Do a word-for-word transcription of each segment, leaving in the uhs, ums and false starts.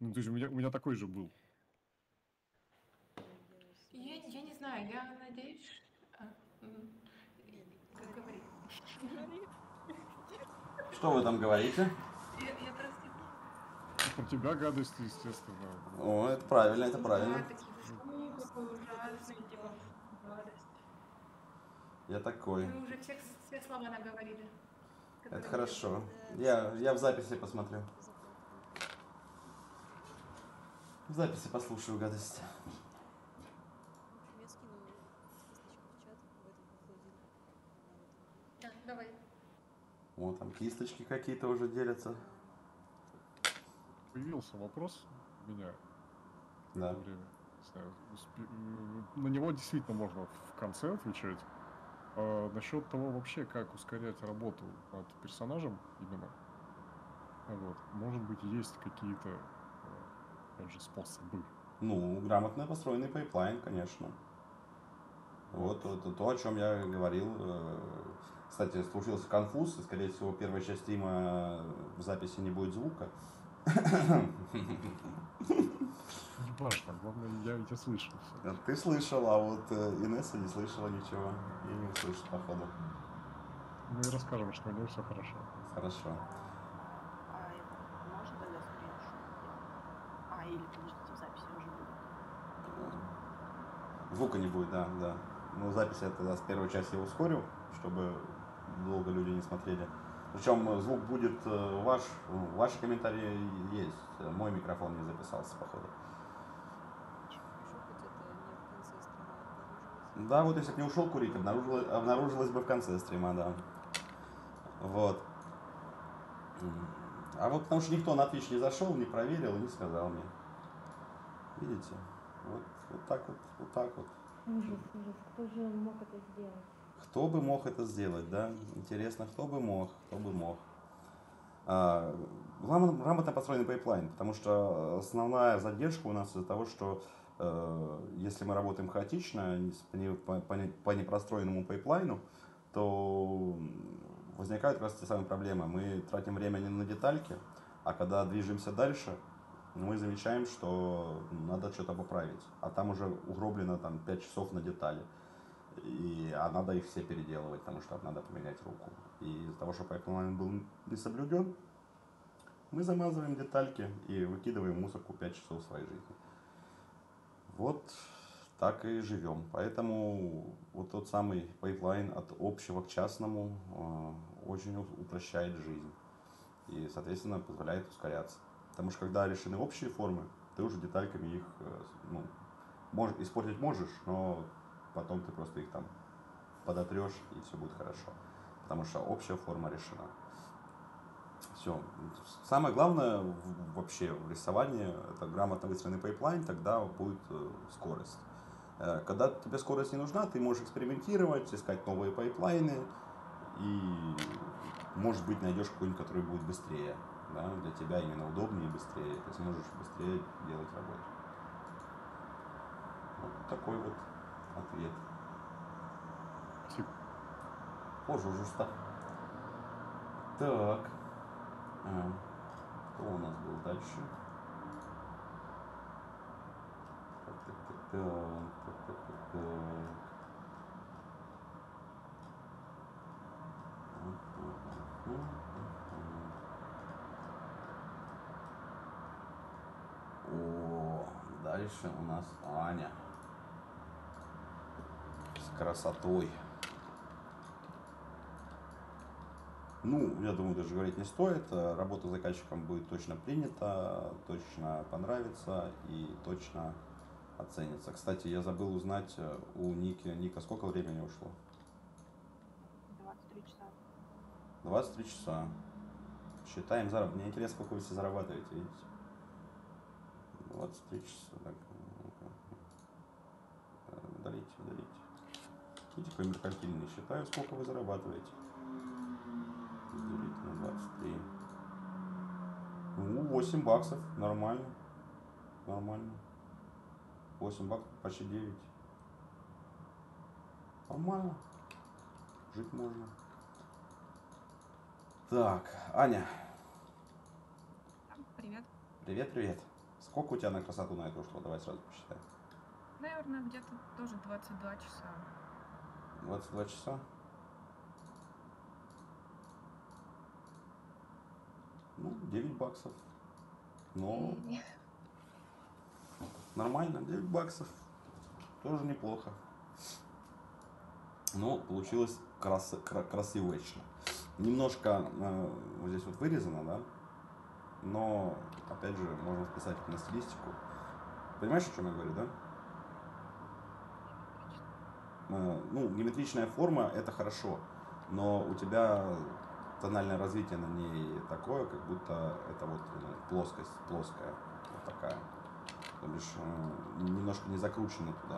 Ну, то есть у меня, у меня такой же был. Я, я не знаю, я надеюсь, а, м, как говорит. Говори. Что вы там говорите? Я, я просто, Ну, про тебя гадости, естественно. Вот. О, это правильно, это да, правильно. такие, фу, какой ужасный, типа, фу, гадость. Я такой. Мы уже всех, все слова наговорили, Это которые не хорошо. любим. Да, Я, все, я в что записи можно посмотрю. запомнить. В записи послушаю гадость. В общем, я скину списочек в чат в этом во Флодил. Она в этом будет. Да, давай. Вот там кисточки какие-то уже делятся. Да. Появился вопрос у меня в это Да. время. Не знаю, успе- м, на него действительно можно в конце отвечать. А насчет того вообще, как ускорять работу над персонажем именно. Вот. Может быть, есть какие-то, э, опять же, способы. Ну, грамотно построенный пайплайн, конечно. Вот, Вот. вот то, о чем я говорил. Э, Кстати, случился конфуз, и, скорее всего, первая часть стрима в записи не будет звука. Не важно, главное, я ведь слышал все. Ты слышал, а вот э, Инесса не слышала ничего и не услышит, походу. Мы и расскажем, что у нее все хорошо. Хорошо. А, а это можно тогда скриншот сделать? А, или подождите, в записи уже будет. Звука не будет, да, да. Ну, запись я тогда с первой части ускорю, чтобы долго люди не смотрели. Причем э, звук будет э, ваш, ну, ваши комментарии есть. Мой микрофон не записался, походу. Хорошо, хоть это не в конце стрима обнаружилось. Да, вот если бы не ушел курить, обнаружилось, обнаружилось бы в конце стрима, да. Вот. А вот потому что никто на Twitch не зашел, не проверил и не сказал мне. Видите? Вот, вот так вот, вот так вот. Ужас, ужас. Кто же мог это сделать? Кто бы мог это сделать, да? Интересно, кто бы мог, кто бы мог. А, грамотно грамотно построенный пайплайн, потому что основная задержка у нас из-за того, что э, если мы работаем хаотично, не с- по, не- по- по не- по непростроенному пайплайну, то возникают как раз те самые проблемы. Мы тратим время не на детальки, а когда движемся дальше, мы замечаем, что надо что-то поправить. А там уже угроблено там, пять часов на детали. И, а надо их все переделывать, потому что надо поменять руку. И из-за того, что пайплайн был не соблюден, мы замазываем детальки и выкидываем мусорку пять часов своей жизни. Вот так и живем. Поэтому вот тот самый пайплайн от общего к частному э, очень у- упрощает жизнь. И, соответственно, позволяет ускоряться. Потому что когда решены общие формы, ты уже детальками их э, ну, мож, испортить можешь, но потом ты просто их там подотрешь, и все будет хорошо. Потому что общая форма решена. Все. Самое главное в- вообще в рисовании это грамотно выстроенный пайплайн, тогда будет э, скорость. Э, Когда тебе скорость не нужна, ты можешь экспериментировать, искать новые пайплайны и, может быть, найдешь какой-нибудь, который будет быстрее. Да, для тебя именно удобнее и быстрее. Ты сможешь быстрее делать работу. Вот такой вот ответ. Спасибо. Пожалуйста. Так. А, кто у нас был дальше? Так, так, так, так, так, так, так, так. О, дальше у нас Аня с красотой. Ну, я думаю, даже говорить не стоит. Э, Работа с заказчиком будет точно принята, точно понравится и точно оценится. Кстати, я забыл узнать э, у Ники. Ника, сколько времени ушло? двадцать три часа. двадцать три часа. Считаем заработок. Мне интересно, сколько вы все зарабатываете, видите? двадцать три часа. Так, ну-ка. Э, удалите, удалите. Видите, какой меркантильный. Считаю, сколько вы зарабатываете. Разделить на двадцать три. Ну, восемь баксов. Нормально. Нормально. восемь баксов, почти девять. Нормально. Жить можно. Так, Аня. Привет. Привет, привет. Сколько у тебя на красоту на это ушло? Давай сразу посчитаем. Наверное, где-то тоже двадцать два часа. двадцать два часа? Ну, девять баксов. Но И- нормально, девять баксов. Тоже неплохо. Ну, получилось крас- кра- красивечно. Немножко э, вот здесь вот вырезано, да? Но, опять же, можно списать это на стилистику. Понимаешь, о чем я говорю, да? Э, ну, геометричная форма — это хорошо, но у тебя тональное развитие на ней такое, как будто это вот ну, плоскость, плоская, вот такая. То бишь, э, немножко не закручена туда.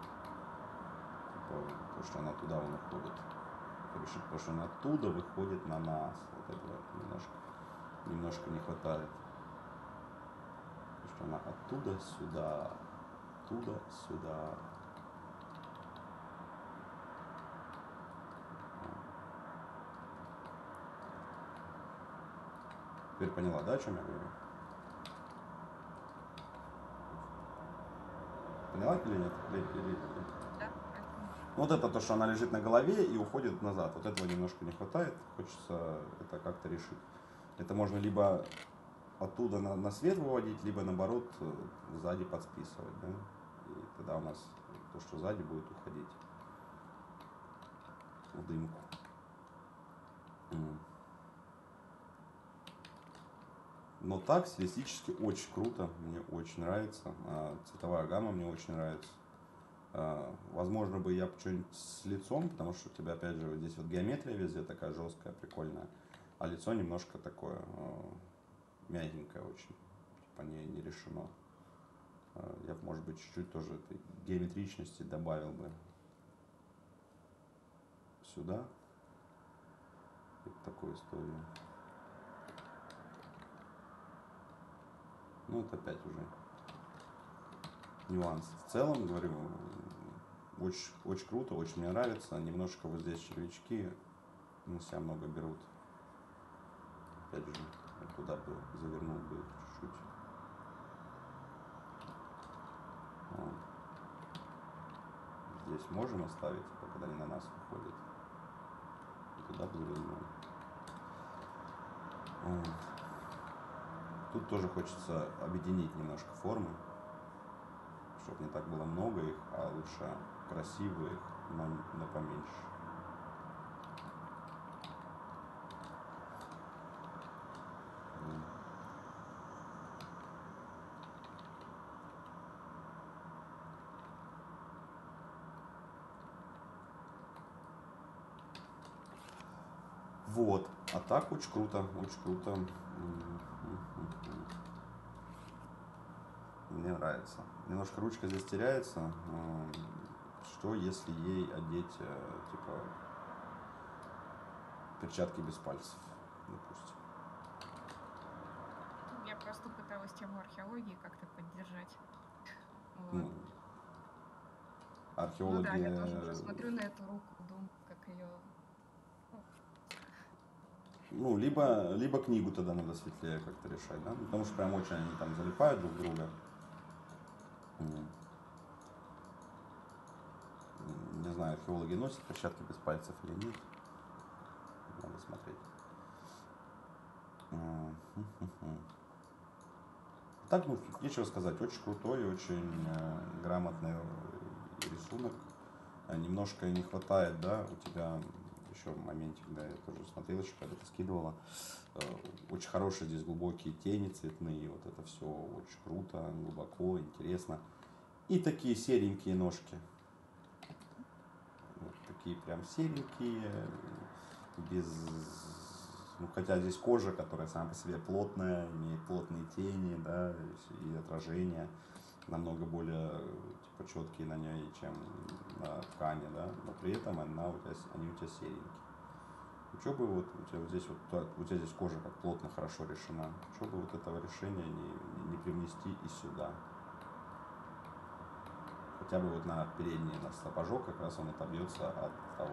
Потому что она туда вон уходит. То бишь, потому что она оттуда выходит на нас. Вот этого немножко, немножко не хватает. Потому что она оттуда сюда, оттуда сюда. Теперь поняла, да, о чем я говорю? Поняла или нет? Или- или- или- Да, поэтому Вот это то, что она лежит на голове и уходит назад. Вот этого немножко не хватает. Хочется это как-то решить. Это можно либо оттуда на, на свет выводить, либо наоборот э, сзади подсписывать. Да? И тогда у нас то, что сзади, будет уходить в дымку. М. Но так, стилистически, очень круто. Мне очень нравится. А, Цветовая гамма мне очень нравится. А, Возможно бы я что-нибудь с лицом, потому что у тебя опять же вот здесь вот геометрия везде такая жесткая, прикольная, а лицо немножко такое э, мягенькое очень, типа не, не решено. А, Я бы, может быть, чуть-чуть тоже этой геометричности добавил бы сюда, вот такую историю. Ну, это опять уже нюанс. В целом, говорю, очень, очень круто, очень мне нравится. Немножко вот здесь червячки на себя много берут. Опять же, я туда бы завернул бы чуть-чуть. Вот. Здесь можем оставить, когда они на нас выходят. И туда бы завернул. Вот. Тут тоже хочется объединить немножко формы, чтобы не так было много их, а лучше красивые, но, но поменьше. М. Вот. А так очень круто, очень круто. М, м, м, м. Мне нравится. Немножко ручка здесь теряется. М, Что если ей одеть, э, типа, перчатки без пальцев, допустим? я просто пыталась тему археологии как-то поддержать. Вот. Ну, Ну да, археологи, я тоже уже э, смотрю на эту руку, думаю, как ее. ну, либо, либо книгу тогда надо светлее как-то решать, да? Потому что прям очень они там залипают друг в друга. М. М, Не знаю, археологи носят перчатки без пальцев или нет. Надо смотреть. М, хм, хм, хм. Так, ну, тут нечего сказать. Очень крутой, очень э, грамотный рисунок. А Немножко не хватает, да, у тебя еще моментик, да, я тоже смотрел еще, когда ты скидывала. Э, Очень хорошие здесь глубокие тени цветные, вот это все очень круто, глубоко, интересно. И такие серенькие ножки. Вот такие прям серенькие, без... Ну, хотя здесь кожа, которая сама по себе плотная, имеет плотные тени, да, и отражения намного более типа четкие на ней, чем на ткани, да, но при этом она у тебя, они у тебя серенькие. Что бы вот у тебя вот здесь вот, у тебя здесь кожа как плотно, хорошо решена, что бы вот этого решения не, не привнести и сюда. Хотя бы вот на передний, на сапожок как раз он отобьется от того.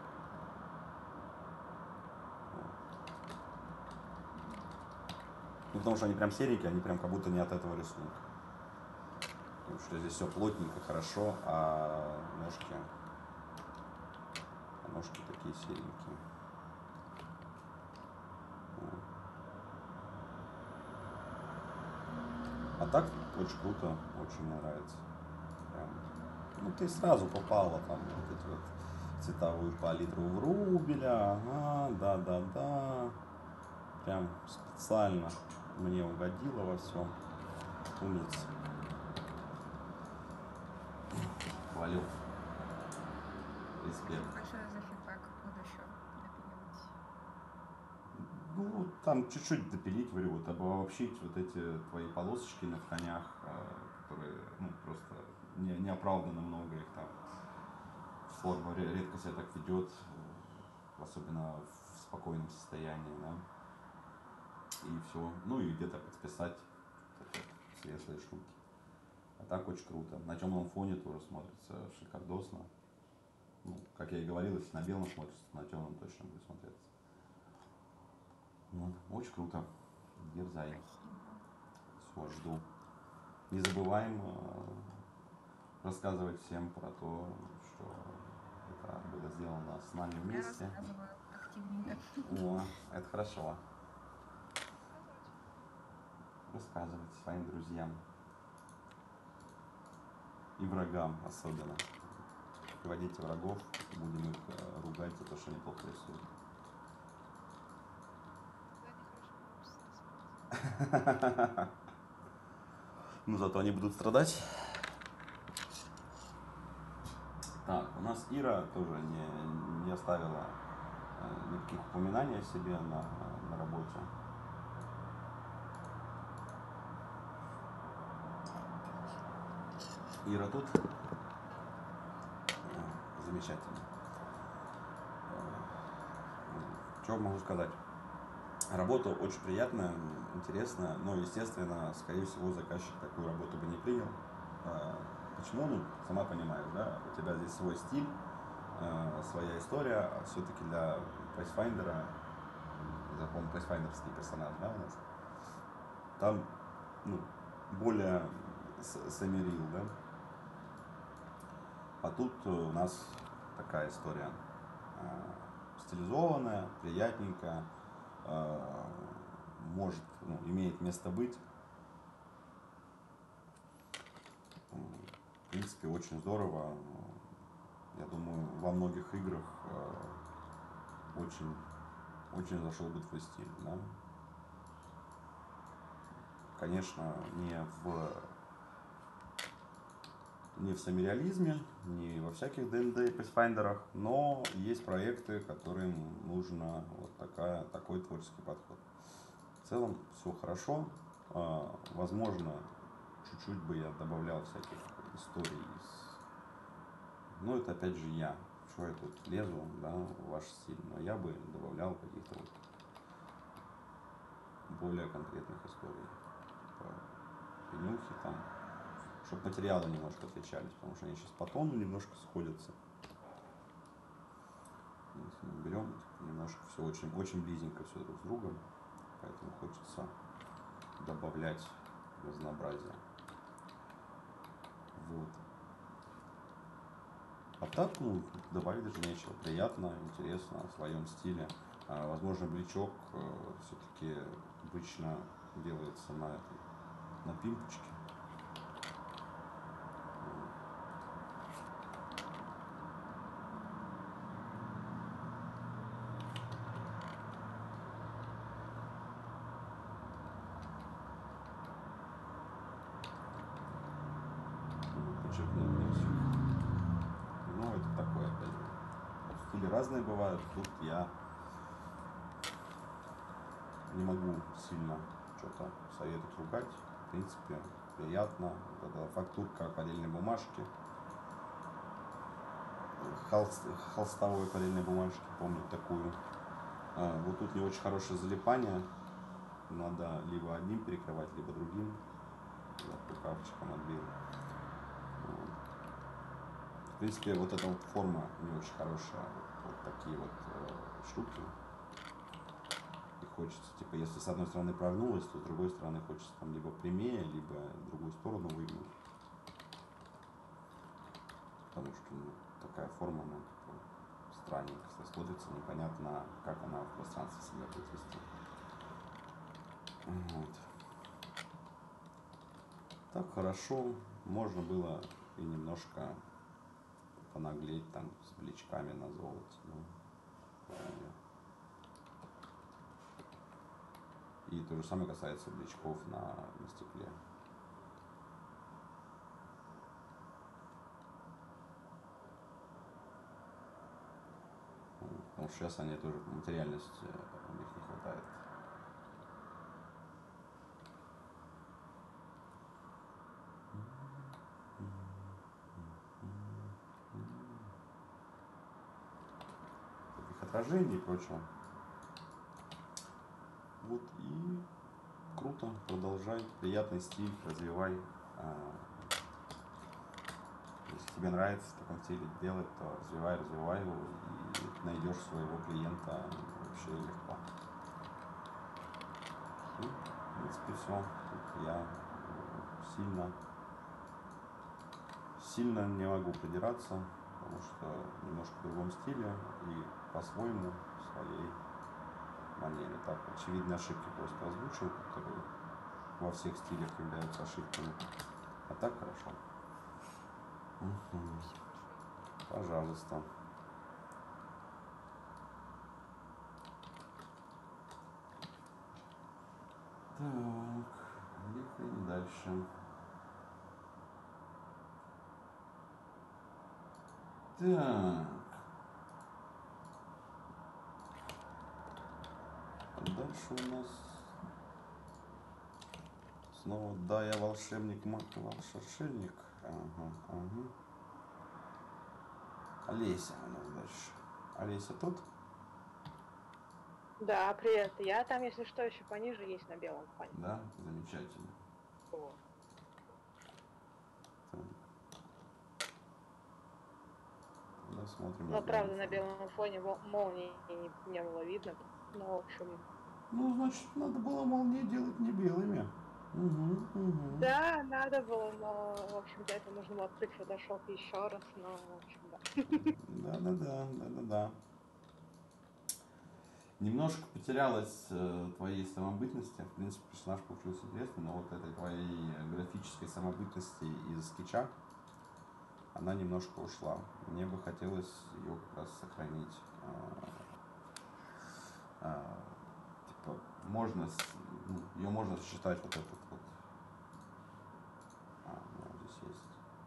Вот. Ну, потому что они прям серенькие, они прям как будто не от этого рисунка. Потому что здесь все плотненько, хорошо, а ножки, а ножки такие серенькие. Вот. А так очень круто, очень мне нравится. Прям. Ну, ты сразу попала там вот эти вот цветовую палитру в Рубеля, ага, да-да-да. Прям специально мне угодила во всем. Умница. Хвалю. Респект. Большое за фидбэк. Буду еще допиливать. Ну, там чуть-чуть допилить, говорю, вот обобщить вот эти твои полосочки на тканях, а, которые, ну, просто не, неоправданно много их там. Форма ре- редко себя так ведет, э, особенно в спокойном состоянии, да. И все. Ну и где-то подписать вот эти светлые штуки. А так очень круто. На темном фоне тоже смотрится шикардосно. Ну, как я и говорил, если на белом смотрится, то на темном точно будет смотреться. Ну, очень круто. Дерзай. Все, жду. Не забываем э, рассказывать всем про то, что это было сделано с нами Я вместе. рассказываю активненько. О, это хорошо. Рассказывать своим друзьям. И врагам особенно. Приводите врагов, будем их э, ругать за то, что они плохо рисуют. Да, нехорошо получится. Ну, зато они будут страдать. Так, у нас Ира тоже не, не оставила э, никаких упоминаний о себе на, на работе. Ира тут? Э, Замечательно. Что могу сказать? Работа очень приятная, интересная, но, естественно, скорее всего, заказчик такую работу бы не принял. А, Почему? Ну, сама понимаешь, да, у тебя здесь свой стиль, э, своя история, а все-таки для Pathfinder, я помню, Pathfinderский персонаж, да, у нас, там, ну, более Самирил, да, а тут у нас такая история э, стилизованная, приятненькая, э, может, ну, имеет место быть. В принципе, очень здорово. Я думаю, во многих играх э, очень, очень зашел бы твой стиль, да? Конечно, не в не в самореализме, не во всяких ди энд ди и Pathfinder'ах, но есть проекты, которым нужно вот такая, такой творческий подход. В целом все хорошо. А, возможно, чуть-чуть бы я добавлял всяких историй из... Ну, это опять же я. Что я тут лезу, да, в ваш стиль. Но я бы добавлял каких-то вот более конкретных историй. По пенюхе там. Чтобы материалы немножко отличались, потому что они сейчас по тону немножко сходятся. Если мы берем, немножко все очень, очень близенько все друг с другом, поэтому хочется добавлять разнообразие. Вот. А так, ну, добавить даже нечего. Приятно, интересно, в своем стиле. А, возможно, бличок э, все-таки обычно делается на, этой, на пимпочке. Подчеркнуть носик. Ну, это такое, опять же. Стили разные бывают. Тут я не могу сильно что-то советовать, ругать. В принципе, приятно. Вот эта фактурка акварельной бумажки. Холст, холстовой акварельной бумажки, помню такую. А, вот тут не очень хорошее залипание. Надо либо одним перекрывать, либо другим. Я рукавчиком отбил. Вот. В принципе, вот эта вот форма не очень хорошая. Вот, вот такие вот э, штуки. Их хочется, типа, если с одной стороны прогнулась, то с другой стороны хочется там либо прямее, либо в другую сторону выгнуть. Потому что ну, такая форма, ну, типа, странненько смотрится, непонятно, как она в пространстве себя будет вести. Вот. Так хорошо, можно было и немножко понаглеть там с бличками на золоте. Ну, правильно. И то же самое касается бличков на, на стекле. Потому что сейчас они тоже материальности у них не хватает. Таких отражений и прочего. Вот и круто, продолжай, приятный стиль, развивай. Если тебе нравится в таком стиле делать, то развивай, развивай его и найдешь своего клиента вообще легко. И, в принципе, все. Тут я сильно, сильно не могу придираться, потому что немножко в другом стиле и по-своему, в своей манере. Так, очевидные ошибки просто озвучил, которые во всех стилях являются ошибками. А так хорошо. Угу. Пожалуйста. Так, ехаем дальше. Так. Дальше у нас снова да, я волшебник, маг, волшебник. Ага, ага. Олеся у нас дальше. Олеся тут? Да, привет. Я там, если что, еще пониже есть на белом фоне. Да, замечательно. О. Так. Да, смотрим. Но на правда на белом белом фоне мол- молнии не, не было видно. Ну, в общем. Ну, значит, надо было молнии делать не белыми. Угу, угу. Да, надо было, но, в общем, для этого нужно было открыть Photoshop еще раз, но, в общем, да. Да-да-да, да-да-да. Немножко потерялась э, твоей самобытности. В принципе, персонаж получился интересный, но вот этой твоей графической самобытности из скетча, она немножко ушла. Мне бы хотелось ее как раз сохранить. Э, э, типа, можно, ну, ее можно сочетать вот этот вот. А, ну, здесь есть.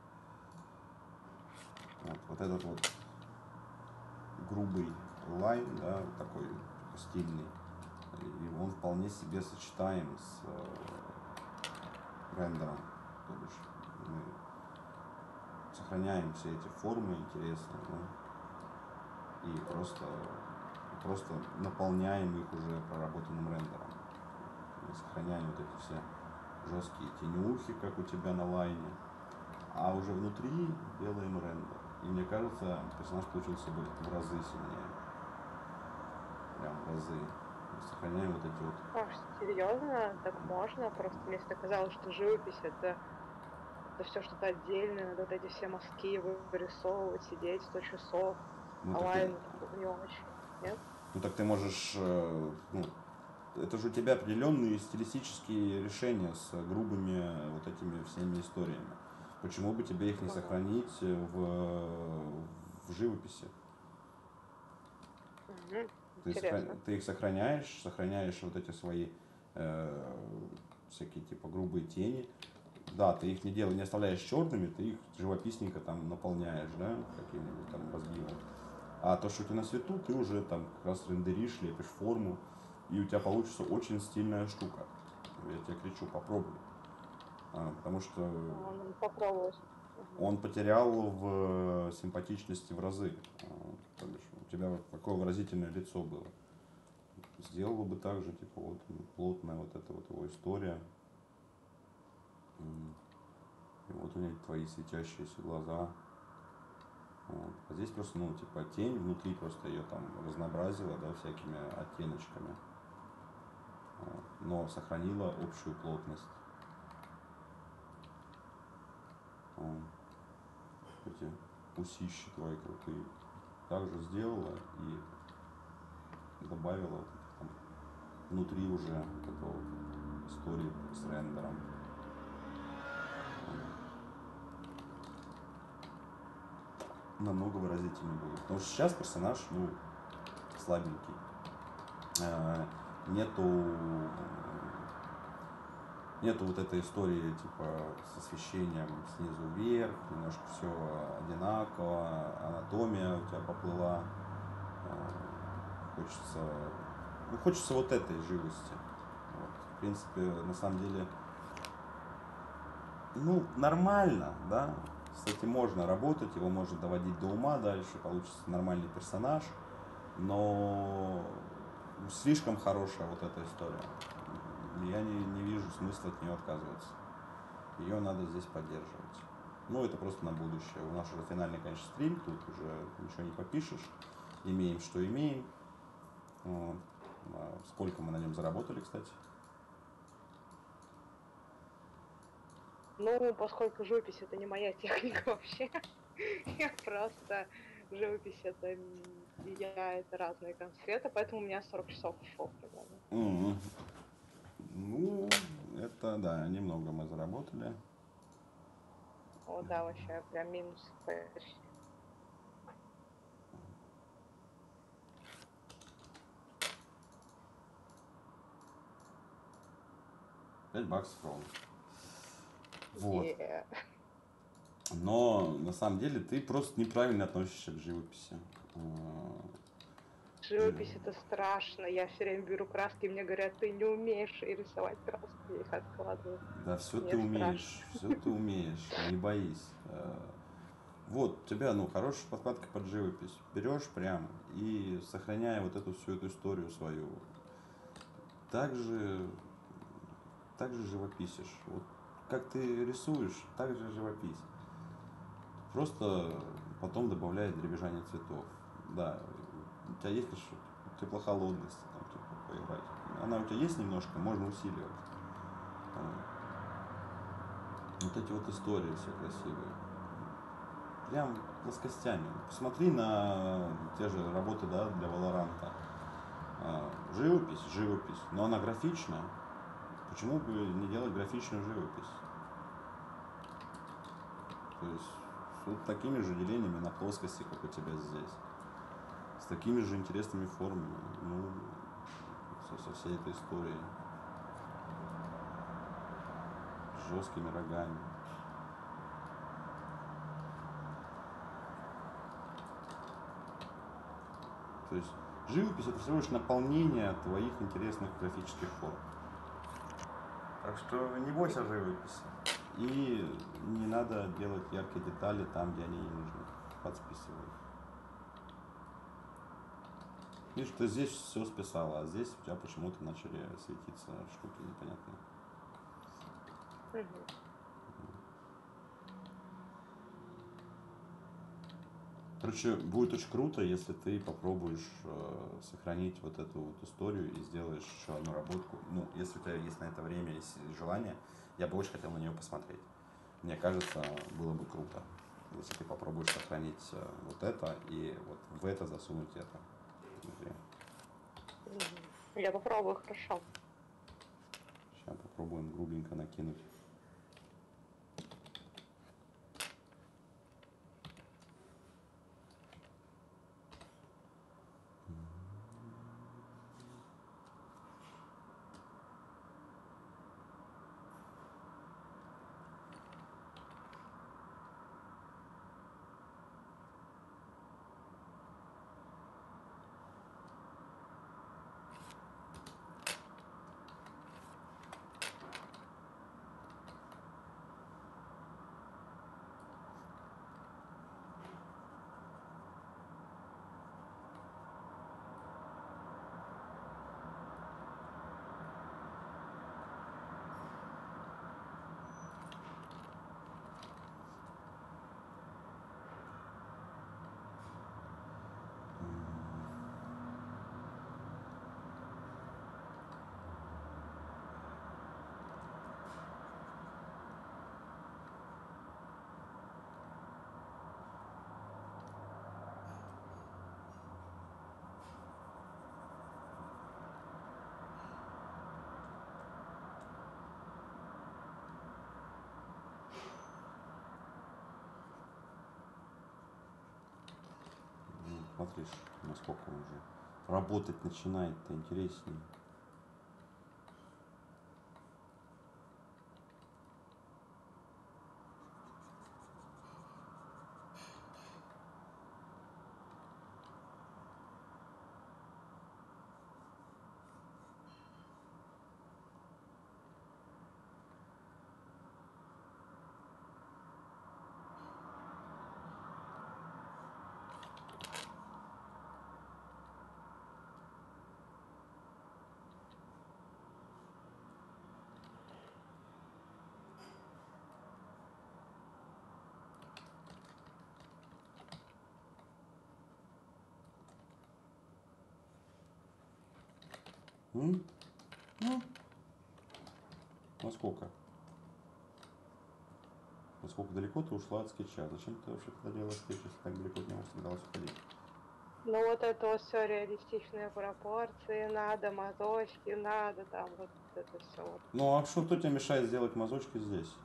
Вот, вот этот вот грубый лайн, да, такой стильный. И он вполне себе сочетаем с э, рендером. То бишь мы сохраняем все эти формы интересные, да, и просто, просто наполняем их уже проработанным рендером. Мы сохраняем вот эти все жесткие тенюхи, как у тебя на лайне, а уже внутри делаем рендер. И мне кажется, персонаж получился бы в разы сильнее. Прям в разы. Мы сохраняем вот эти вот. Ах, серьезно? Так можно? Просто мне всегда казалось, что живопись это, это все что-то отдельное, надо вот эти все мазки вырисовывать, сидеть сто часов, Ну, а так лайн ты, не очень. Нет? ну так ты можешь, э, ну, это же у тебя определенные стилистические решения с грубыми вот этими всеми историями. Почему бы тебе их не Ага. сохранить в, в живописи? Мгм. Ты, Интересно. сохра- ты их сохраняешь, сохраняешь вот эти свои э, всякие типа грубые тени. Да, ты их не делаешь, не оставляешь черными, ты их живописненько там наполняешь, да, каким-нибудь там разгибом. А то, что у тебя на свету, ты уже там как раз рендеришь, лепишь форму, и у тебя получится очень стильная штука. Я тебе кричу, попробуй. А, потому что А, надо попробовать. Мгм. он потерял в симпатичности в разы. А, то бишь, у тебя вот такое выразительное лицо было. Сделала бы так же, типа, вот плотная вот эта вот его история. М. И вот у нее твои светящиеся глаза. Вот. А здесь просто, ну, типа, тень внутри просто ее там разнообразила, да, всякими оттеночками. вот, но сохранила общую плотность. Вот. Эти усищи твои крутые также сделала и добавила вот это там внутри уже вот этого вот истории с рендером. Намного выразительнее будет. Потому что сейчас персонаж, ну, слабенький. Э, Нету, нету вот этой истории, типа, с освещением снизу вверх, немножко все одинаково, анатомия у тебя поплыла. Э, Хочется, ну, хочется вот этой живости. Вот. В принципе, на самом деле, ну, нормально, да, с этим можно работать, его можно доводить до ума, дальше получится нормальный персонаж, но слишком хорошая вот эта история. Я не, не вижу смысла от нее отказываться. Ее надо здесь поддерживать. Ну, это просто на будущее. У нас уже финальный, конечно, стрим, тут уже ничего не попишешь. Имеем, что имеем. Вот. А сколько мы на нем заработали, кстати? Ну, поскольку живопись это не моя техника вообще, я просто живопись это м, я это разные концерты, поэтому у меня сорок часов ушло примерно. Мгм. Ну, это да, немного мы заработали. О, да, вообще прям минус почти. пять баксов ровно. Вот. Е. Но на самом деле ты просто неправильно относишься к живописи. А, Живопись это страшно. Я все время беру краски, и мне говорят, ты не умеешь и рисовать краски, я их откладываю. Да, все ты Мне страшно. умеешь, все ты умеешь, не боись. А, Вот, у тебя, ну, хорошая подкладка под живопись. Берешь прям и сохраняя вот эту всю эту историю свою. Также, также живописишь. Вот как ты рисуешь, так же живопись. Просто потом добавляет дребезжание цветов. Да, у тебя есть, конечно, теплохолодность, там, типа, поиграть. Она у тебя есть немножко, можно усиливать. Вот. Вот эти вот истории все красивые. Прям плоскостями. Посмотри на те же работы, да, для Валоранта. Живопись, живопись, но она графичная. Почему бы не делать графичную живопись? То есть с вот такими же делениями на плоскости, как у тебя здесь. С такими же интересными формами. Ну, со, со всей этой историей. С жесткими рогами. То есть живопись это всего лишь наполнение твоих интересных графических форм. Так что не бойся живописи. И не надо делать яркие детали там, где они не нужны. Подсписывай. Видишь, ты здесь все списала, а здесь у тебя почему-то начали светиться штуки непонятные. Мгм. Короче, будет очень круто, если ты попробуешь э, сохранить вот эту вот историю и сделаешь еще одну работку. Ну, если у тебя есть на это время и с- и желание, я бы очень хотел на нее посмотреть. Мне кажется, было бы круто, если ты попробуешь сохранить э, вот это и вот в это засунуть это внутри. Мгм. Я попробую, хорошо. Сейчас попробуем грубенько накинуть. посмотришь, насколько он уже работать начинает-то интереснее. М? Ну, насколько? Насколько далеко ты ушла от скетча? Зачем ты вообще тогда делала скетч, если так далеко от него собиралась уходить? Ну вот это вот все реалистичные пропорции, надо мазочки, надо там вот это все вот. Ну а что тебе мешает сделать мазочки здесь?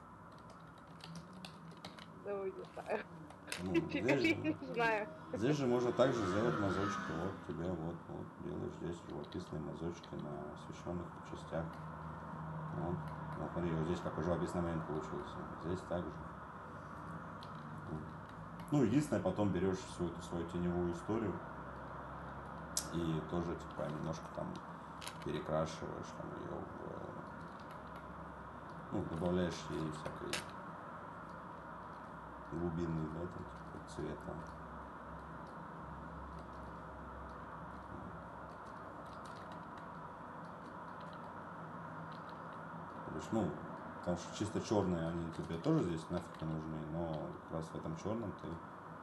Ну, не знаю. Ну, Теперь здесь я же, не знаю. здесь же можно также сделать мазочки. Вот тебе, вот, вот, делаешь здесь живописные мазочки на освещенных частях. Вот, вот смотри, вот здесь какой живописный момент получился. Здесь также. Ну, единственное, потом берешь всю эту свою теневую историю и тоже, типа, немножко там перекрашиваешь там ее в, ну, добавляешь ей всякой глубины, да, там, типа, цвета. То есть, ну, потому что чисто черные они тебе тоже здесь нафиг не нужны, но как раз в этом черном ты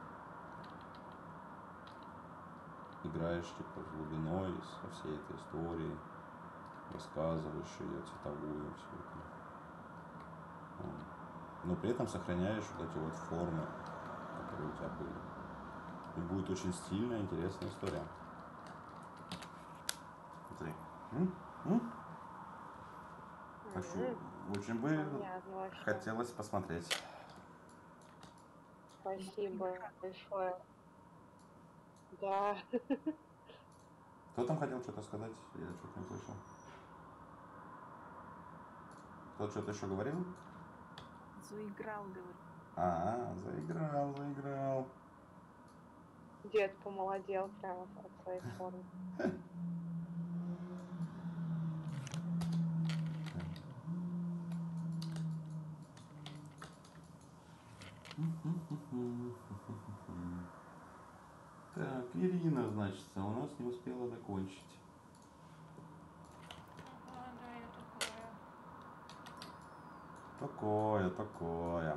играешь типа с глубиной, со всей этой историей, рассказываешь ее цветовую, все это. Вот. Но при этом сохраняешь вот эти вот формы, которые у тебя были. И будет очень стильная, интересная история. Смотри. М? М? Так что Мгм. очень бы Понятно вообще. хотелось посмотреть. Спасибо большое. Да. Кто там хотел что-то сказать? Я что-то не слышал. Кто что-то еще говорил? Заиграл, говорю. А, заиграл, заиграл. Дед помолодел прямо от своей формы. Так, Ирина, значит, у нас не успела закончить. Ага, да, я такое. Такое, такое.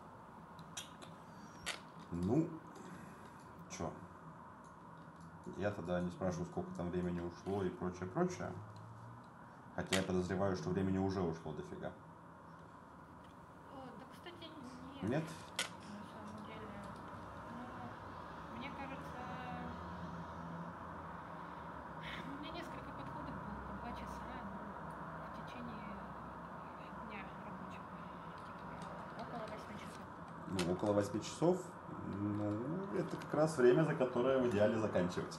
Ну, чё? Я тогда не спрашиваю, сколько там времени ушло и прочее, прочее. Хотя я подозреваю, что времени уже ушло дофига. О, да, кстати, нет, Нет? на самом деле. Ну, мне кажется, у меня несколько подходов было по два часа, ну, в течение дня рабочего. Типа, около восьми часов. Ну, около восьми часов. Ну, это как раз время, за которое в идеале заканчивать.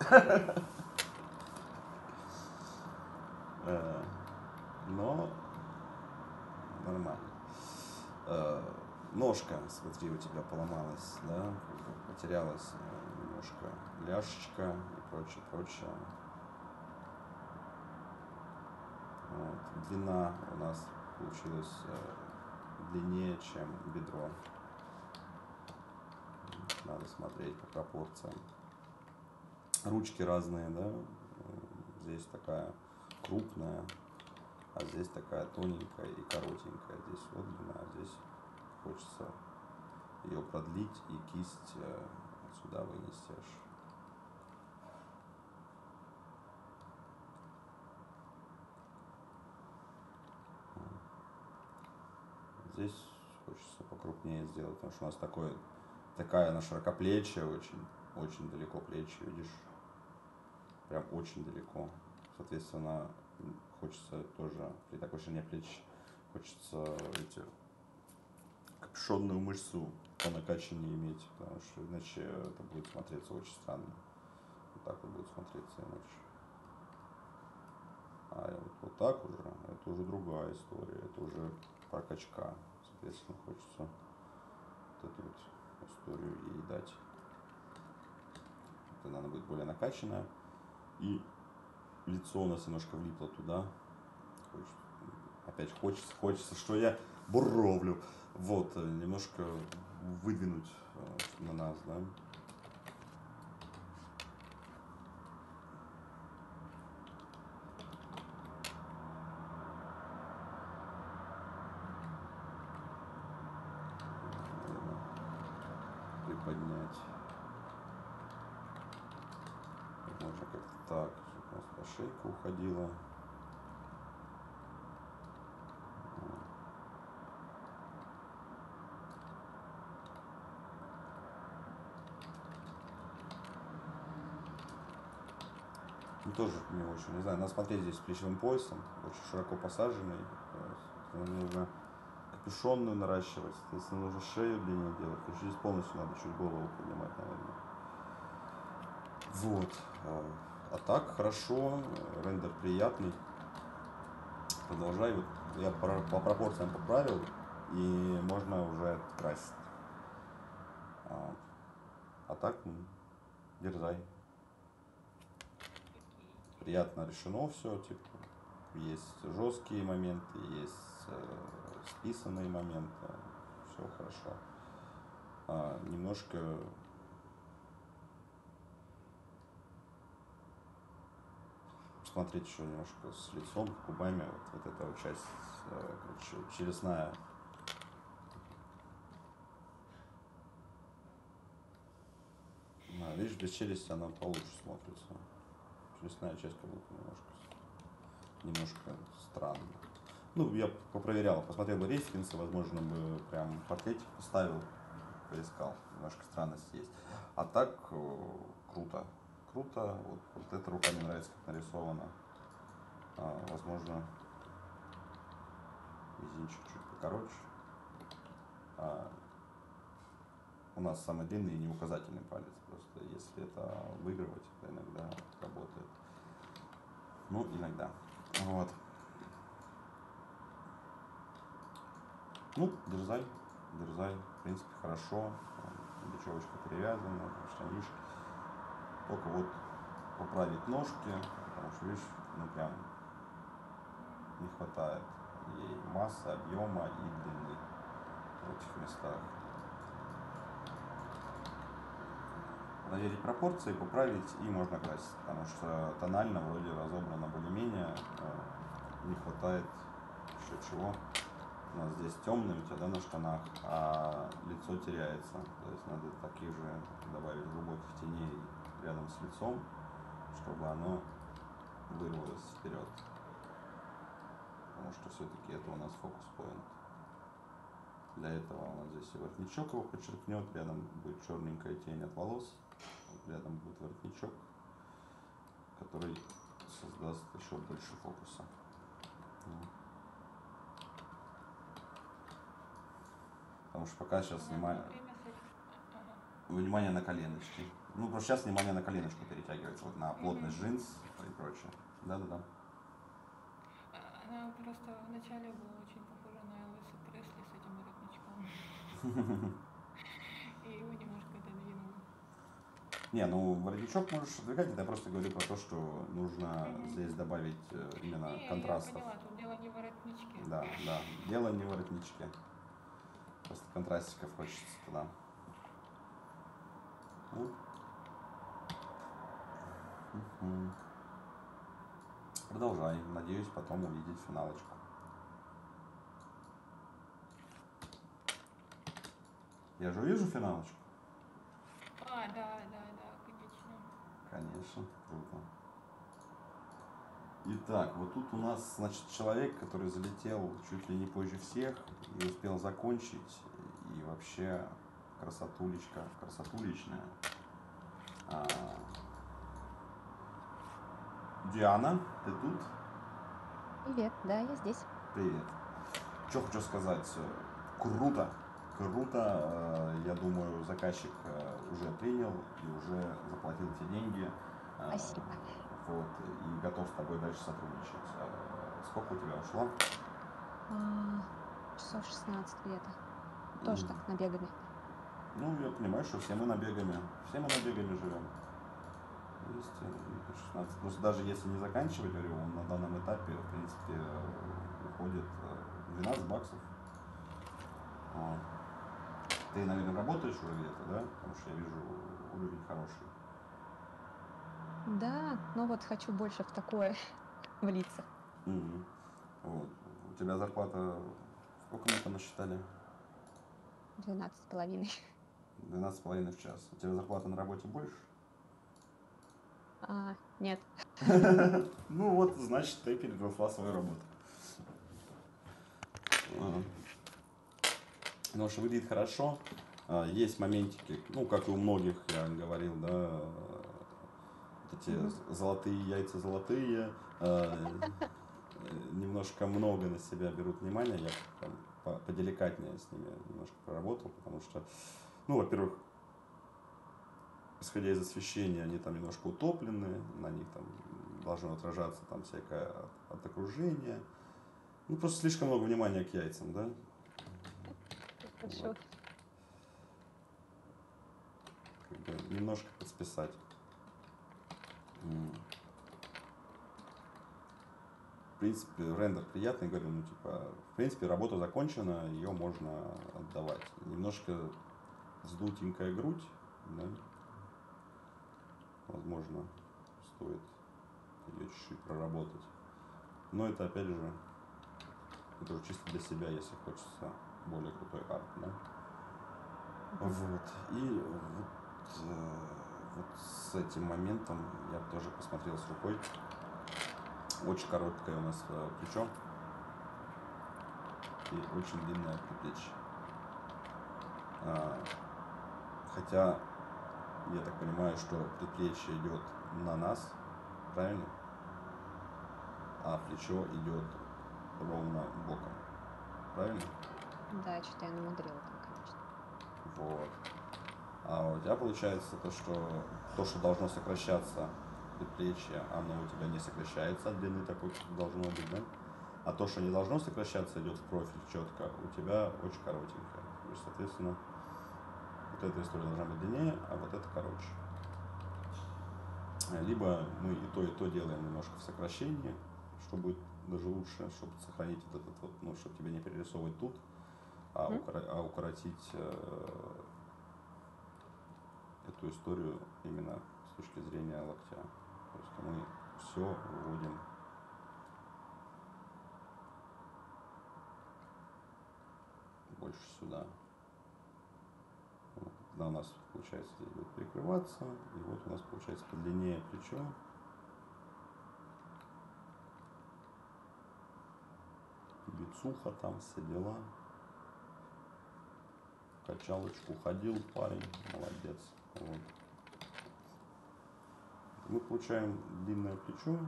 Э, Но нормально. Э, Ножка, смотри, у тебя поломалась, да, как бы потерялась э, немножко ляшечка и прочее, прочее. Вот. Длина у нас получилась э, длиннее, чем бедро. Надо смотреть по пропорциям. Ручки разные, да. Здесь такая крупная, а здесь такая тоненькая и коротенькая. Здесь вот длина, а здесь хочется ее продлить и кисть э, сюда вынести аж. Здесь хочется покрупнее сделать, потому что у нас такое, такая она широкоплечья, очень, очень далеко плечи, видишь, прям очень далеко. Соответственно, хочется тоже при такой ширине плеч хочется эти капюшонную мышцу по накачанию иметь, потому что иначе это будет смотреться очень странно. так вот будет смотреться иначе. А вот, вот так уже, это уже другая история, это уже прокачка. Соответственно, хочется вот эту вот историю ей дать. Тогда она будет более накачанная. И лицо у нас немножко влипло туда. Хочется, опять хочется, хочется, что я буровлю. Вот, немножко выдвинуть на нас, да. Приподнять. Можно как-то так, чтобы у нас та шейка уходила. Ну, тоже не очень, не знаю, надо смотреть здесь с плечевым поясом, очень широко посаженный. Нужно капюшонную наращивать, соответственно, нужно шею длиннее делать. Потому что здесь полностью надо чуть голову поднимать, наверное. Вот. А так хорошо, рендер приятный. Продолжай. Вот я по пропорциям поправил, и можно уже красить. А, а так, ну, дерзай. Приятно решено все, типа, есть жесткие моменты, есть э, списанные моменты, все хорошо. А, немножко посмотреть еще немножко с лицом, губами, вот, вот эта вот часть, э, короче, челюстная. А, видишь, без челюсти она получше смотрится. Челюстная часть как будто немножко, немножко странно. Ну, я попроверял, посмотрел бы референсы, возможно, бы прям портретик поставил, поискал. Немножко странность есть. А так, э, круто. Круто. Вот, вот эта рука мне нравится, как нарисована. А, возможно, мизинчик чуть покороче. А, у нас самый длинный и не указательный палец. Просто если это выигрывать, это иногда работает. Ну, иногда. Вот. Ну, дерзай, дерзай. В принципе, хорошо. Бечевочка перевязана, штанишки. Только вот поправить ножки, потому что, видишь, ну прям не хватает ей массы, объема и длины в этих местах. Проверить пропорции, поправить и можно красить, потому что тонально вроде разобрано более-менее, не хватает еще чего. У нас здесь темный у тебя, да, на штанах, а лицо теряется. То есть надо таких же добавить глубоких теней рядом с лицом, чтобы оно вырвалось вперед. Потому что все-таки это у нас фокус-поинт. Для этого у нас здесь и воротничок его подчеркнет, рядом будет черненькая тень от волос, рядом будет воротничок, который создаст еще больше фокуса. Потому что пока сейчас внимание, внимание на коленочки. Ну, просто сейчас внимание на коленочку перетягивается, вот на плотность джинс и прочее. Да-да-да. Она просто вначале была очень похожа на Элвиса Пресли с этим воротничком. И его немножко отодвинула. Не, ну воротничок можешь отвлекать, это я просто говорю про то, что нужно здесь добавить именно контрастов. Я поняла, тут дело не в воротничке. Да, да, дело не в воротничке. Просто контрастиков хочется туда. Ну. Угу. Продолжай. Надеюсь, потом увидеть финалочку. Я же увижу финалочку. А, да, да, да, конечно. Конечно, круто. Итак, вот тут у нас, значит, человек, который залетел чуть ли не позже всех и успел закончить, и вообще красотулечка, красотулечная. А... Диана, ты тут? Привет, да, я здесь. Привет. Что хочу сказать, круто, круто, я думаю, заказчик уже принял и уже заплатил те деньги, А, Спасибо. Вот, и готов с тобой дальше сотрудничать. А, Сколько у тебя ушло? А, часов шестнадцать где-то. Тоже М, так, набегами. Ну, я понимаю, что все мы набегами, все мы набегами живем. двести шестнадцать. Просто даже если не заканчивать, говорю, он на данном этапе, в принципе, э, уходит э, двенадцать баксов. Вот. Ты, наверное, работаешь уже где-то, да? Потому что я вижу уровень хороший. Да, но вот хочу больше в такое влиться. Мгм. Вот. У тебя зарплата, сколько мы там насчитали? Двенадцать с половиной. двенадцать с половиной в час. У тебя зарплата на работе больше? А, нет. Ну вот, значит, ты переросла свою работу. А, Потому что выглядит хорошо. А, Есть моментики, ну, как и у многих, я говорил, да, э, вот эти Мгм. золотые яйца золотые, э, э, немножко много на себя берут внимание, я там по- поделикатнее с ними немножко проработал, потому что, ну, во-первых, исходя из освещения, они там немножко утоплены, на них там должно отражаться там всякое от, от окружения. Ну, просто слишком много внимания к яйцам, да? Хорошо. Вот. Как бы немножко подсписать. М. В принципе, рендер приятный, говорю, ну, типа, в принципе, работа закончена, ее можно отдавать. Немножко сдутенькая грудь, да? Возможно, стоит ее чуть-чуть проработать. Но это, опять же, это уже чисто для себя, если хочется более крутой арт, да? Вот. И вот, э, вот с этим моментом я тоже посмотрел с рукой. Очень короткое у нас э, плечо и очень длинное предплечье. А, хотя я так понимаю, что предплечье идет на нас, правильно? А плечо идет ровно боком, правильно? Да, что-то я намудрила там, конечно. Вот. А у тебя получается то, что то, что должно сокращаться предплечье, оно у тебя не сокращается от длины такой, как должно быть, да? А то, что не должно сокращаться, идет в профиль четко, у тебя очень коротенькое. То есть, соответственно, вот эта история должна быть длиннее, а вот это короче. Либо мы и то, и то делаем немножко в сокращении, что будет даже лучше, чтобы сохранить вот этот вот, ну, чтобы тебе не перерисовывать тут, а, Мгм. укор- а укоротить э, эту историю именно с точки зрения локтя. То есть мы все выводим больше сюда. Вот. Тогда у нас получается здесь будет прикрываться, и вот у нас получается подлиннее плечо. Бицуха там, все дела. В качалочку ходил парень, молодец. Вот. Мы получаем длинное плечо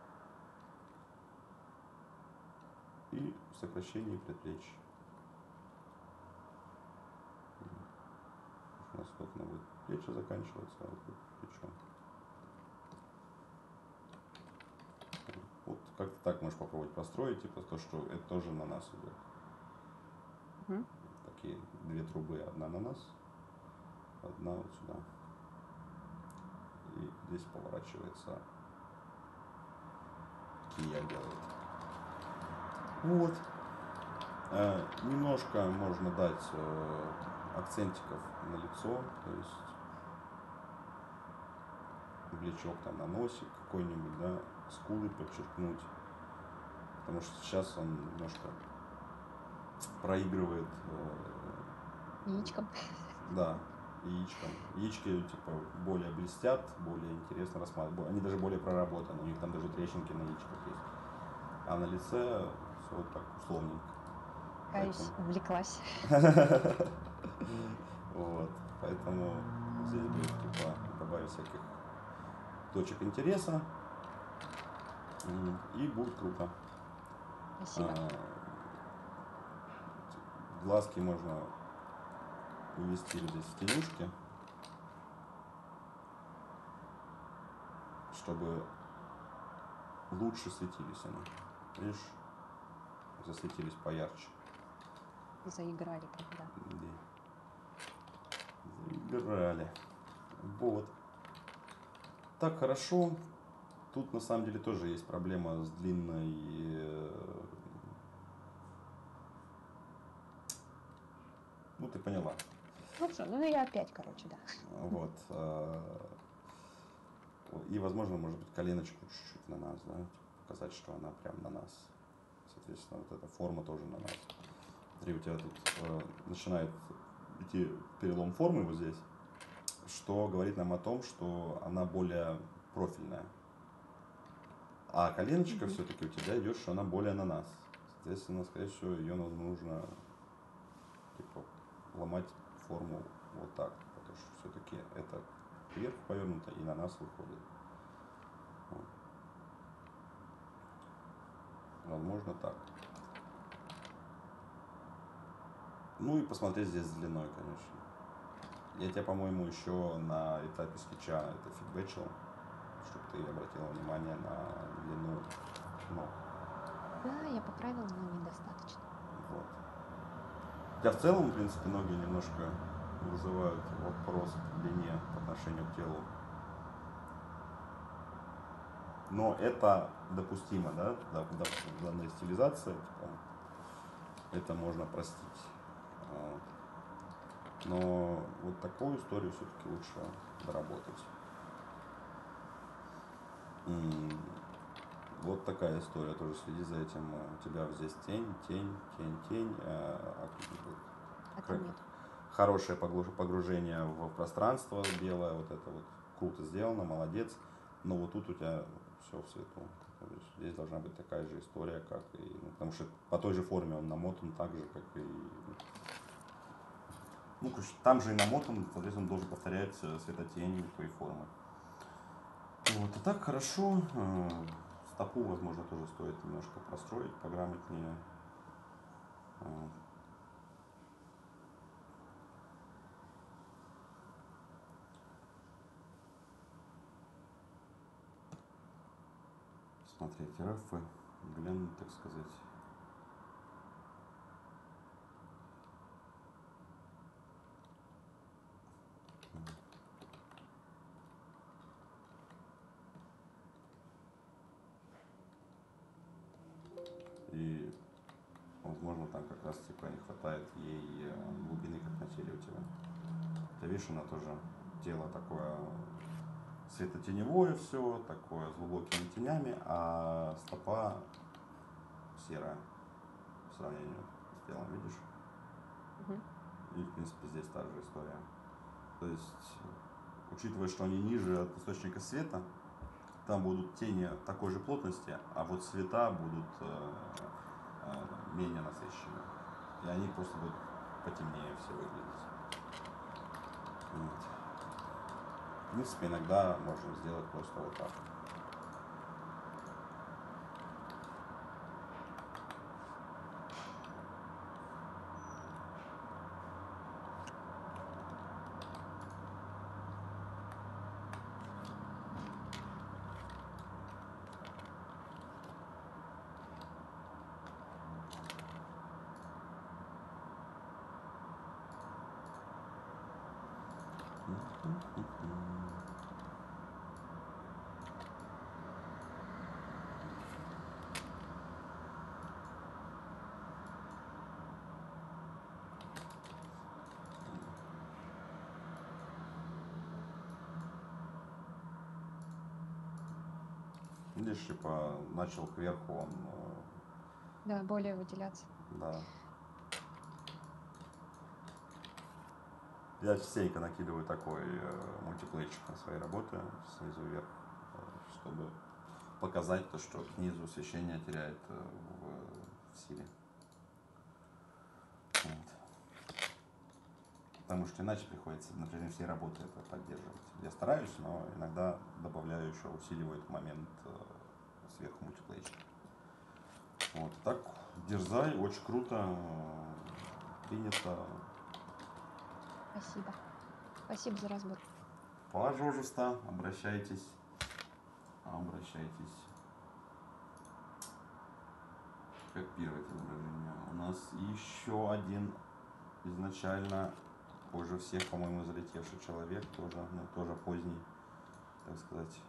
и сокращение предплечья. У нас вот оно будет плечо заканчиваться, а вот тут плечо. Вот как-то так можешь попробовать построить, типа то, что это тоже на нас идет. Мгм. Такие две трубы, одна на нас, одна вот сюда. И здесь поворачивается, кия делает. Вот. Э, немножко можно дать э, акцентиков на лицо, то есть блечок там на носик какой-нибудь, да, скулы подчеркнуть, потому что сейчас он немножко проигрывает, э, Яичком. да, яичком. Яички типа более блестят, более интересно рассматривать, они даже более проработаны, у них там даже трещинки на яичках есть, а на лице все вот так условненько. Каюсь, Поэтому увлеклась. вот, поэтому здесь будет типа добавить всяких точек интереса, м, и будет круто. Спасибо. А, Глазки можно увести вот здесь в тенюшки. чтобы лучше светились они. Видишь, засветились поярче. Заиграли когда. Да. Заиграли. Вот. Так, хорошо. Тут на самом деле тоже есть проблема с длинной... э, Ну, ты поняла. Ну все, ну я опять, короче, да. Вот. э, И, возможно, может быть, коленочку чуть-чуть на нас, да, типа показать, что она прям на нас. Соответственно, вот эта форма тоже на нас. Смотри, у тебя тут э, начинает идти перелом формы вот здесь, что говорит нам о том, что она более профильная. А коленочка Мгм. все-таки у тебя идет, что она более на нас. Соответственно, скорее всего, ее нужно типа ломать форму вот так, потому что все-таки это вверх повернуто и на нас выходит. Вот. Возможно, так. Ну и посмотреть здесь с длиной, конечно. Я тебя, по-моему, еще на этапе скетча это фидбэчил, чтобы ты обратила внимание на длину ног. Да, я поправила, но недостаточно. Вот. Хотя в целом, в принципе, ноги немножко вызывают вопрос к длине по отношению к телу. Но это допустимо, да, да, да, в данной стилизации, типа, это можно простить. А, Но вот такую историю все-таки лучше доработать. М, Вот такая история, тоже следи за этим. У тебя вот здесь тень, тень, тень, тень. а, а Это Хр- нет. Хорошее поглу- погружение в пространство белое, вот это вот круто сделано, молодец. Но вот тут у тебя все в свету. То есть здесь должна быть такая же история, как и... ну, потому что по той же форме он намотан так же, как и... Ну, короче, там же и намотан, соответственно, он должен повторять э, светотень твоей формы. Вот, а так хорошо. э, Стопу, возможно, тоже стоит немножко простроить пограмотнее. Э, Смотреть рафы, глянуть, так сказать. И, возможно, там как раз типа не хватает ей э, глубины, как на теле у тебя. Ты видишь, она тоже тело такое светотеневое все, такое с глубокими тенями, а стопа серая по сравнению с телом, видишь? Мгм. И, в принципе, здесь та же история. То есть, учитывая, что они ниже от источника света, там будут тени такой же плотности, а вот цвета будут э, э, менее насыщенные. И они просто будут потемнее все выглядеть. Вот. В принципе, иногда можно сделать просто вот так. Видишь, типа, начал кверху он, э, Да, более выделяться. да. Я частенько накидываю такой э, мультиплейчик на свои работы снизу вверх, э, чтобы показать то, что к низу освещение теряет э, в, в силе. Вот. Потому что иначе приходится на протяжении всей работы это поддерживать. Я стараюсь, но иногда добавляю еще, усиливаю этот момент э, сверху мультиплейчик. Вот. Так, дерзай, очень круто, э, принято. Спасибо. Спасибо за разбор. Пожалуйста, обращайтесь. Обращайтесь. Как первое изображение. У нас еще один изначально позже всех, по-моему, залетевший человек, тоже, ну, тоже поздний, так сказать.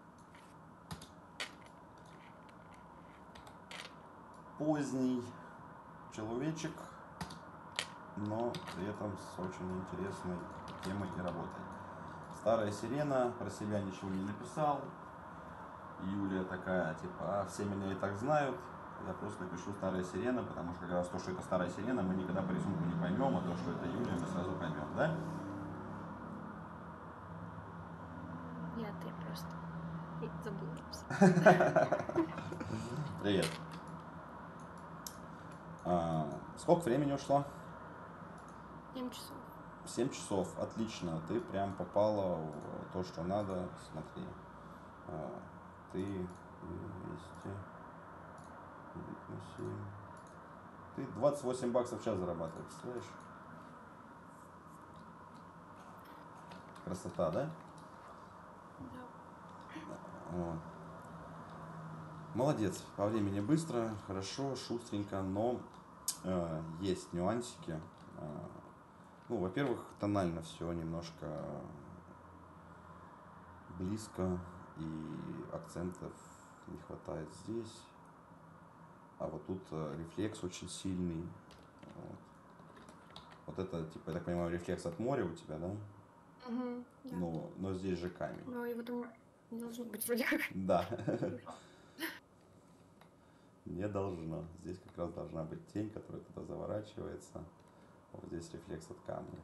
Поздний человечек, но при этом с очень интересной темой и работой. Старая сирена, про себя ничего не написал. Юлия такая, типа, а, все меня и так знают. Я просто напишу старая сирена, потому что как раз то, что это старая сирена, мы никогда по рисунку не поймем, а то, что это Юлия, мы сразу поймем, да? Нет, я просто и забыла. Привет. А, сколько времени ушло? Семь часов. Семь часов, отлично. Ты прям попала в то, что надо. Смотри. А, ты двести на семь. Ты двадцать восемь баксов в час зарабатываешь, представляешь? Красота, да? Да. Вот. Молодец, по времени быстро, хорошо, шустренько, но э, есть нюансики. Э, ну, во-первых, тонально все немножко близко, и акцентов не хватает здесь. А вот тут э, рефлекс очень сильный. Вот. Вот это, типа, я так понимаю, рефлекс от моря у тебя, да? Угу, да. Но, но здесь же камень. Но его там не должно быть вроде как. Да. Не должно. Здесь как раз должна быть тень, которая туда заворачивается. Вот здесь рефлекс от камня.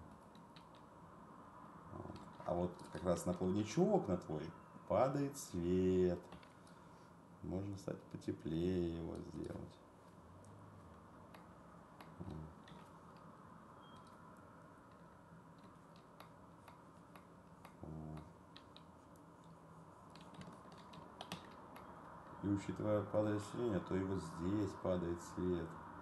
Вот. А вот как раз на плавничок на твой падает свет. Можно, кстати, потеплее его сделать. И учитывая падает свет, то и вот здесь падает свет.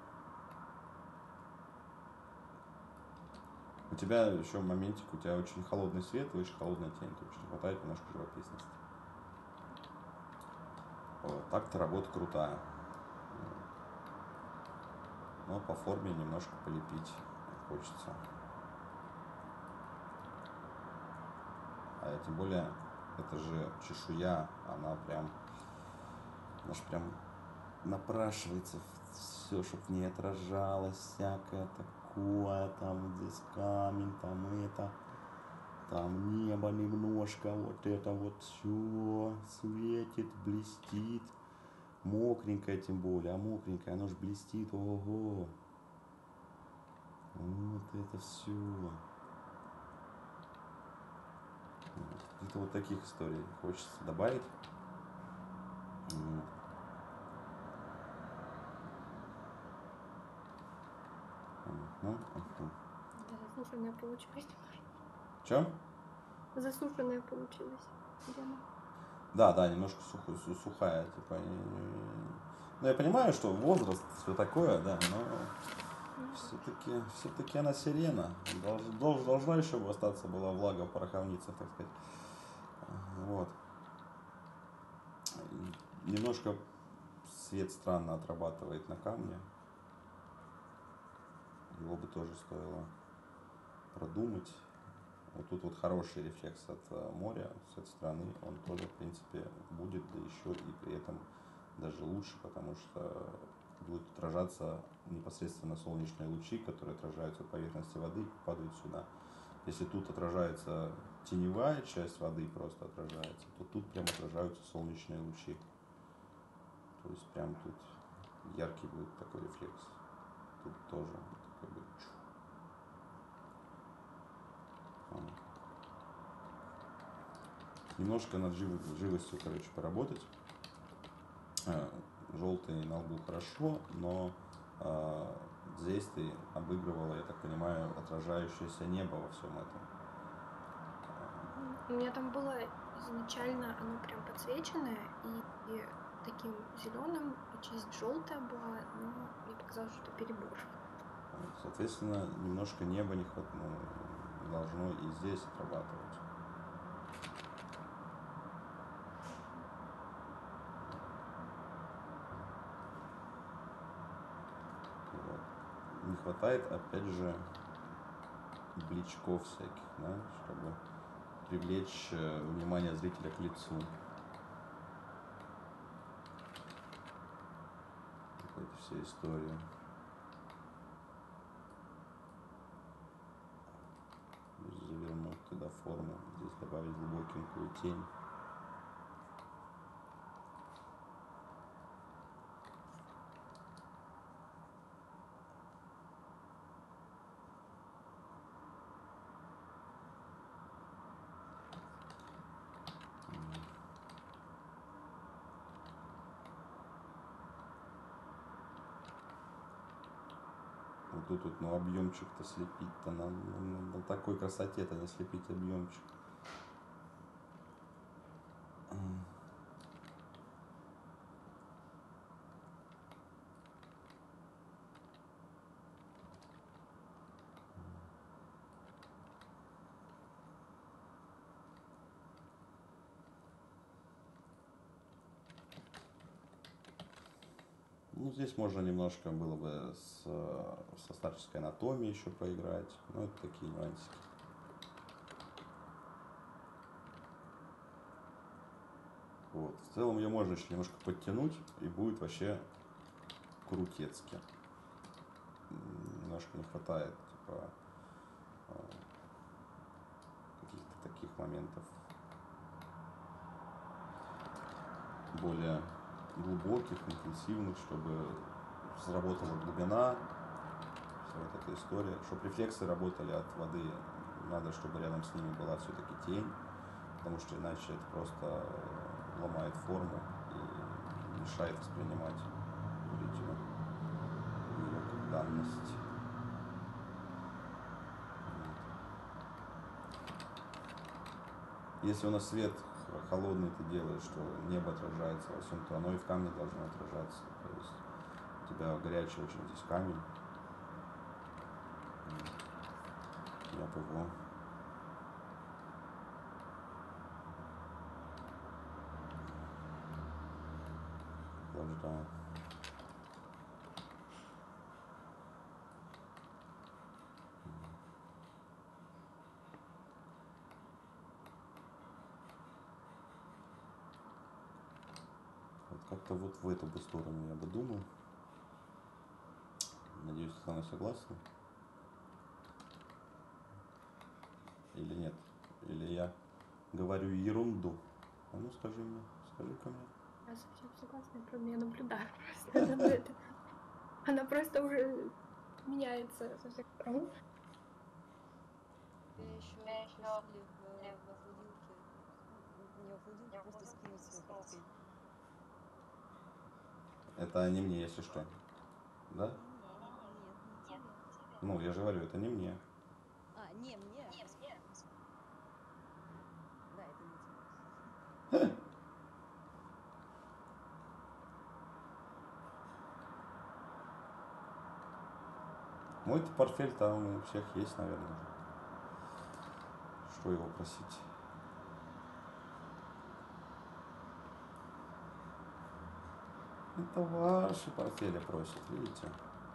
У тебя еще моментик, у тебя очень холодный свет, выше холодная тень, то есть не хватает немножко живописности. Вот, так-то работа крутая. Но по форме немножко полепить хочется. А тем более, это же чешуя, она прям, она ж прям напрашивается все, чтобы в ней отражалось всякое такое, там вот здесь камень, там это, там небо немножко, вот это вот все светит, блестит, мокренькое тем более, а мокренькое, оно же блестит, ого, вот это все. Где-то вот таких историй хочется добавить. Угу, угу. Да, засушенная получилась. Че? Засушенная получилась. Прямо. Да, да, немножко сухая, сухая, типа. Ну, я понимаю, что возраст, все такое, да, но все-таки, все-таки она сирена. Долж, долж, должна еще бы остаться была влага в пороховницах, так сказать. Вот. Немножко свет странно отрабатывает на камне. Его бы тоже стоило продумать. Вот тут вот хороший рефлекс от моря с этой стороны, он тоже, в принципе, будет, да еще и при этом даже лучше, потому что будут отражаться непосредственно солнечные лучи, которые отражаются от поверхности воды и падают сюда. Если тут отражается теневая часть воды, просто отражается, то тут прям отражаются солнечные лучи. То есть прям тут яркий будет такой рефлекс. Тут тоже такой будет. Немножко над жив... живостью, короче, поработать. Желтый на лбу хорошо, но э, здесь ты обыгрывала, я так понимаю, отражающееся небо во всем этом. У меня там было изначально оно прям подсвеченное и, и таким зеленым, и часть желтая была, но мне показалось, что перебор. Соответственно, немножко неба не хватает, ну, должно и здесь отрабатывать. хватает, опять же, бличков всяких, да, чтобы привлечь э, внимание зрителя к лицу. Вот эти все истории. Здесь завернуть туда форму, здесь добавить глубокенькую тень. Вот тут вот, ну, объемчик-то слепить-то на, на, на такой красоте-то не слепить объемчик. Ну, здесь можно немножко было бы с, со старческой анатомией еще поиграть. Ну, это такие нюансики. Вот. В целом ее можно еще немножко подтянуть, и будет вообще крутецки. Немножко не хватает, типа, каких-то таких моментов более глубоких, интенсивных, чтобы сработала глубина, вся вот эта история, чтобы рефлексы работали от воды. Надо, чтобы рядом с ними была все-таки тень, потому что иначе это просто ломает форму и мешает воспринимать зрителю ее как данность. Если у нас свет холодный ты делаешь, что небо отражается во всем, то оно и в камне должно отражаться. То есть у тебя горячий очень здесь камень. Я бы его охлаждаю. Как-то вот в эту бы сторону я бы думал. Надеюсь, ты со мной согласна? Или нет? Или я говорю ерунду? А ну скажи мне, скажи ко мне. Я совсем согласна, правда, я наблюдаю просто за это. Она просто уже меняется со всех сторон. Тебя еще попросили в, во флудилке, не во флудилке, просто скинуть свой портфель. Это не мне, если что. Да? Нет, не тебе. Ну, я же говорю, это не мне. А, не мне. Да, это не тебе. Мой-то портфель там у всех есть, наверное. Что его просить? Это ваши портфели просят, видите?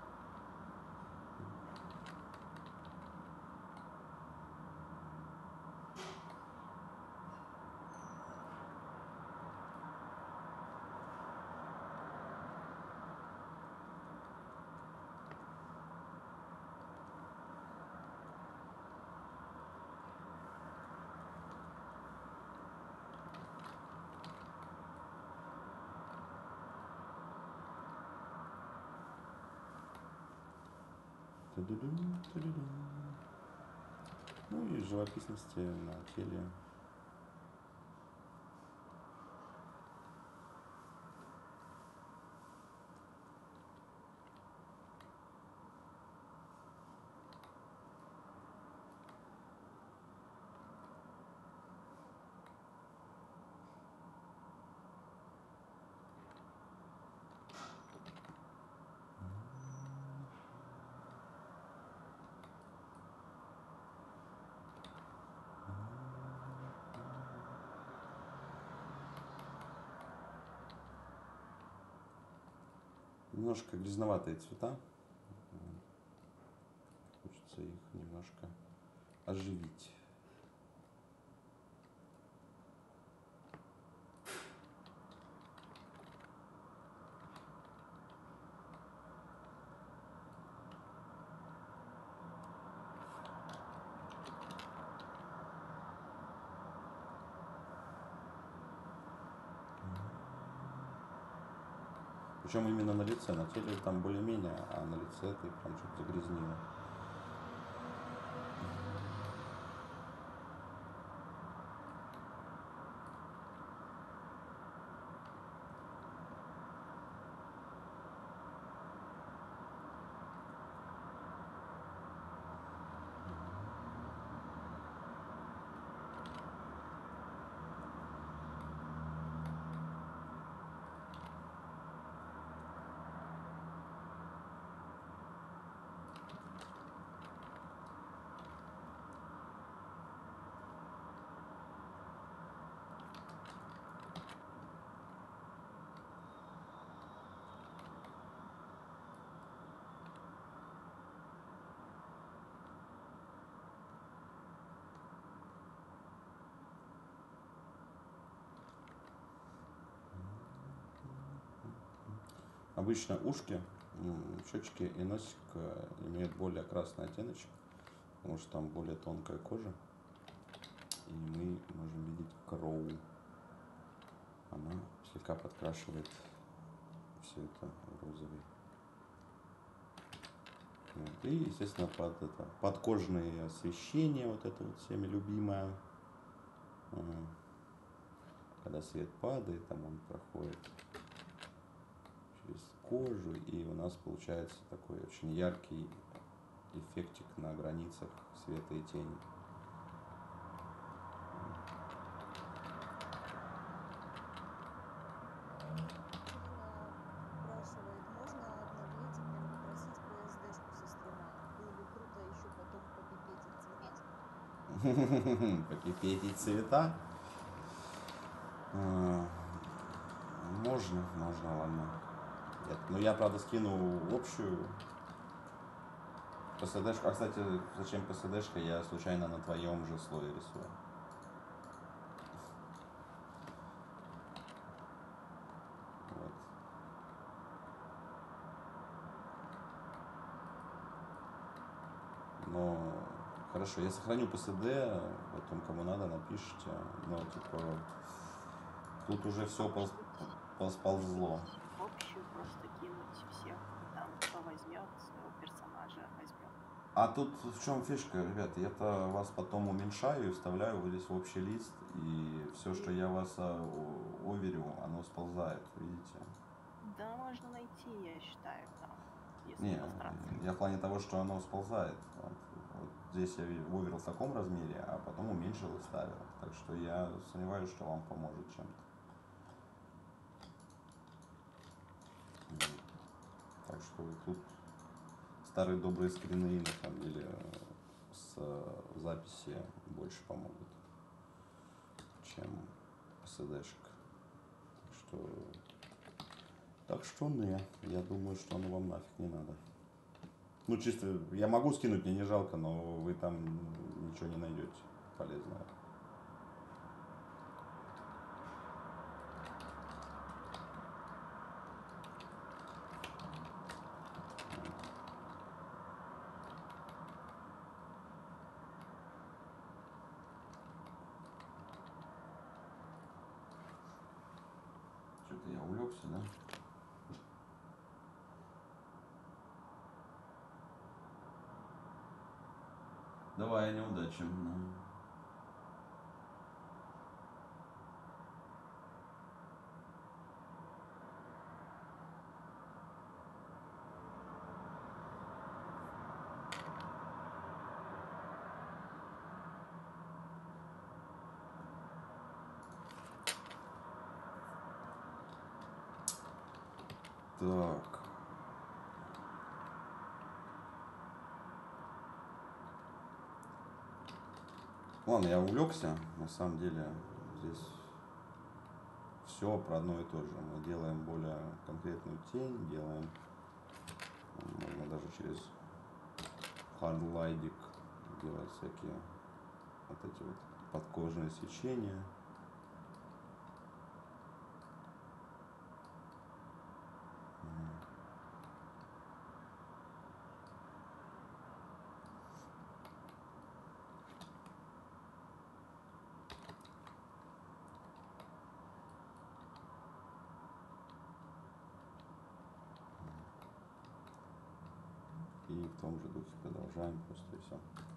Ту-ду-дум, ту-ду-дум. Ну и живописности на теле. Немножко грязноватые цвета. попытаться их немножко оживить. Причем именно на лице, на теле там более-менее, а на лице ты прям что-то загрязнила. Обычно ушки, щечки и носик имеют более красный оттеночек, потому что там более тонкая кожа, и мы можем видеть кроу. Она слегка подкрашивает все это в розовый. Вот. И, естественно, под это подкожное освещение, вот это вот всеми любимое, когда свет падает, там он проходит через кожу, и у нас получается такой очень яркий эффектик на границах света и тени. Спрашивает, можно обновить и прям попросить пэ эс дэ-шку со стрима? Было бы круто еще потом попипетить цвета. Попипетить цвета? Можно, можно, ладно. Нет, ну я, правда, скину общую пэ эс дэ-шку. А, кстати, зачем пэ эс дэ-шка? Я случайно на твоем же слое рисую. Вот. Но хорошо, я сохраню пэ эс дэ, потом кому надо напишите. Но типа тут уже все пол, ползло. Общую просто кинуть всех, там кто возьмет своего персонажа, возьмет. А тут в чем фишка, ребята, я-то вас потом уменьшаю и вставляю вот здесь в общий лист, и все, что я вас оверю, оно сползает, видите? Да, можно найти, я считаю, там, если Не, постараться. я в плане того, что оно сползает. Вот, вот здесь я оверил в таком размере, а потом уменьшил и вставил. Так что я сомневаюсь, что вам поможет чем-то. Так что тут старые добрые скрины, на самом деле, с записи больше помогут, чем пэ эс дэ-шек. Так что, так что не, я думаю, что оно вам нафиг не надо. Ну, чисто, я могу скинуть, мне не жалко, но вы там ничего не найдете полезного. Что-то я увлекся, да? Давай, неудачи. Так. Ладно, я увлекся. На самом деле здесь все про одно и то же. Мы делаем более конкретную тень, делаем, можно даже через хардлайдик, делать всякие вот эти вот подкожные свечения. И в том же духе продолжаем просто и все.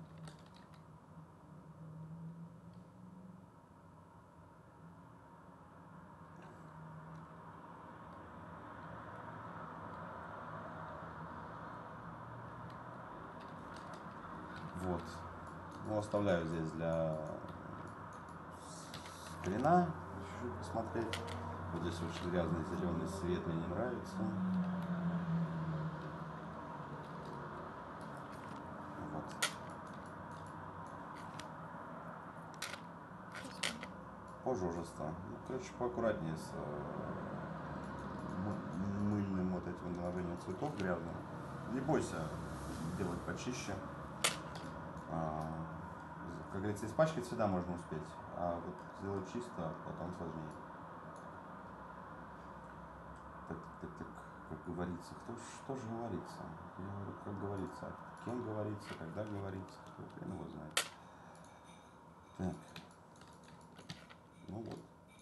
Вот. Ну, оставляю здесь для скрина чуть-чуть посмотреть. Вот здесь очень грязный зеленый цвет мне не нравится. Вот. Позже уже стану. Ну, короче, поаккуратнее с мыльным вот этим наложением цветов грязным. Не бойся делать почище. А, как говорится, испачкать всегда можно успеть, а вот сделать чисто потом сложнее. Так, так, так, как говорится, кто, что же говорится? Я говорю, как говорится, кем говорится, когда говорится, кто хрен его знает. Так, ну вот.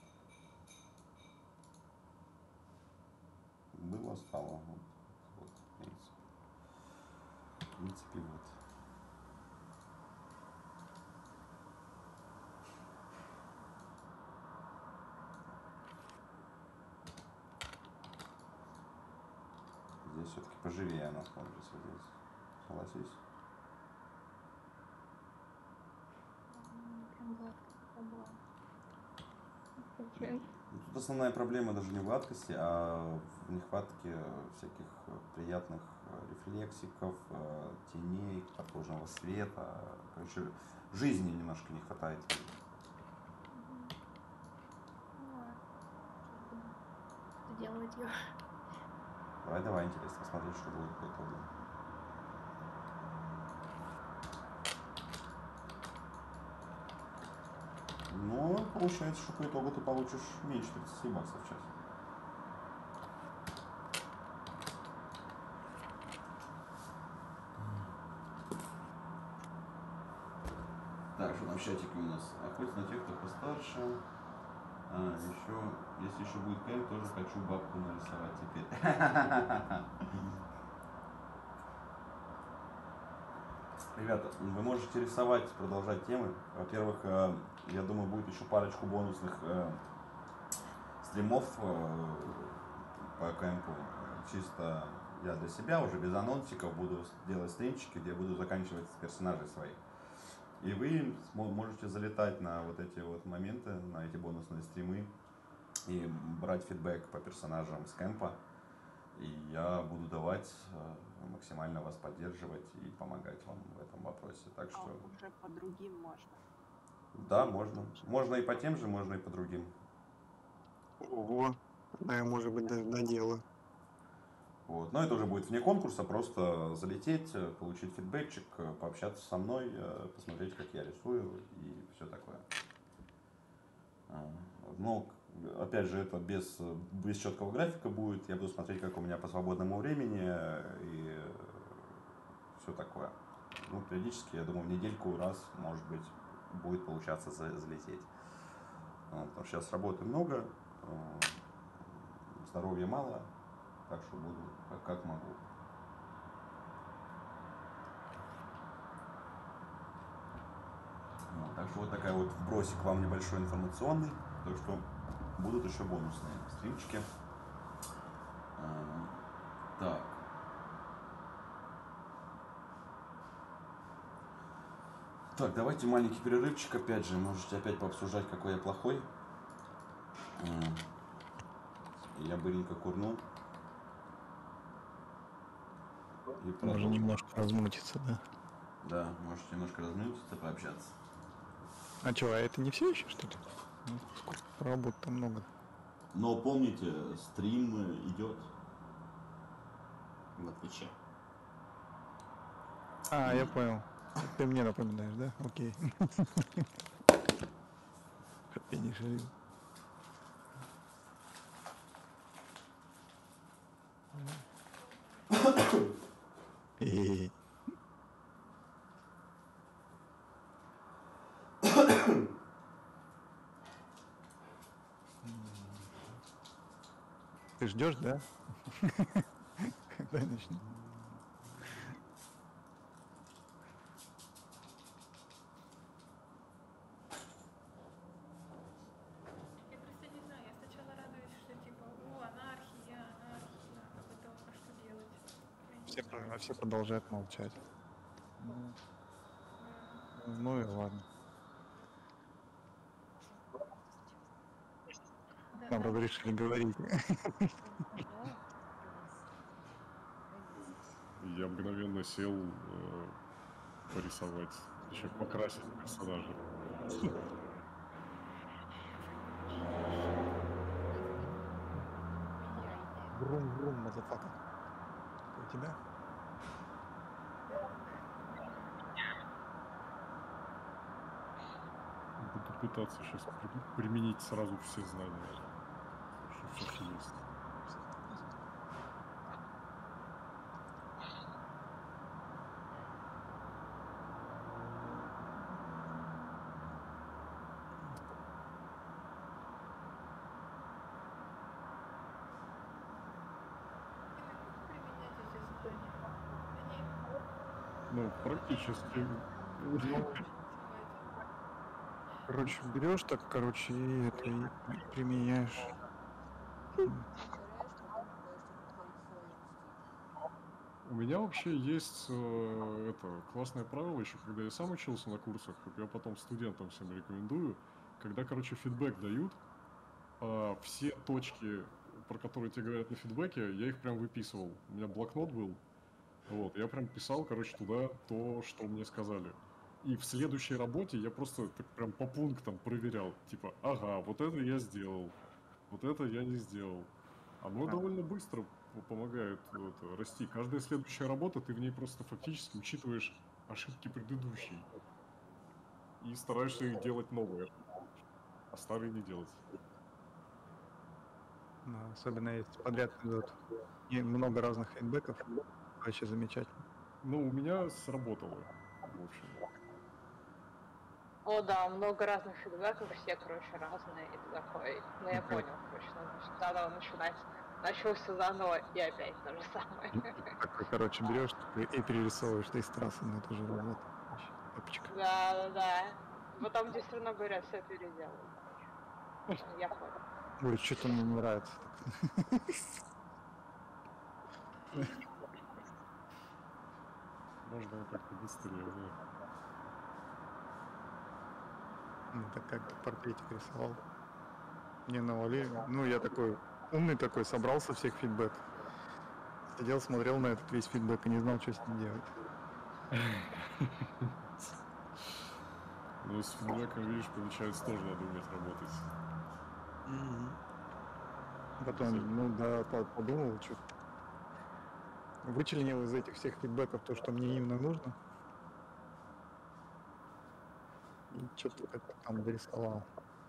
Было, стало. Вот, вот, в принципе. В принципе, вот. Здесь все-таки поживее она смотрится здесь. Согласись? Прям гладко было. Тут основная проблема даже не в гладкости, а в нехватке всяких приятных рефлексиков, теней, подкожного света. Короче, жизни немножко не хватает. Делать ее. Давай, давай, интересно посмотреть, что будет по итогу. Ну, получается, что по итогу ты получишь меньше тридцати баксов в час. Так, что там в чатике у нас? Охотиться на тех, кто постарше. А, еще, если еще будет кайф, тоже хочу бабку нарисовать теперь. Ребята, вы можете рисовать, продолжать темы. Во-первых, я думаю, будет еще парочку бонусных стримов по кэмпу. Чисто я для себя, уже без анонсиков, буду делать стримчики, где я буду заканчивать персонажей своих. И вы можете залетать на вот эти вот моменты, на эти бонусные стримы и брать фидбэк по персонажам с кэмпа. И я буду давать, максимально вас поддерживать и помогать вам в этом вопросе. Так что... А уже по другим можно? Да, можно. Можно и по тем же, можно и по другим. Ого, да, может быть, даже до дела. Вот. Но это уже будет вне конкурса, просто залететь, получить фидбэкчик, пообщаться со мной, посмотреть, как я рисую и все такое. Но, опять же, это без, без четкого графика будет, я буду смотреть, как у меня по свободному времени и все такое. Ну, периодически, я думаю, в недельку раз, может быть, будет получаться залететь. Вот, потому что сейчас работы много, здоровья мало. Так что буду как, как могу. Вот, так что вот такая вот вбросик вам небольшой информационный. Так что будут еще бонусные стримчики. А, так. Так, давайте маленький перерывчик. Опять же, можете опять пообсуждать, какой я плохой. А, я быренько курну. Можно немножко размутиться, да? Да, можете немножко размутиться, пообщаться. А что, а это не все еще, что ли? Ну, сколько работы там много. Но помните, стрим идет в Твиче. А, я понял. Ты мне напоминаешь, да? Окей. Чтоб я не шалил. Э, Ты ждешь, да? Когда я начну? Я просто не знаю, я сначала радуюсь, что типа, о, анархия, анархия, а потом, а что делать? Я не Все, знаю. про- все продолжают молчать. Ну, М. ну и ладно. Да, Нам да. разрешили говорить. Я мгновенно сел э, порисовать, еще покрасить персонажа. Врум-врум, мазафака. У тебя? Буду пытаться сейчас применить сразу все знания, что сейчас есть. Применять эти знания. Они Ну, практически. Ну, короче, берешь так, короче, и это и при- применяешь. М, Повторяешь, потом пытаешься как Хан Сойер мстить. У меня вообще есть э, это классное правило, еще когда я сам учился на курсах, как я потом студентам всем рекомендую, когда, короче, фидбэк дают, а, все точки, про которые тебе говорят на фидбэке, я их прям выписывал. У меня блокнот был, вот, я прям писал, короче, туда то, что мне сказали. И в следующей работе я просто так прям по пунктам проверял, типа, ага, вот это я сделал, вот это я не сделал. Оно а, довольно быстро п- помогает вот, расти. Каждая следующая работа, ты в ней просто фактически учитываешь ошибки предыдущей и стараешься их делать новые, а старые не делать. ну, особенно если подряд идет и много разных фидбэков, вообще замечательно. Ну, у меня сработало, в общем. О, да, много разных фидбэков, все, короче, разные, и ты такой, ну я Ну, как- понял, короче, надо заново начинать. Начался заново, и опять то же самое. Такой, короче, берешь такой и перерисовываешь три страсы, но это же вот вообще топчик. Да, да, да. Потом тебе все равно говорят, все переделай, короче. Я понял. Ой, что-то мне не нравится. Можно вот как-то быстрее, да. Ну, так как-то портретик рисовал. Не навалили. Ну, я такой умный такой, собрал со всех фидбэк. Сидел, смотрел на этот весь фидбэк и не знал, что с ним делать. Ну, с фидбэком, видишь, получается, тоже надо уметь работать. Потом, ну да, по- подумал, что вычленил из этих всех фидбэков то, что мне именно нужно. И что-то как-то там дорисовал.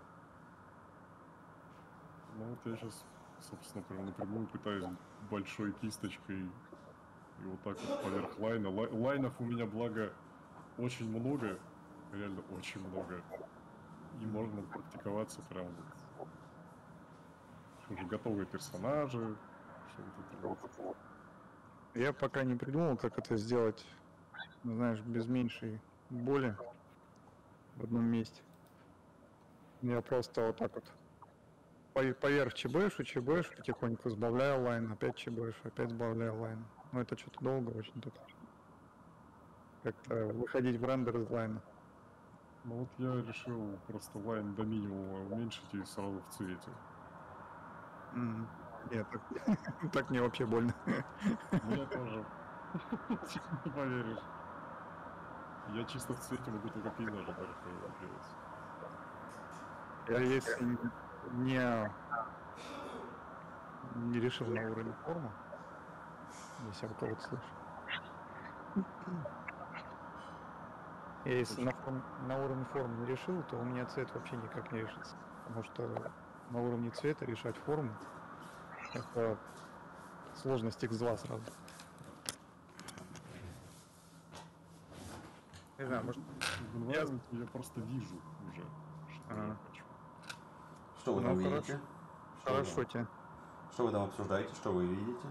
Ну, вот я сейчас, собственно, прям напрямую пытаюсь большой кисточкой и вот так вот поверх лайна. Лай- лайнов у меня, благо, очень много, реально очень много. И можно практиковаться прям вот. Уже готовые персонажи, что вот это вот. Я пока не придумал, как это сделать, ну, знаешь, без меньшей боли в одном месте. Я просто вот так вот по- поверх чбэшу, чбэшу, потихоньку сбавляю лайн, опять чбэшу, опять сбавляю лайн. Ну, это что-то долго очень тут. Как-то выходить в рендер из лайна. Ну вот я решил просто лайн до минимума уменьшить и сразу в цвете. М. Нет, так, так мне вообще больно. Мне тоже. Не поверишь. Я чисто в цвете могу только пейзажи хорошо делать. Я если не, не решил на уровень формы, если я у кого-то слышу. Я если Очень. на, форм- на уровне формы не решил, то у меня цвет вообще никак не решится. Потому что на уровне цвета решать форму — это сложность икс два сразу. Не знаю, может... В Я... environment я просто вижу уже, что я А, хочу. Что вы ну там хорошо, видите? Что вы хорошо там, тебе. что вы там обсуждаете? Что вы видите?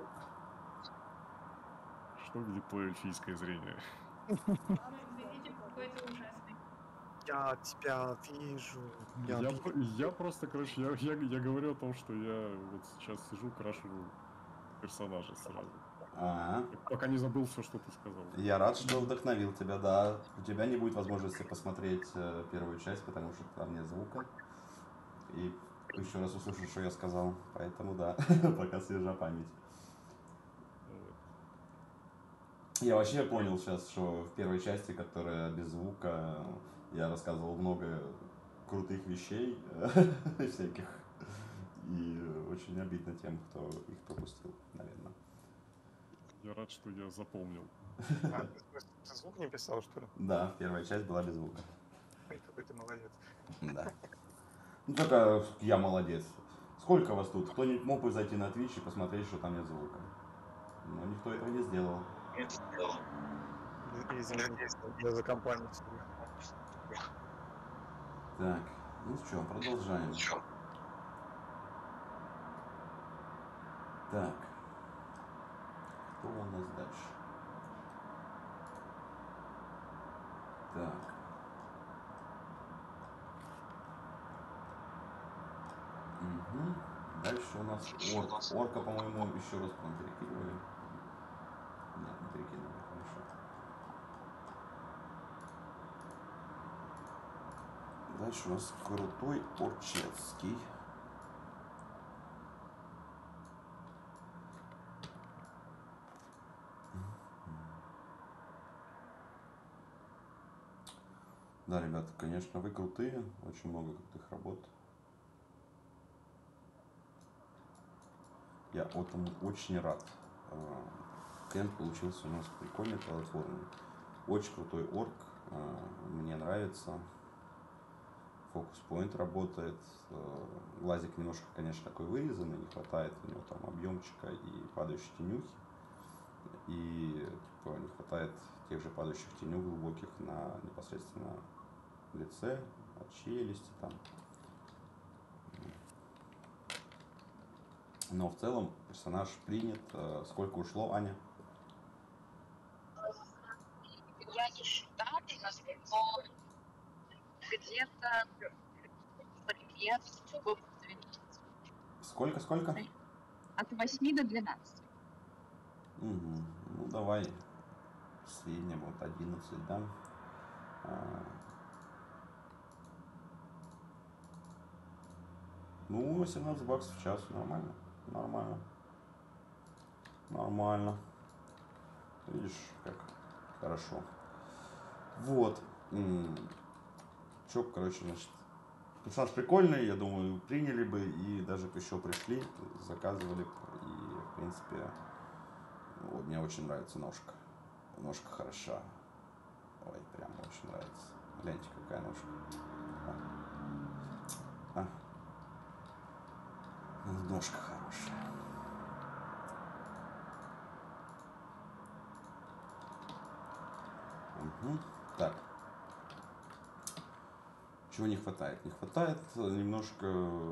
Что видит твое эльфийское зрение? Мы, мы видим какой-то ужасный. Я тебя вижу. Я, Я, вижу. про- я просто, короче, я, я, я говорю о том, что я вот сейчас сижу, крашу персонажа сразу. А, Я пока не забыл все, что ты сказал. я рад, что вдохновил тебя, да. У тебя не будет возможности посмотреть э, первую часть, потому что там нет звука. И еще раз услышишь, что я сказал. Поэтому да, пока свежа память. Вот. Я вообще понял сейчас, что в первой части, которая без звука, я рассказывал много крутых вещей всяких. И очень обидно тем, кто их пропустил, наверное. Я рад, что я запомнил. А, ты, ты звук не писал, что ли? Да, первая часть была без звука. Ой, какой ты молодец. Да. Ну только я молодец. Сколько вас тут? Кто-нибудь мог бы зайти на Twitch и посмотреть, что там нет звука? Но никто этого не сделал. Извините, я за компанию. Так, ну что, продолжаем. Так. Кто у нас дальше? Так. Угу. Дальше у нас орк. Орка, по-моему, еще раз к нам перекидывали. Нет, не перекидывали, хорошо. Дальше у нас крутой Орчевский. Да, ребята, конечно, вы крутые, очень много крутых работ. Я этому очень рад. Кэмп получился у нас прикольный, плодотворный. Очень крутой орк, мне нравится. Фокус-поинт работает. Глазик немножко, конечно, такой вырезанный, не хватает у него там объемчика и падающей тенюхи. И типа, не хватает тех же падающих тенюк глубоких на непосредственно лице, от челюсти там. Но в целом персонаж принят. Сколько ушло, Аня? Я не считала, но где-то лет Сколько, сколько? от восьми до двенадцати. Угу. Ну давай в среднем вот одиннадцать, да? А... Ну, восемнадцать баксов в час, нормально, нормально, нормально. Видишь, как хорошо. Вот. Чё, короче, значит, персонаж прикольный, я думаю, приняли бы и даже бы еще пришли, заказывали бы. И, в принципе, вот, мне очень нравится ножка. Ножка хороша. Ой, прям очень нравится. Гляньте, какая ножка. А. А. Ножка хорошая. Угу. Так. Чего не хватает? Не хватает немножко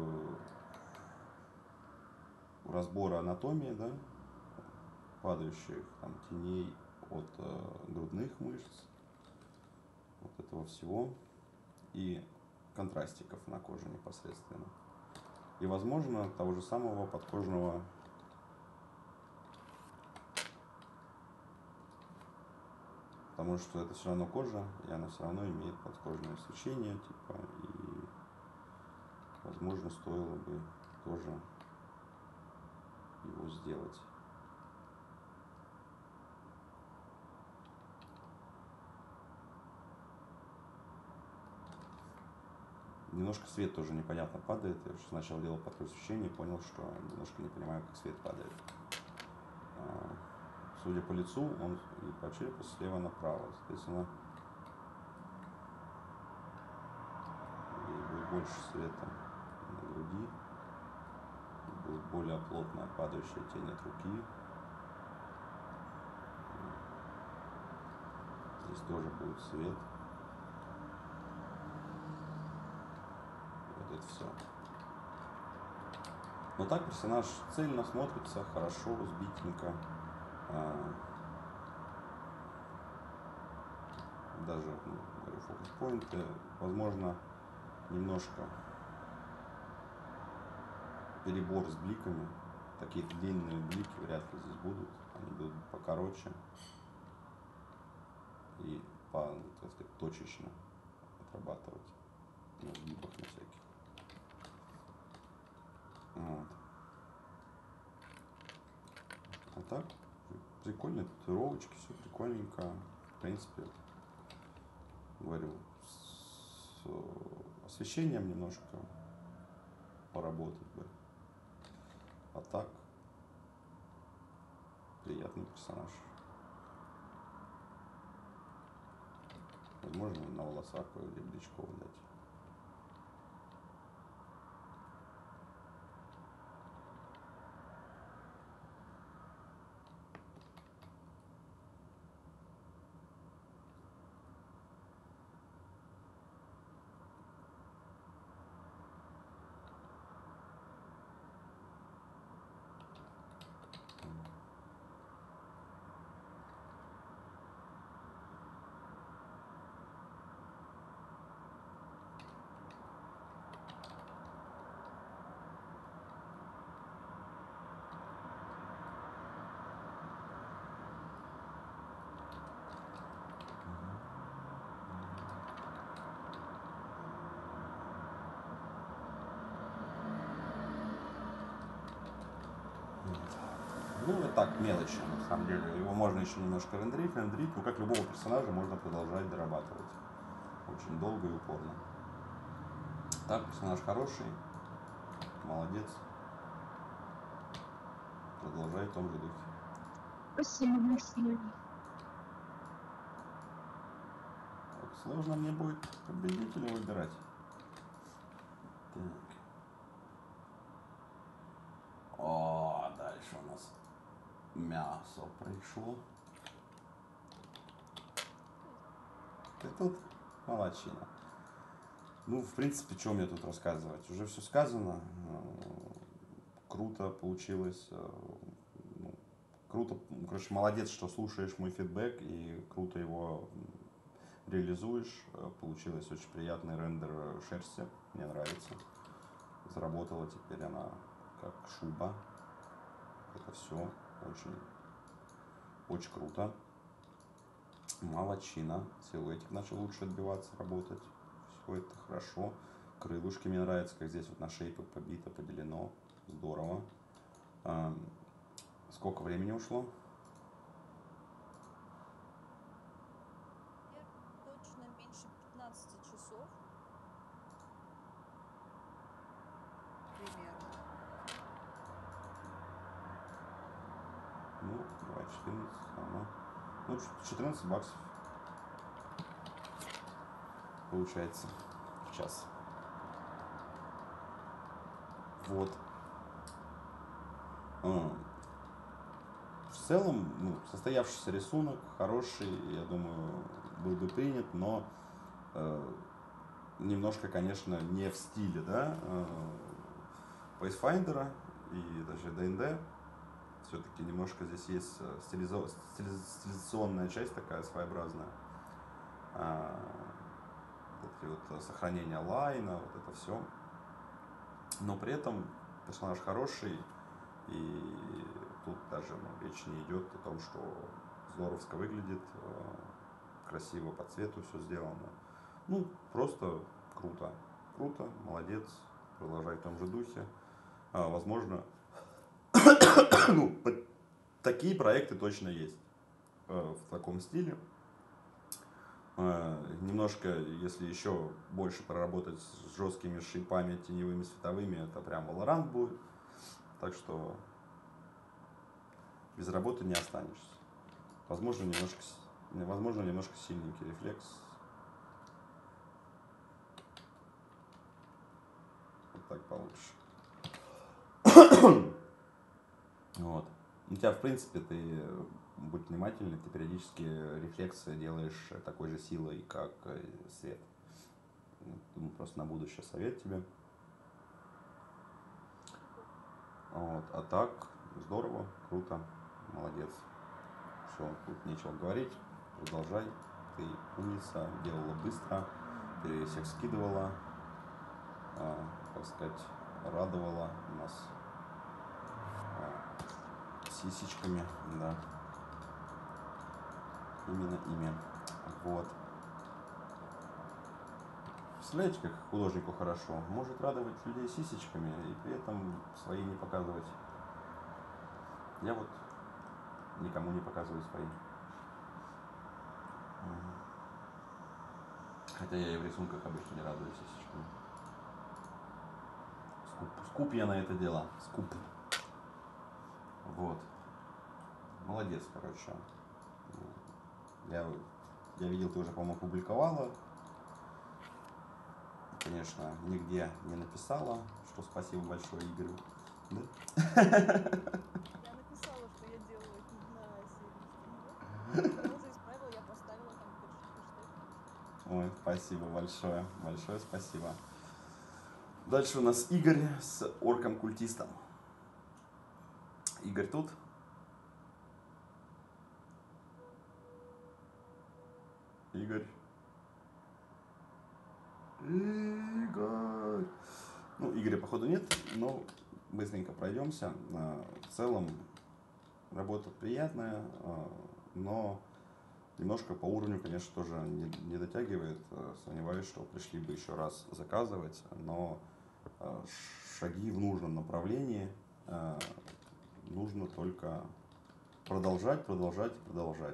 разбора анатомии, да, падающих там теней от э, грудных мышц, вот этого всего, и контрастиков на коже непосредственно. И, возможно, того же самого подкожного потому что это все равно кожа, и она все равно имеет подкожное свечение, типа, и, возможно, стоило бы тоже его сделать. Немножко свет тоже непонятно падает. Я сначала делал подкожное свечение, понял, что немножко не понимаю, как свет падает. Судя по лицу, он и по черепу слева направо. Соответственно, больше света на груди. Будет более плотная падающая тень от руки. Здесь тоже будет свет. Вот это все. Но так персонаж цельно смотрится, хорошо, сбитенько. А, даже, ну, говорю, фокус-поинты, возможно, немножко перебор с бликами. Такие длинные блики вряд ли здесь будут. Они будут покороче и по, так сказать, точечно отрабатывать. Ну, в гибах на всяких. Вот. А так, прикольные татуировочки, все прикольненько. В принципе, говорю, с освещением немножко поработать бы. А так, приятный персонаж. Возможно, на волосах или брючков дать. Ну, это так, мелочи, на самом деле. Его можно еще немножко рендерить, рендерить, но как любого персонажа можно продолжать дорабатывать. Очень долго и упорно. Так, персонаж хороший, молодец. Продолжай в том же духе. Спасибо, Максим. Так, сложно мне будет победителя выбирать. Так. О, дальше у нас мясо пришло. Ты тут молодчина. Ну, в принципе, что мне тут рассказывать? Уже все сказано. Круто получилось. Ну, круто, короче, молодец, что слушаешь мой фидбэк и круто его реализуешь. Получилось очень приятный рендер шерсти. Мне нравится. Заработала теперь она как шуба. Это все очень, очень круто. Молодчина. Силуэтик начал лучше отбиваться, работать. Все это хорошо. Крылышки мне нравятся, как здесь вот на шейпах побито, поделено. Здорово. А, сколько времени ушло? Точно меньше пятнадцати часов. Примерно. Ну, давай четырнадцать. Ага. Ну, четырнадцать баксов. Получается в час. Вот. А. В целом, ну, состоявшийся рисунок, хороший, я думаю, был бы принят, но э, немножко, конечно, не в стиле, да, э, Pathfinder и даже ди энд ди. Все-таки немножко здесь есть стилизо... стилизационная часть такая своеобразная. А, вот, вот сохранение лайна, вот это все. Но при этом персонаж хороший, и тут даже, ну, речь не идет о том, что здоровско выглядит, красиво по цвету все сделано. Ну, просто круто. Круто, молодец, продолжай в том же духе. А, возможно, ну, такие проекты точно есть э, в таком стиле. Э, немножко, если еще больше проработать с жесткими шипами, теневыми, световыми, это прям Valorant будет. Так что без работы не останешься. Возможно, немножко, возможно, немножко сильненький рефлекс. так получше. Вот. У тебя, в принципе, ты будь внимательный, ты периодически рефлексы делаешь такой же силой, как свет. Думаю, просто на будущее совет тебе. Вот. А так, здорово, круто, молодец. Все, тут нечего говорить, продолжай. Ты умница, делала быстро, ты всех скидывала, а, так сказать, радовала нас а, сисечками, да. Именно ими. Вот. Представляете, как художнику хорошо? Может радовать людей сисечками и при этом свои не показывать. Я вот никому не показываю свои. Хотя я и в рисунках обычно не радуюсь сисечками. Скуп, скуп я на это дело. Скуп. Вот. Молодец, короче. Я, я видел, ты уже, по-моему, публиковала. Конечно, нигде не написала, что спасибо большое Игорю. Да? Я написала, что я делаю на серии стрима. Я уже исправила, я поставила там хэштег. Ой, спасибо большое. Большое спасибо. Дальше у нас Игорь с орком-культистом. Игорь тут? Игорь. Игорь. Ну, Игоря, походу, нет, но быстренько пройдемся. В целом, работа приятная, но немножко по уровню, конечно, тоже не, не дотягивает. Сомневаюсь, что пришли бы еще раз заказывать, но шаги в нужном направлении. Нужно только продолжать, продолжать, продолжать.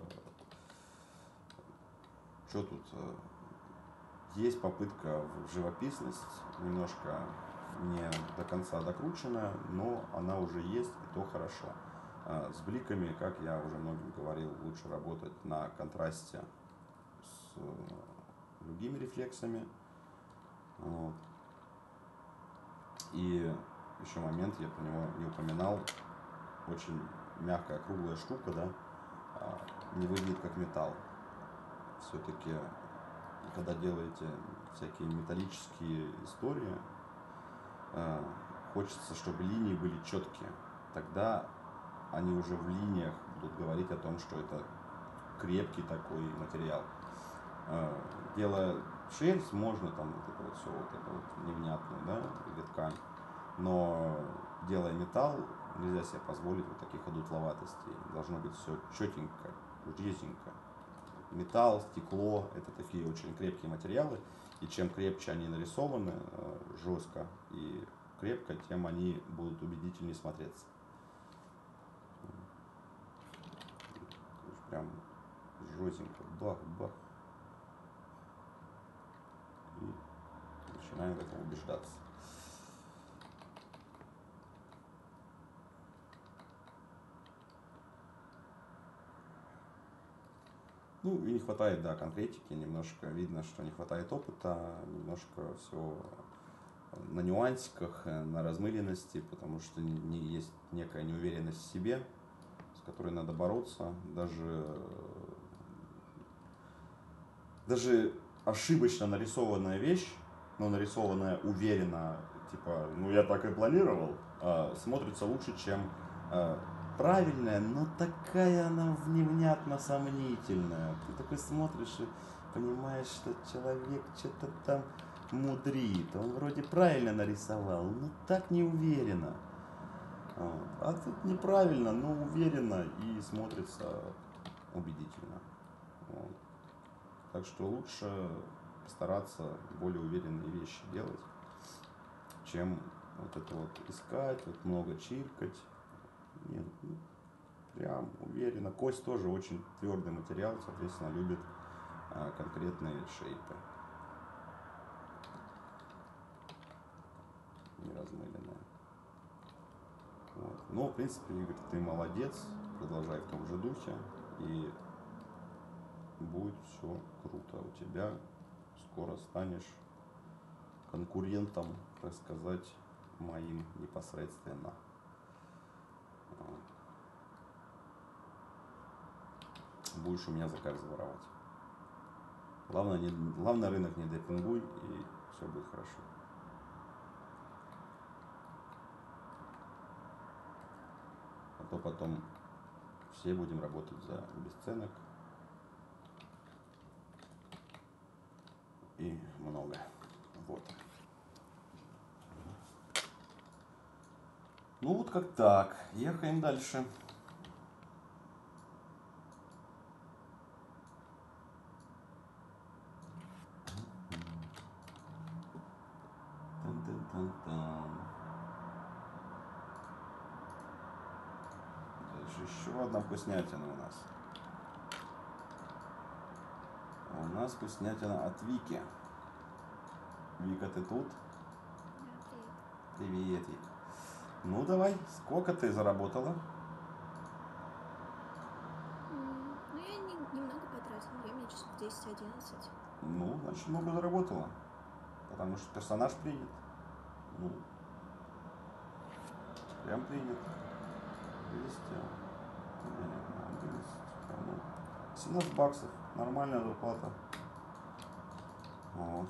Что тут? Есть попытка в живописность, немножко не до конца докрученная, но она уже есть, и то хорошо. С бликами, как я уже многим говорил, лучше работать на контрасте с другими рефлексами. Вот. И еще момент, я про него не упоминал, очень мягкая круглая штука, да, не выглядит как металл. Все-таки, когда делаете всякие металлические истории, хочется, чтобы линии были четкие. Тогда они уже в линиях будут говорить о том, что это крепкий такой материал. Делая шерсть, можно там вот это вот все, вот это вот невнятное, да, или ткань. Но делая металл, нельзя себе позволить вот таких одутловатостей. Должно быть все четенько, резенько. Металл, стекло – это такие очень крепкие материалы. И чем крепче они нарисованы, жестко и крепко, тем они будут убедительнее смотреться. Прям жестенько, бах-бах. И начинаем в этом убеждаться. Ну и не хватает, да, конкретики, немножко видно, что не хватает опыта, немножко всего на нюансиках, на размыленности, потому что не, есть некая неуверенность в себе, с которой надо бороться. Даже, даже ошибочно нарисованная вещь, но нарисованная уверенно, типа, ну я так и планировал, смотрится лучше, чем правильная, но такая она невнятно сомнительная. Ты такой смотришь и понимаешь, что человек что-то там мудрит. Он вроде правильно нарисовал, но так не уверенно. Вот. А тут неправильно, но уверенно и смотрится убедительно. Вот. Так что лучше постараться более уверенные вещи делать, чем вот это вот искать, вот много чиркать. Нет, ну, прям уверенно. Кость тоже очень твердый материал, соответственно, любит а, конкретные шейпы. Неразмыленные. Вот. Но, в принципе, Игорь, ты молодец. Продолжай в том же духе. И будет все круто. У тебя скоро станешь конкурентам, так сказать, моим непосредственно. Будешь у меня заказы воровать. Главное, не, главное рынок не демпингуй, и все будет хорошо. А то потом все будем работать за бесценок. И много. Вот. Ну вот как так. Ехаем дальше. Тан-тан-тан-тан. Дальше еще одна вкуснятина у нас. У нас вкуснятина от Вики. Вика, ты тут? Привет, Вик. Ну давай, сколько ты заработала? М, Ну, я не- немного потратила времени, часов десять-одиннадцать. Ну, значит, много заработала. Потому что персонаж принят. Ну, прям принят. двести. Ну, семнадцать баксов. Нормальная зарплата. Вот.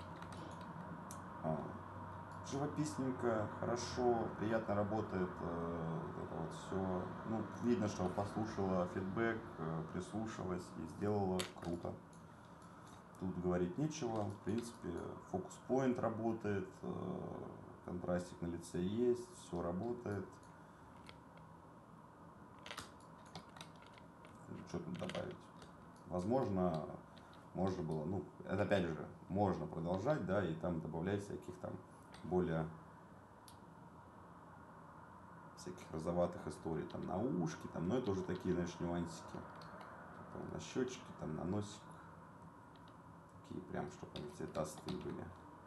А, живописненько, хорошо, приятно работает. э, вот это вот все. Ну, видно, что послушала фидбэк, э, прислушалась и сделала круто. Тут говорить нечего. В принципе, фокус-поинт работает, э, контрастик на лице есть, все работает. Что тут добавить? Возможно, можно было, ну, это опять же, можно продолжать, да, и там добавлять всяких там более всяких розоватых историй, там, на ушки, там, но это уже такие, знаешь, нюансики. Там, на щечки, там, на носик. Такие прям, чтобы они цветастые были.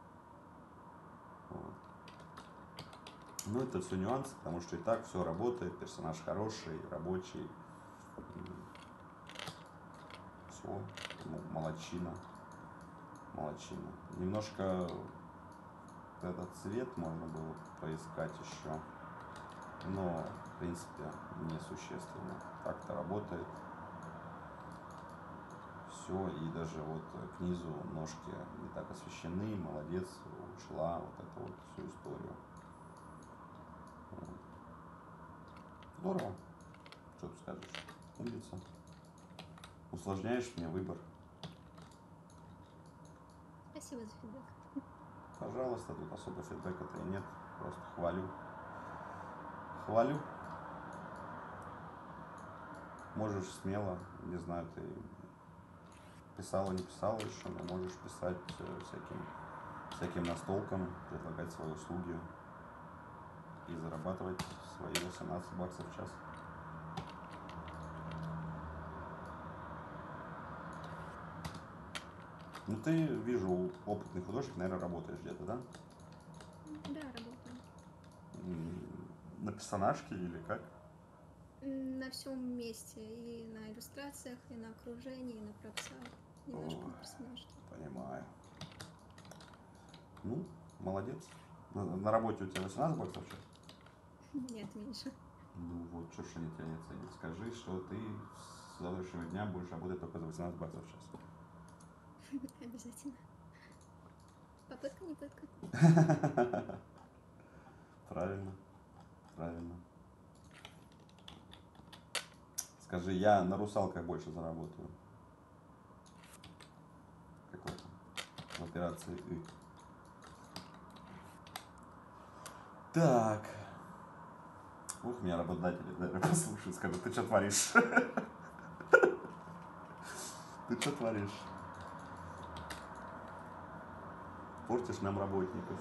Вот. Ну, это все нюансы, потому что и так все работает, персонаж хороший, рабочий. Все, ну, молодчина. Молодчина. Немножко этот цвет можно было поискать еще. Но, в принципе, несущественно. Так-то работает. Все, и даже вот к низу ножки не так освещены. Молодец, учла вот эту вот всю историю. Здорово. Что ты скажешь? Умница. Усложняешь мне выбор. Спасибо за фидбэк. Пожалуйста, тут особо фидбэка-то и нет. Просто хвалю. Хвалю. Можешь смело, не знаю, ты писала, не писала еще, но можешь писать э, всяким, всяким настолкам, предлагать свои услуги и зарабатывать свои восемнадцать баксов в час. Ну ты, вижу, опытный художник, наверное, работаешь где-то, да? Да, работаю. М, На персонажке или как? М, На всем месте. И на иллюстрациях, и на окружении, и на пропсах. Немножко Ой. на персонажке. Понимаю. Ну, молодец. На, на работе у тебя восемнадцать баксов в час? Нет, меньше. Ну вот, что ж они тебя не ценят. Скажи, что ты с завтрашнего дня будешь работать только за восемнадцать баксов в час. Обязательно. Попытка не пытка. Правильно, правильно. Скажи, я на русалках больше заработаю. Какой там? В операции И. Так. Ух, меня работодатели, наверное, послушают, скажут, ты что творишь? Ты что творишь? Портишь нам работников.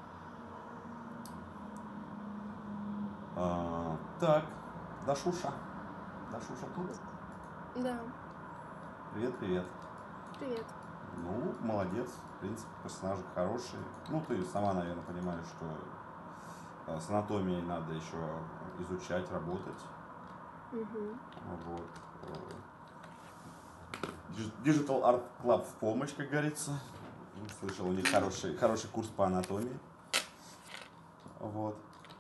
А, так, Дашуша. Дашуша тут? Да, Привет, привет. привет. Ну, молодец. В принципе, персонажи хорошие. Ну, ты сама, наверное, понимаешь, что э, с анатомией надо еще изучать, работать. Угу. Вот. Э, Digital Art Club в помощь, как говорится. Ну, слышал, у них хороший, хороший курс по анатомии. Вот.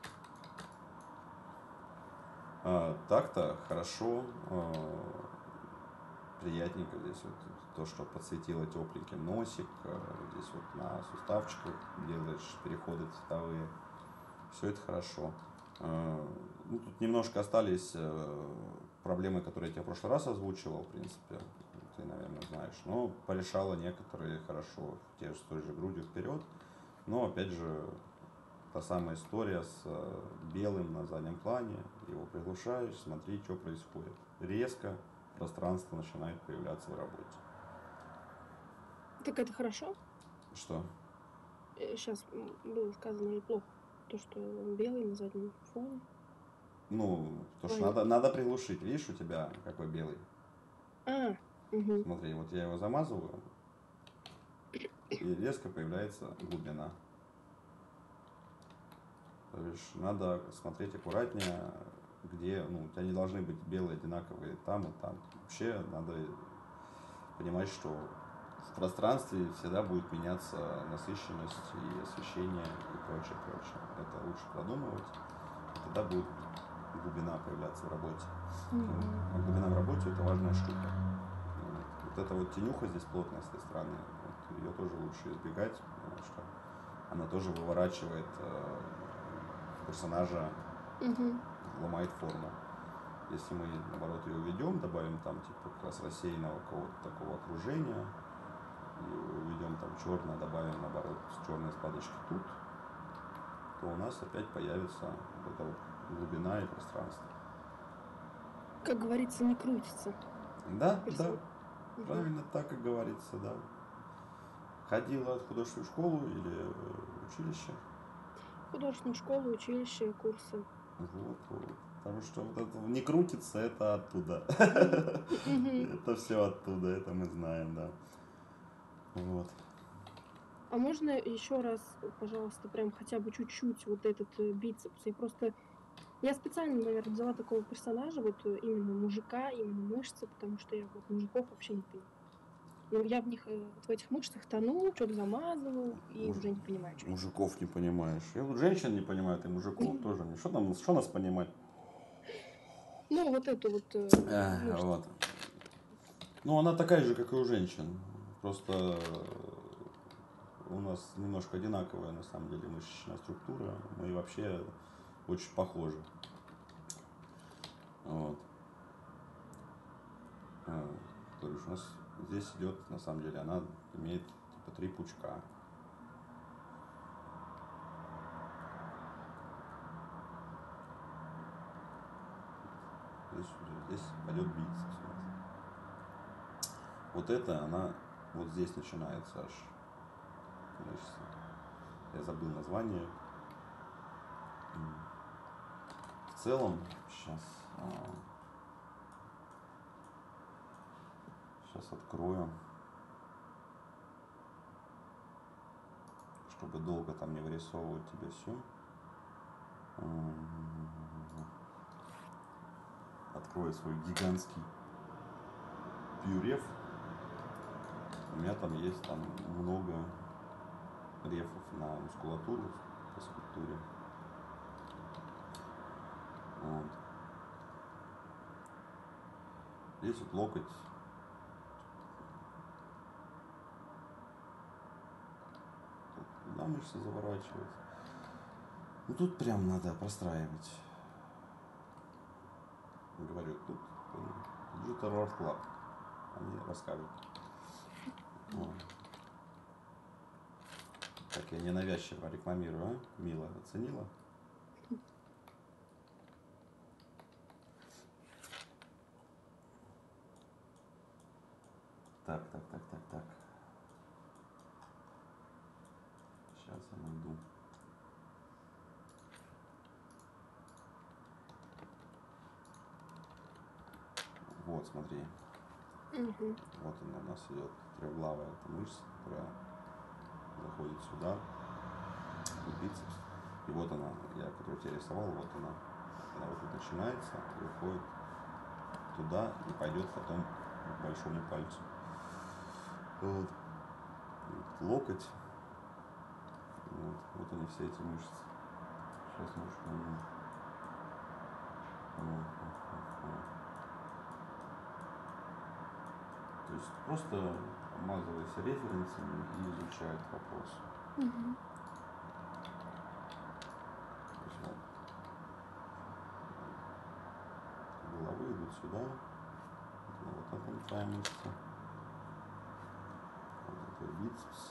А, так-то хорошо. А, приятненько здесь вот то, что подсветило тепленьким носик. А, здесь вот на суставчиках делаешь переходы цветовые. Все это хорошо. А, ну, тут немножко остались а, проблемы, которые я тебе в прошлый раз озвучивал, в принципе. Ты, наверное, знаешь. Но порешала некоторые хорошо. Те же с той же грудью вперед. Но, опять же, та самая история с э, белым на заднем плане. Его приглушаешь, смотри, что происходит. Резко пространство начинает появляться в работе. Так это хорошо? Что? Сейчас было сказано или плохо? То, что он белый на заднем фоне. Ну, то, что Ой. надо, надо приглушить. Видишь, у тебя какой белый? А, угу. Смотри, вот я его замазываю, и резко появляется глубина. То есть надо смотреть аккуратнее, где, ну, у тебя не должны быть белые одинаковые там и там. Вообще надо понимать, что в пространстве всегда будет меняться насыщенность и освещение и прочее, прочее. Это лучше продумывать, и тогда будет глубина появляться в работе. Mm-hmm. А глубина в работе — это важная штука. Вот, вот эта вот тенюха здесь плотная с этой стороны, вот, ее тоже лучше избегать, потому что она тоже выворачивает э, персонажа, Mm-hmm. ломает форму. Если мы, наоборот, ее уведем, добавим там типа как раз рассеянного какого-то такого окружения, и уведем там черное, добавим, наоборот, черные складочки тут, то у нас опять появится вот эта вот глубина и пространство. Как говорится, не крутится. Да, Персон... да, Угу. правильно так и говорится, да. Ходила в художественную школу или училище? Художественную школу, училище, курсы. Вот, вот. Потому что вот это не крутится, это оттуда. Это все оттуда, это мы знаем, да. Вот. А можно еще раз, пожалуйста, прям хотя бы чуть-чуть вот этот бицепс? Я просто... Я специально, наверное, взяла такого персонажа, вот именно мужика, именно мышцы, потому что я вот мужиков вообще не понимаю. Ну, я в них, вот в этих мышцах тону, что-то замазываю, и Муж... уже не понимаю, что. Мужиков не понимаешь. Я вот женщин не понимаю, и мужиков тоже. Что там, что нас понимать? Ну, вот эту вот э, вот. Ну, она такая же, как и у женщин. Просто у нас немножко одинаковая, на самом деле, мышечная структура. Мы вообще очень похожи. Вот. А, то есть у нас здесь идет, на самом деле, она имеет типа три пучка. Здесь, здесь пойдет бицепс. Вот это она вот здесь начинается аж мышца. Я забыл название. В целом, сейчас, сейчас открою, чтобы долго там не вырисовывать тебе все. Открою свой гигантский пью-реф. У меня там есть там много рефов на мускулатуру по скульптуре. Вот. Здесь вот локоть. Туда мышца заворачивается. Ну тут прям надо простраивать. Говорю, тут Digital Art Club. Они расскажут. Вот. Так, я ненавязчиво рекламирую, а? Мила, оценила? Так, так, так, так, так. Сейчас я найду. Вот, смотри. Угу. Вот она у нас идет трехглавая эта мышца, которая заходит сюда, в бицепс. И вот она, я которую тебе рисовал, вот она. Она вот тут начинается и уходит туда и пойдет потом к большому пальцу. Вот. локоть. Вот, вот они все эти мышцы. Сейчас может они... То есть просто обмазывайся референсами и изучает вопрос. Мгм. То есть вот головы идут сюда. Вот это твоя мышца. Вот это бицепс.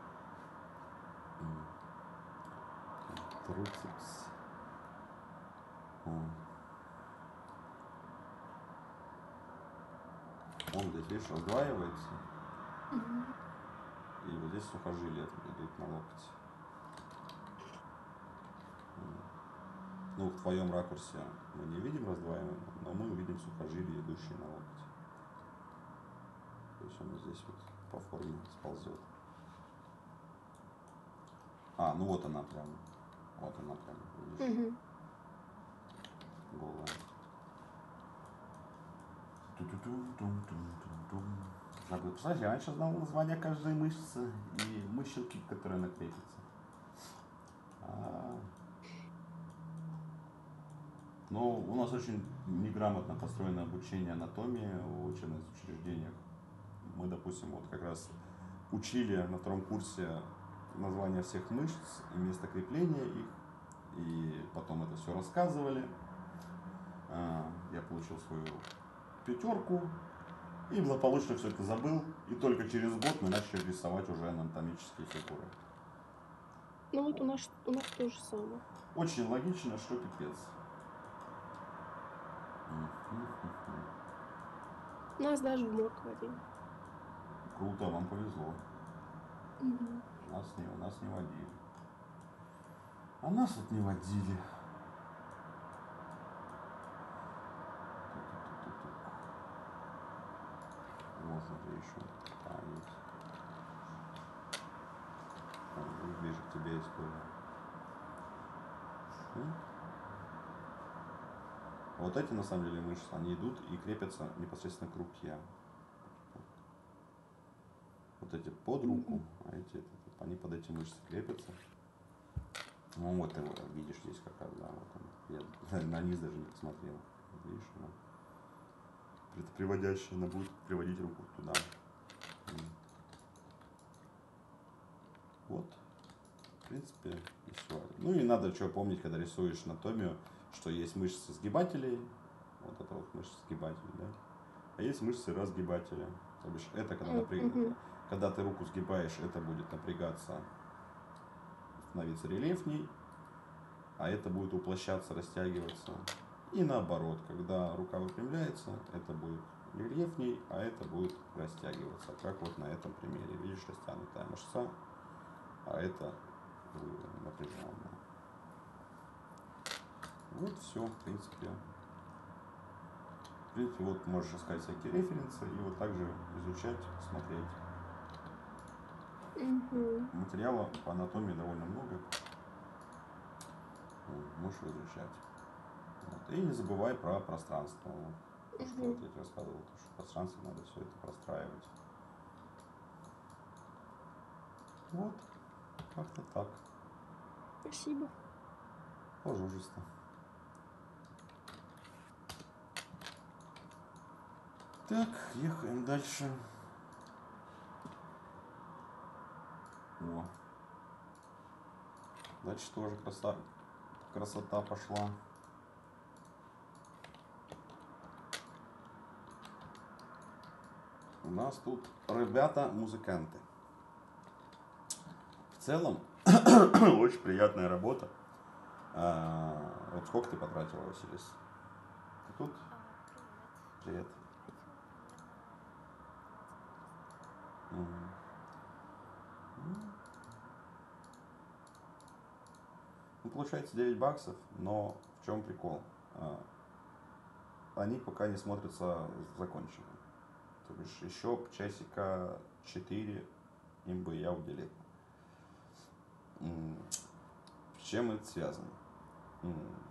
Трицепс. Он здесь, видишь, раздваивается. Мгм. И вот здесь сухожилия идут на локоть. Ну, в твоем ракурсе мы не видим раздваивание, но мы увидим сухожилия, идущие на локоть. То есть он здесь вот по форме сползет. А, ну вот она прям. Вот она прям, видишь, Мгм. голая. Ту-ту-тум-тум-тум-тум-тум. Надо, представляешь, я раньше знал название каждой мышцы и мышелки, к которой она крепится. А, Но у нас очень неграмотно построено обучение анатомии в учебных учреждениях. Мы, допустим, вот как раз учили на втором курсе названия всех мышц и место крепления их, и потом это все рассказывали. А, Я получил свою пятерку и благополучно все это забыл, и только через год мы начали рисовать уже анатомические фигуры. Ну вот у нас, у нас то же самое. Очень логично, что пипец. Мгм. Нас даже в морг водили. Круто, вам повезло. Мгм. Нас не, нас не водили. А нас вот не водили. Вот, смотри, еще. А, есть. А, ближе к тебе история. М? Вот эти, на самом деле, мышцы, они идут и крепятся непосредственно к руке. Вот эти под руку, а эти, это, они под эти мышцы крепятся. Ну вот ты видишь здесь как раз, да, вот он. Я на низ даже не посмотрел. Видишь, она приводящая, она будет приводить руку туда. Вот, в принципе, и все. Ну и надо что помнить, когда рисуешь анатомию, что есть мышцы сгибателей, вот это вот мышцы сгибателей, да, а есть мышцы разгибателя. То бишь это когда, напряг... Мгм. когда ты руку сгибаешь, это будет напрягаться, становиться рельефней, а это будет уплощаться, растягиваться. И наоборот, когда рука выпрямляется, это будет рельефней, а это будет растягиваться. Как вот на этом примере. Видишь, растянутая мышца, а это напряженная. Вот все, в принципе. В принципе, вот можешь искать всякие референсы и вот также изучать, смотреть. Мгм. Материала по анатомии довольно много. Можешь изучать. Вот. И не забывай про пространство. То, что Мгм. вот я тебе рассказывал, то, что в пространстве надо все это простраивать. Вот, как-то так. Спасибо. Пожалуйста. Так, ехаем дальше. О. Дальше тоже краса... красота пошла. У нас тут ребята-музыканты. В целом, очень приятная работа. А, вот сколько ты потратила, Василис? Ты тут? А, Привет. привет. Потратила примерно Мгм. Ну, получается девять баксов, но в чем прикол? А, Они пока не смотрятся законченными. То бишь еще часика четыре им бы я уделил. М, С чем это связано? М,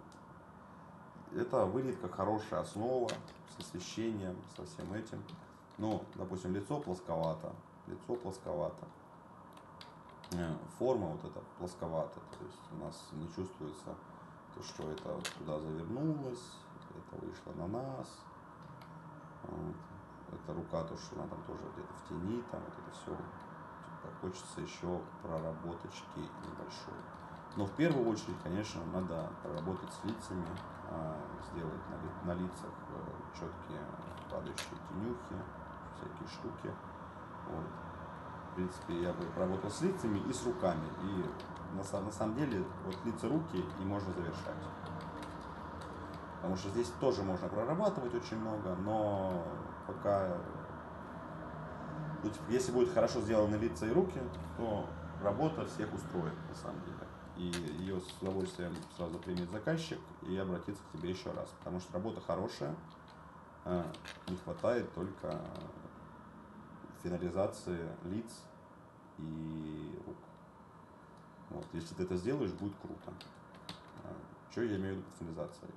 Это выглядит как хорошая основа с освещением, со всем этим. Но, допустим, лицо плосковато, лицо плосковато. э, форма вот эта плосковатая, то есть у нас не чувствуется то, что это туда завернулось, это вышло на нас. Вот. Эта рука, то, что она там тоже где-то в тени, там вот это все. Типа, хочется еще проработочки небольшой. Но в первую очередь, конечно, надо проработать с лицами, сделать на, ли, на лицах четкие падающие тенюхи, всякие штуки. Вот. В принципе, я бы работал с лицами и с руками. И на, на самом деле, вот лица, руки и можно завершать. Потому что здесь тоже можно прорабатывать очень много, но пока, ну, типа, если будет хорошо сделаны лица и руки, то работа всех устроит на самом деле. И ее с удовольствием сразу примет заказчик и обратится к тебе еще раз. Потому что работа хорошая, не хватает только финализации лиц и рук. Вот. Если ты это сделаешь, будет круто. Что я имею в виду под финализацией?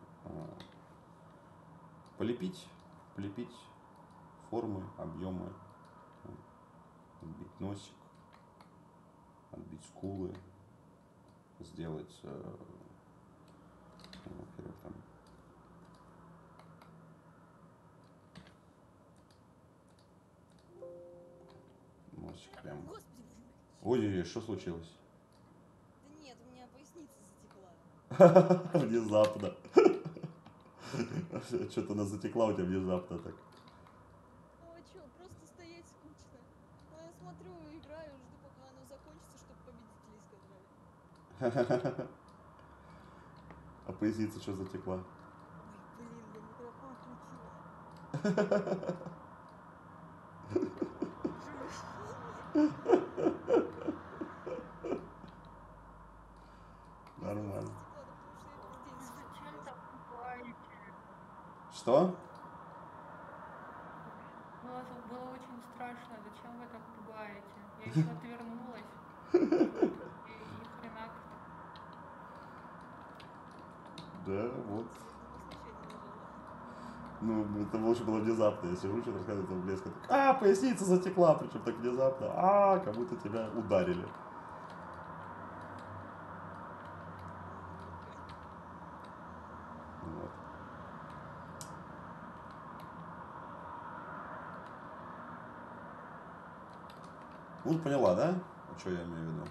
Полепить, полепить формы, объемы, отбить носик, отбить скулы, сделать, во-первых, там, носик прям. Ой-ой-ой, что случилось? Да нет, у меня поясница затекла. Внезапно. Что-то она затекла у тебя внезапно так. Ну а чё, просто стоять скучно. Ну я смотрю, играю, жду, пока оно закончится, чтобы победителей сказали. А поясница что затекла? Ой, блин, я микрофон включила. Нормально. Зачем так пугаете? Что? Было, было очень страшно. Зачем вы так пугаете? Я еще отвернулась. И, и хренак. Да, вот. Ну, это больше было внезапно. Я сижу, что-то рассказываю, там блеск, так, а, поясница затекла, причем так внезапно, а, как будто тебя ударили. Вот. Ну, поняла, да? Что я имею в виду?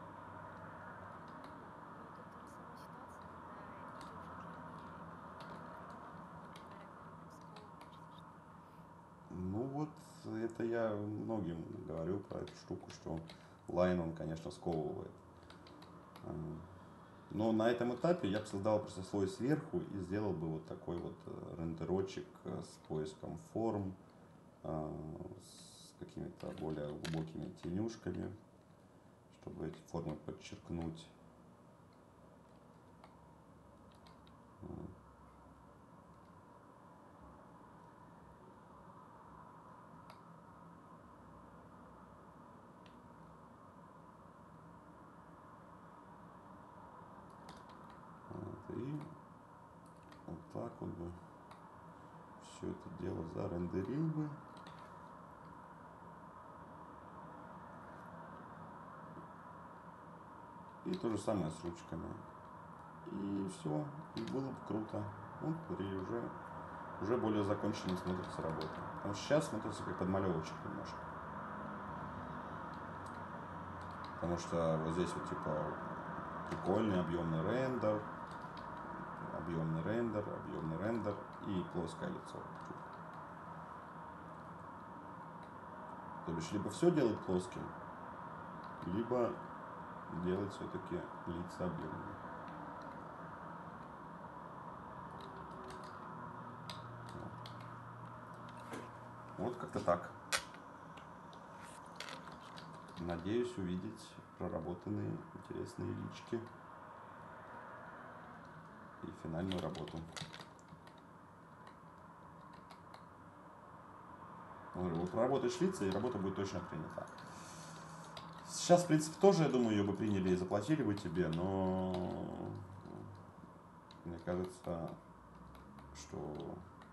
Ну вот, это я многим говорю про эту штуку, что лайн, он, конечно, сковывает. Но на этом этапе я бы создал просто слой сверху и сделал бы вот такой вот рендерочек с поиском форм, с какими-то более глубокими тенюшками, чтобы эти формы подчеркнуть. И вот так вот бы все это дело зарендерил бы. И то же самое с ручками. И все, и было бы круто. Ну, смотри, уже, уже более законченно смотрится работа. Потому что сейчас смотрится как подмалевочек немножко. Потому что вот здесь вот типа прикольный объемный рендер, объемный рендер, объемный рендер и плоское лицо. То бишь, либо все делать плоским, либо делать все-таки лица объемными. Вот, вот как-то так. Надеюсь увидеть проработанные интересные лички и финальную работу. Вот проработаешь лица, и работа будет точно принята. Сейчас, в принципе, тоже, я думаю, ее бы приняли и заплатили бы тебе, но мне кажется, что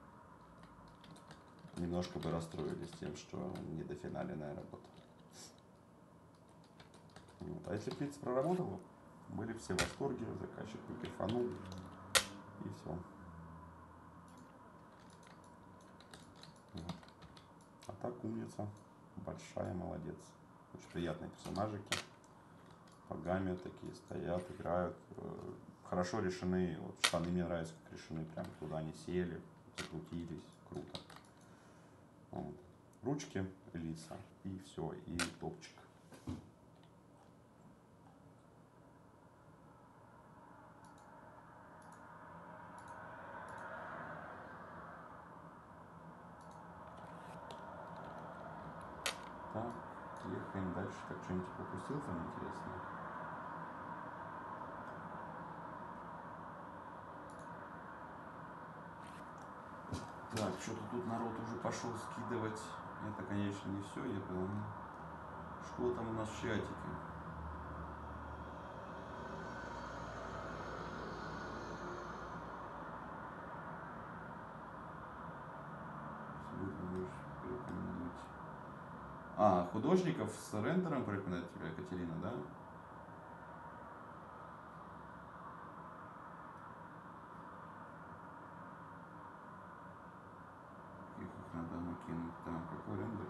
немножко бы расстроились тем, что недофиналенная работа. Вот. А если птица проработала, были все в восторге, заказчик кайфанул, и все. Вот. А так умница, большая молодец. Очень приятные персонажики, по гамме такие стоят, играют. Хорошо решены, вот штаны мне нравятся, как решены, прям туда они сели, закрутились, круто. Вот. Ручки, лица, и все, и топчик. Так, ехаем дальше. Так, что-нибудь пропустил там интересное? Так, что-то тут народ уже пошел скидывать. Это, конечно, не все, я понял. Что там у нас в чатике? А, художников с рендером порекомендовать тебя, Екатерина, да? Их надо накинуть. Так, какой рендер?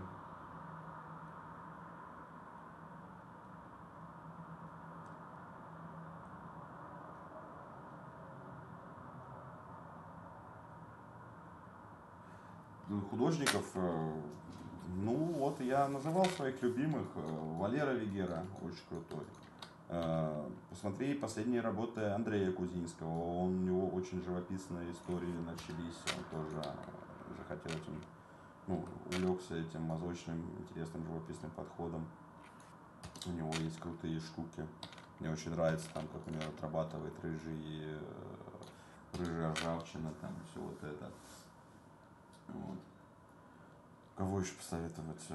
Художников, ну вот я называл своих любимых. Валера Вегера, очень крутой. Посмотри последние работы Андрея Кузинского, он, у него очень живописные истории начались, он тоже захотел этим, ну, увлекся этим мазочным, интересным живописным подходом. У него есть крутые штуки. Мне очень нравится, там, как у него отрабатывает рыжие, рыжая ржавчина, там все вот это. Вот. Кого еще посоветовать?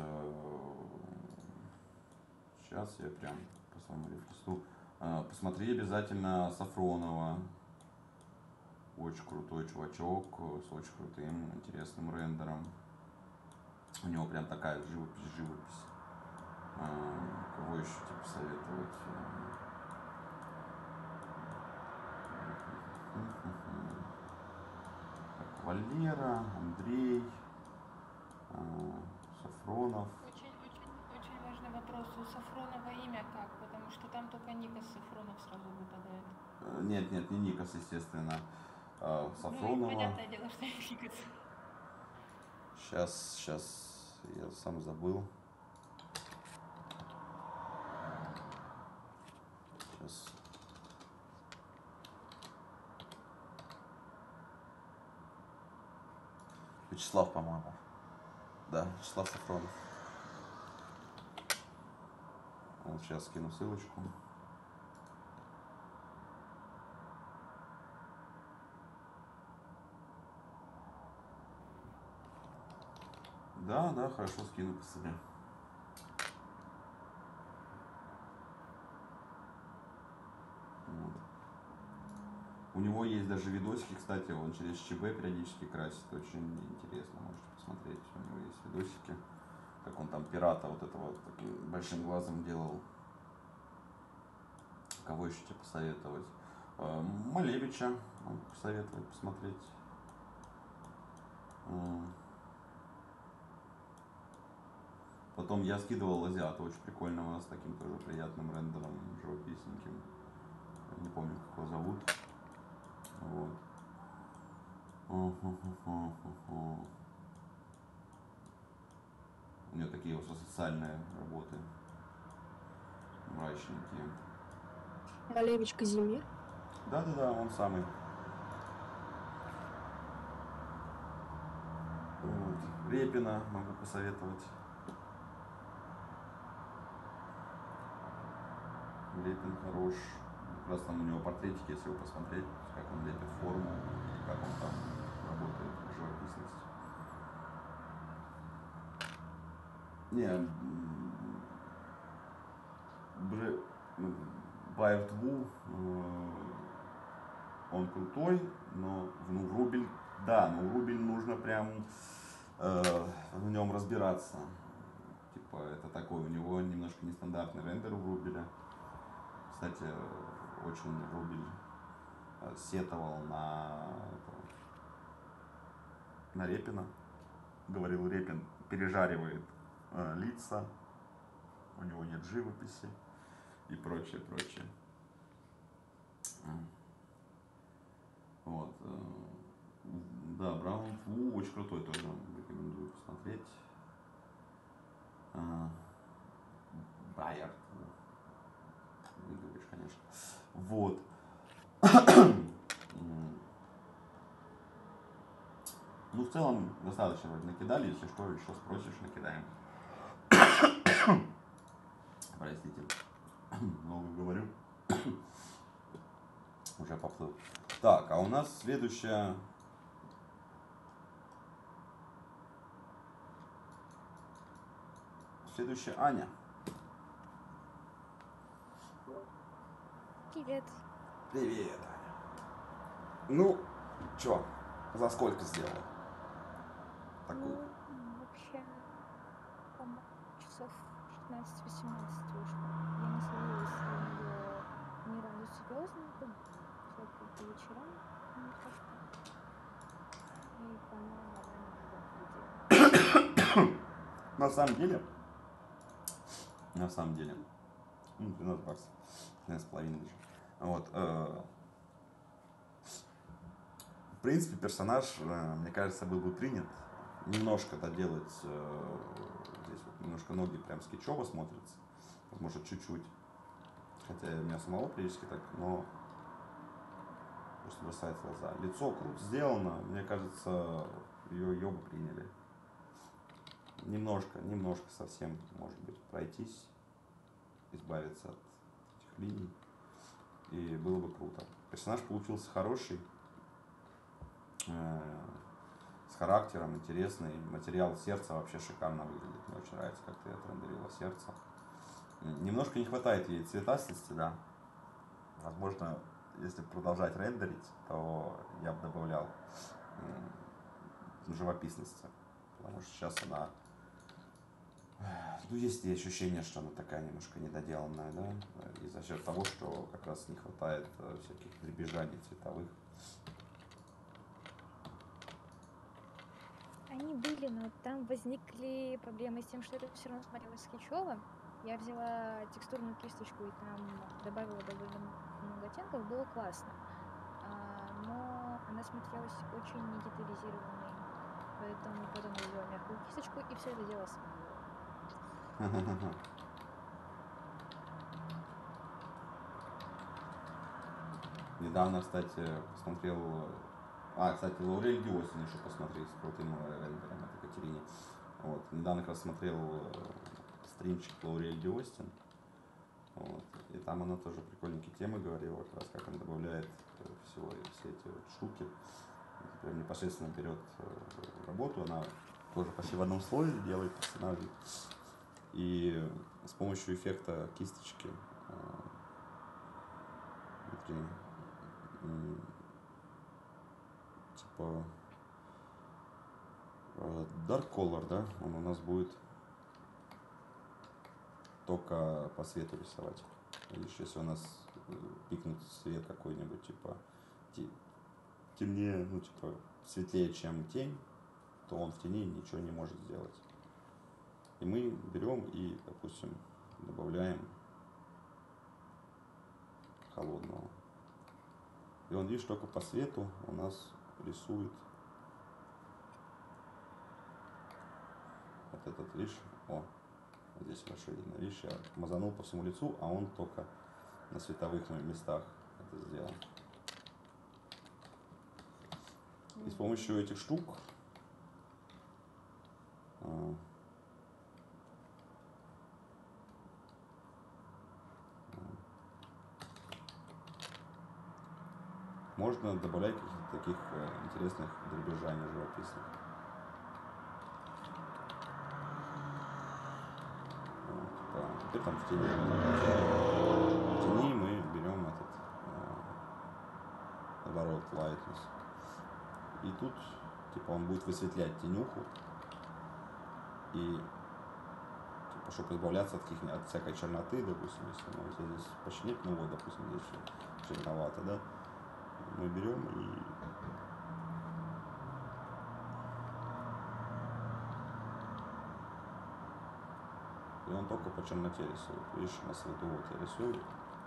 Сейчас я прям по своему рефлесту. Посмотри обязательно Сафронова. Очень крутой чувачок с очень крутым, интересным рендером. У него прям такая живопись, живопись. Кого еще тебе посоветовать? Так, Валера, Андрей, Сафронов. Очень, очень, очень важный вопрос. У Сафронова имя как? Потому что там только Никас Сафронов сразу выпадает. Нет, нет, не Никас, естественно. Сафронова. Ну, понятное дело, что не Никас. Сейчас, сейчас, я сам забыл. Сейчас. Вячеслав, по-моему. Да, Вячеслав Сафронов. Вот сейчас скину ссылочку. Да, да, хорошо, скину по себе. Вот. У него есть даже видосики, кстати, он через ЧБ периодически красит, очень интересно, можете посмотреть, у него есть видосики, как он там пирата вот этого вот таким большим глазом делал. Кого еще тебе посоветовать? Малевича могу посоветовать посмотреть. Потом я скидывал Азиата, очень прикольного, с таким тоже приятным рендером, живописненьким. Не помню, как его зовут. Вот. У него такие вот социальные работы. Мрачненькие. Малевич Казимир? Да-да-да, он самый. Вот. Репина могу посоветовать. Репин хорош. Как раз там у него портретики, если его посмотреть, как он лепит форму и как он там работает в живописности. Не, Бре... Байерт Ву, он крутой, но ну, в Рубель, да, но в Рубель нужно прям э, в нем разбираться. Типа это такой, у него немножко нестандартный рендер в Рубеле. Кстати, очень Рубель э, сетовал на, этого, на Репина. Говорил, Репин пережаривает э, лица, у него нет живописи и прочее, прочее. Вот. э, Да, Браун Фу очень крутой тоже, рекомендую посмотреть. А, Байер. Не говоришь, конечно. Вот. М. Ну, в целом, достаточно вроде накидали. Если что, еще спросишь, накидаем. Простите, много говорю. Уже поплыл. Так, а у нас следующая... Следующая Аня. Привет. Привет, Аня. Ну, чё, за сколько сделала? Такую. Ну, вообще, по-моему, часов шестнадцать-восемнадцать вышло. Я не садилась за нее ни разу серьезно, только по вечерам, мне кажется. И, по-моему, она не было. На самом деле, на самом деле, ну, двенадцать баксов, двенадцать с половиной даже. Вот. Э, в принципе, персонаж, э, мне кажется, был бы принят. Немножко доделать, э, здесь вот немножко ноги прям скетчово смотрятся, может чуть-чуть. Хотя у меня самого практически так, но просто бросается в глаза. Лицо круто сделано, мне кажется, ее ее бы приняли. Немножко, немножко совсем, может быть, пройтись, избавиться от этих линий, и было бы круто. Персонаж получился хороший, э, с характером, интересный. Материал сердца вообще шикарно выглядит. Мне очень нравится, как ты отрендерила сердце. Немножко не хватает ей цветастости, да. Возможно, если продолжать рендерить, то я бы добавлял м, живописности. Потому что сейчас она... Ну, есть и ощущение, что она такая немножко недоделанная, да, и за счет того, что как раз не хватает э, всяких дребезжаний цветовых. Они были, но там возникли проблемы с тем, что это все равно смотрелось скетчово. Я взяла текстурную кисточку и там добавила довольно много оттенков, было классно. А, но она смотрелась очень недетализированной, поэтому потом я взяла мягкую кисточку и все это дело смыла. Недавно, кстати, посмотрел... А, кстати, Лаурель Диосин еще посмотреть с крутым рендером от Екатерине. Вот. Недавно как раз смотрел стримчик Лаурель Диостин. Вот. И там она тоже прикольненькие темы говорила, как раз как она добавляет всего, все эти вот штуки. Прям непосредственно берет работу, она тоже почти в одном слое делает персонажей. И с помощью эффекта кисточки внутри, типа Dark Color, да, он у нас будет только по свету рисовать. Лишь если у нас пикнет свет какой-нибудь, типа темнее, ну типа светлее, чем тень, то он в тени ничего не может сделать. И мы берем и, допустим, добавляем холодного. И он, видишь, только по свету у нас рисует вот этот, видишь, о, здесь хорошо видно, видишь, я мазанул по всему лицу, а он только на световых местах это сделал. И с помощью этих штук а, можно добавлять каких-то таких э, интересных дребезжаний живописных. Вот, да. Теперь там в тени, в тени мы берем этот э, оборот lightness. И тут типа он будет высветлять тенюху. И типа чтобы избавляться от, каких, от всякой черноты, допустим, если ну, если здесь починить, ну вот, допустим, здесь всё черновато, да, мы берем и и он только по черноте рисует. Видишь, на свету вот я рисую,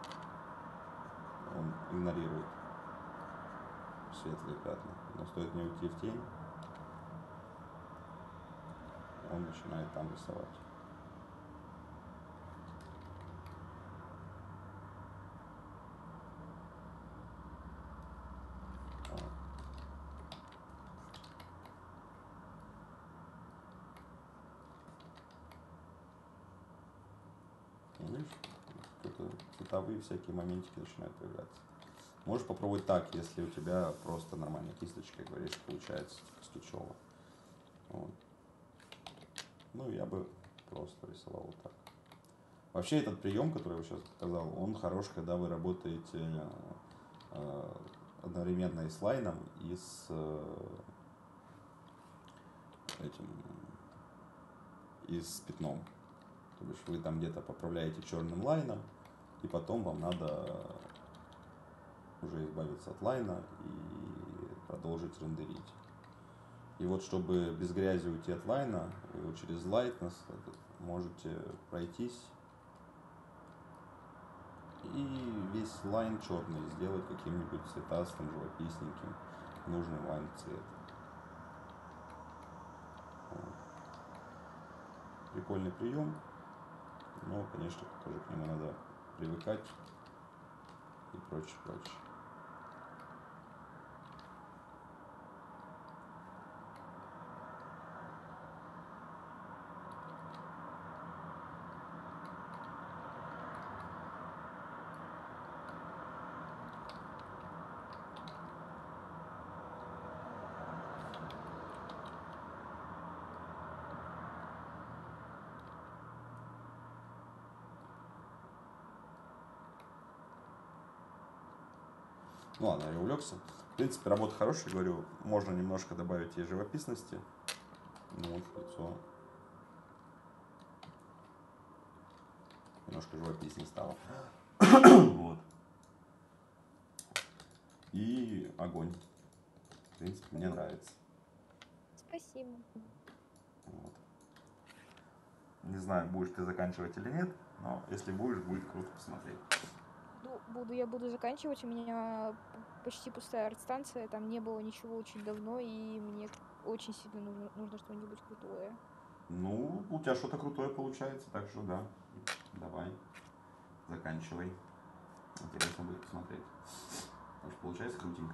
он игнорирует светлые пятна. Но стоит мне уйти в тень, он начинает там рисовать. Вот. Видишь, это цветовые всякие моментики начинают появляться. Можешь попробовать так, если у тебя просто нормальная кисточка, как говоришь, получается скетчово. Вот. Ну, я бы просто рисовал вот так. Вообще, этот прием, который я сейчас показал, он хорош, когда вы работаете э, одновременно и с лайном, и с э, этим, и с пятном. То бишь вы там где-то поправляете черным лайном, и потом вам надо уже избавиться от лайна и продолжить рендерить. И вот чтобы без грязи уйти от лайна, вы вот через lightness можете пройтись и весь лайн черный сделать каким-нибудь цветастым, живописненьким, нужным лайн цвет. Вот. Прикольный прием, но, конечно, тоже к нему надо привыкать и прочее, прочее. Ну ладно, я увлекся. В принципе, работа хорошая, говорю, можно немножко добавить ей живописности. Ну вот, лицо немножко живописнее стало. Вот. И огонь. В принципе, мне нравится. Спасибо. Вот. Не знаю, будешь ты заканчивать или нет, но если будешь, будет круто посмотреть. Ну, буду, я буду заканчивать. У меня почти пустая арт-станция, там не было ничего очень давно, и мне очень сильно нужно, нужно что-нибудь крутое. Ну, у тебя что-то крутое получается, так что да, давай, заканчивай. Интересно будет посмотреть. Потому что получается крутенько.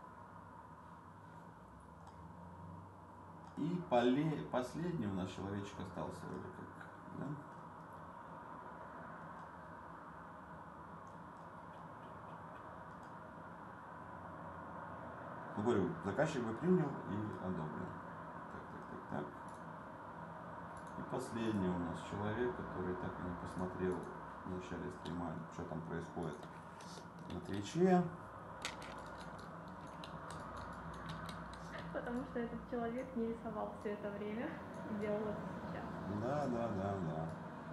И поле... последний у нас человечек остался вроде как, да? Ну, говорю, заказчик бы принял и одобрил. Так, так, так, так. И последний у нас человек, который так и не посмотрел в начале стрима, что там происходит на Твиче. Потому что этот человек не рисовал все это время и делал это сейчас. Да, да, да, да.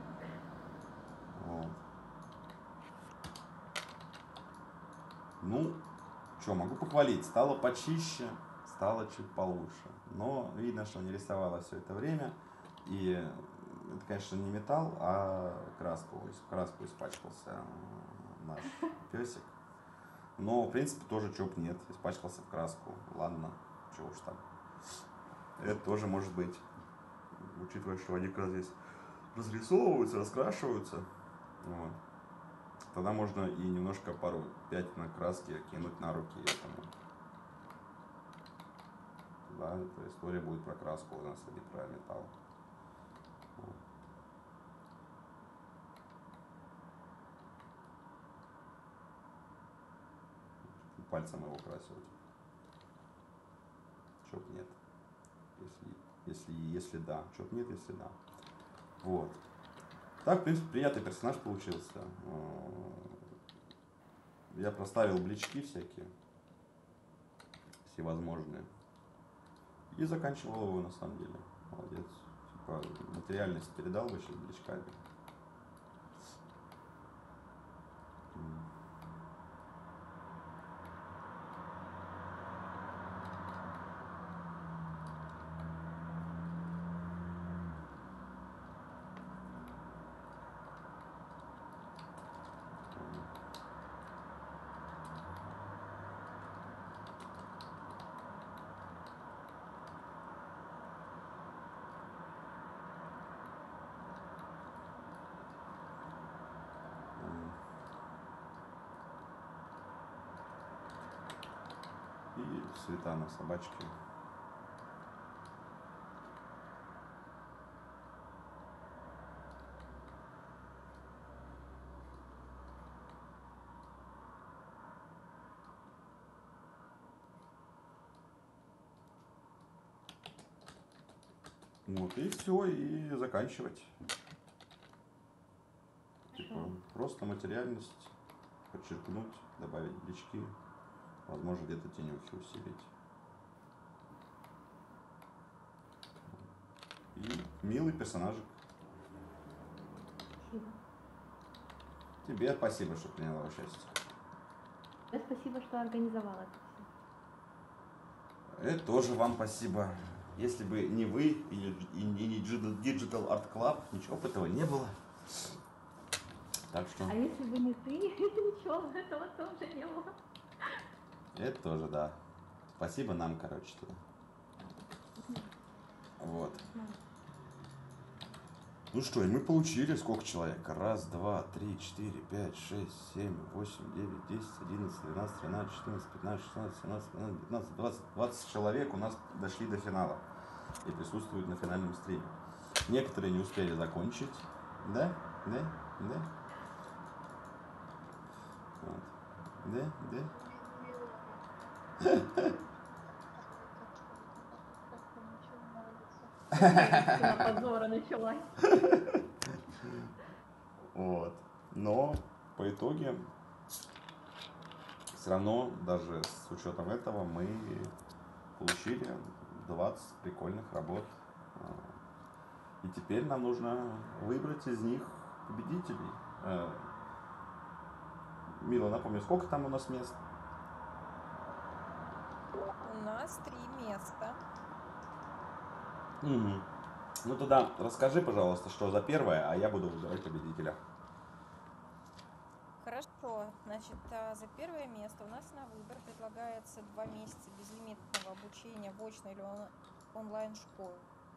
Вот. Ну, что, могу похвалить. Стало почище, стало чуть получше. Но видно, что не рисовала все это время. И это, конечно, не металл, а краску. Краску испачкался наш песик. Но, в принципе, тоже чоп нет. Испачкался в краску. Ладно, чего уж там. Это тоже может быть. Учитывая, что они как раз здесь разрисовываются, раскрашиваются. Вот. Тогда можно и немножко пару пятен краски кинуть на руки этому. Да, эта история будет про краску у нас, а не про металл. Вот. Пальцем его красил. Чоп нет. Если, если, если да. Чоп нет, если да. Вот. Так, в принципе, приятный персонаж получился. Я проставил блички всякие. Всевозможные. И заканчивал его, на самом деле. Молодец. немножко материальность передал бы сейчас бличками. М. М. И Светлана, собачки. Вот, и все, и заканчивать. Типа, Хорошо. просто материальность подчеркнуть, добавить блички, возможно, где-то тенюхи усилить. И милый персонажик. Спасибо. Тебе спасибо, что приняла участие. Да, спасибо, что организовала это все. Это тоже вам спасибо. Если бы не вы и не, и не Digital Art Club, ничего бы этого не было. Так что А если бы не ты, ничего бы этого тоже не было. это тоже, да. Спасибо нам, короче, туда. Вот. Ну что, и мы получили сколько человек? Раз, два, три, четыре, пять, шесть, семь, восемь, девять, десять, одиннадцать, двенадцать, тринадцать, четырнадцать, пятнадцать, шестнадцать, семнадцать, пятнадцать, девятнадцать, двадцать. двадцать человек у нас дошли до финала и присутствуют на финальном стриме. Некоторые не успели закончить. Да? Да? Да? Вот. Да? Да? Стена подзора началась. Вот. Но по итоге все равно, даже с учетом этого, мы получили двадцать прикольных работ. А, И теперь нам нужно выбрать из них победителей. Э, Мила, напомню, сколько там у нас мест? У нас три места. Мгм. Ну тогда расскажи, пожалуйста, что за первое, а я буду выбирать победителя. Хорошо, значит, а, за первое место у нас на выбор предлагается два месяца безлимитного обучения в очной или он- онлайн-школе.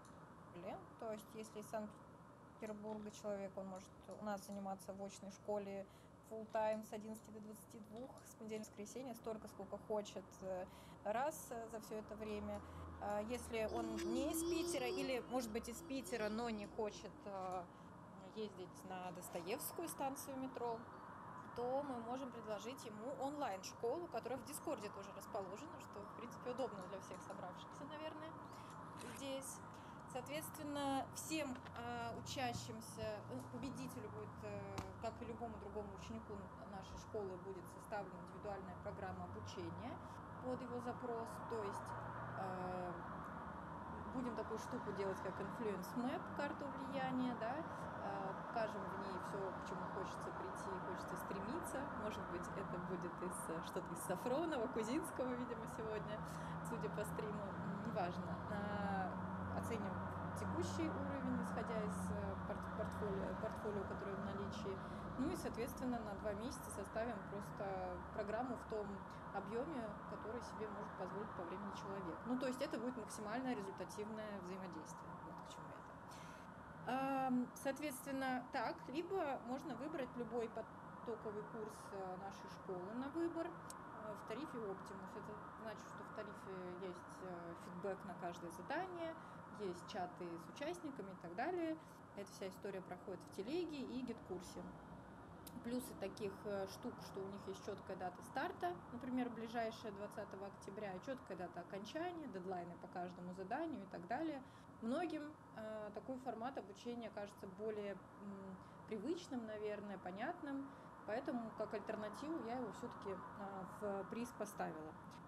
То есть, если из Санкт-Петербурга человек, он может у нас заниматься в очной школе full time с одиннадцати до двадцати двух, с понедельника до воскресенья, столько, сколько хочет, э, раз э, за все это время. А Если он не из Питера или, может быть, из Питера, но не хочет э, ездить на Достоевскую станцию метро, то мы можем предложить ему онлайн-школу, которая в Дискорде тоже расположена, что, в принципе, удобно для всех собравшихся, наверное, здесь. Соответственно, всем э, учащимся, ну, победителю будет, э, как и любому другому ученику нашей школы, будет составлена индивидуальная программа обучения под его запрос. То есть э, будем такую штуку делать, как Influence Map, карту влияния, да, э, покажем в ней все, к чему хочется прийти, хочется стремиться. Может быть, это будет из э, что-то из Сафронова, Кузинского, видимо, сегодня, судя по стриму, м, неважно. А, Оценим текущий уровень, исходя из э, порт- портфолио, портфолио, которое в наличии. Ну и, соответственно, на два месяца составим просто программу в том объеме, который себе может позволить по времени человек. Ну, то есть это будет максимально результативное взаимодействие. Вот к чему это. Ам, Соответственно, так, либо можно выбрать любой потоковый курс э, нашей школы на выбор э, в тарифе Optimus. Это значит, что в тарифе есть э, фидбэк на каждое задание, есть чаты с участниками и так далее. Эта вся история проходит в телеге и гид-курсе. Плюсы таких э, штук, что у них есть четкая дата старта, например, ближайшая двадцатого октября, и четкая дата окончания, дедлайны по каждому заданию и так далее. Многим э, такой формат обучения кажется более м, привычным, наверное, понятным, поэтому как альтернативу я его все-таки э, в приз поставила.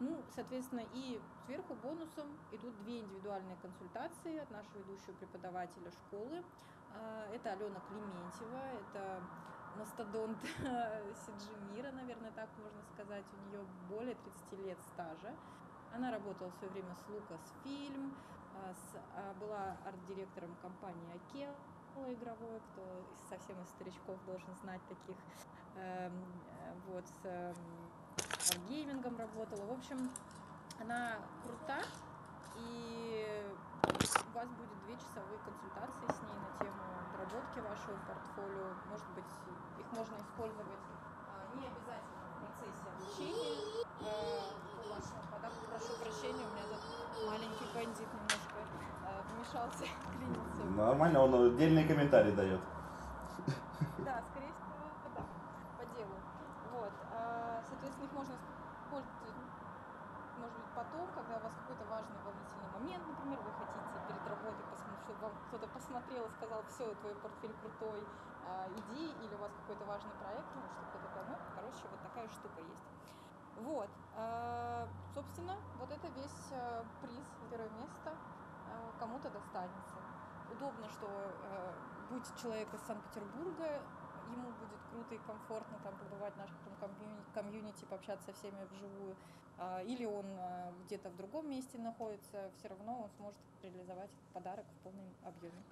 Ну, соответственно, и сверху бонусом идут две индивидуальные консультации от нашего ведущего преподавателя школы. А, Это Алена Клементьева, это мастодонт Сиджи мира, наверное, так можно сказать. У нее более тридцати лет стажа. Она работала в свое время с Lucasfilm, а, с- а, была арт-директором компании Акела игровой, кто из- совсем из старичков должен знать таких. Эм, э, Вот, с эм, Wargaming работала. В общем, она крута, и у вас будет две часовые консультации с ней на тему доработки вашего портфолио. Может быть, их можно использовать а, не обязательно в процессе обучения. А, по вашему подарку, прошу прощения, у меня тут маленький бандит немножко а, вмешался, клинился. Нормально, он отдельные комментарии дает. Да, скорее всего, да, по делу. Вот, а, соответственно, их можно использовать, может быть, потом, когда у вас какой-то важный, волнительный момент, например, вы хотите перед работой, посмотреть, чтобы вам кто-то посмотрел и сказал, все, твой портфель крутой, а, иди, или у вас какой-то важный проект, ну, что кто-то такое, ну, короче, вот такая штука есть. Вот, а, собственно, вот это весь а, приз, первое место а, кому-то достанется. Удобно, что э, будь человек из Санкт-Петербурга, ему будет круто и комфортно там побывать в нашем комьюни- комьюнити, пообщаться со всеми вживую, а, или он а, где-то в другом месте находится, все равно он сможет реализовать этот подарок в полном объеме.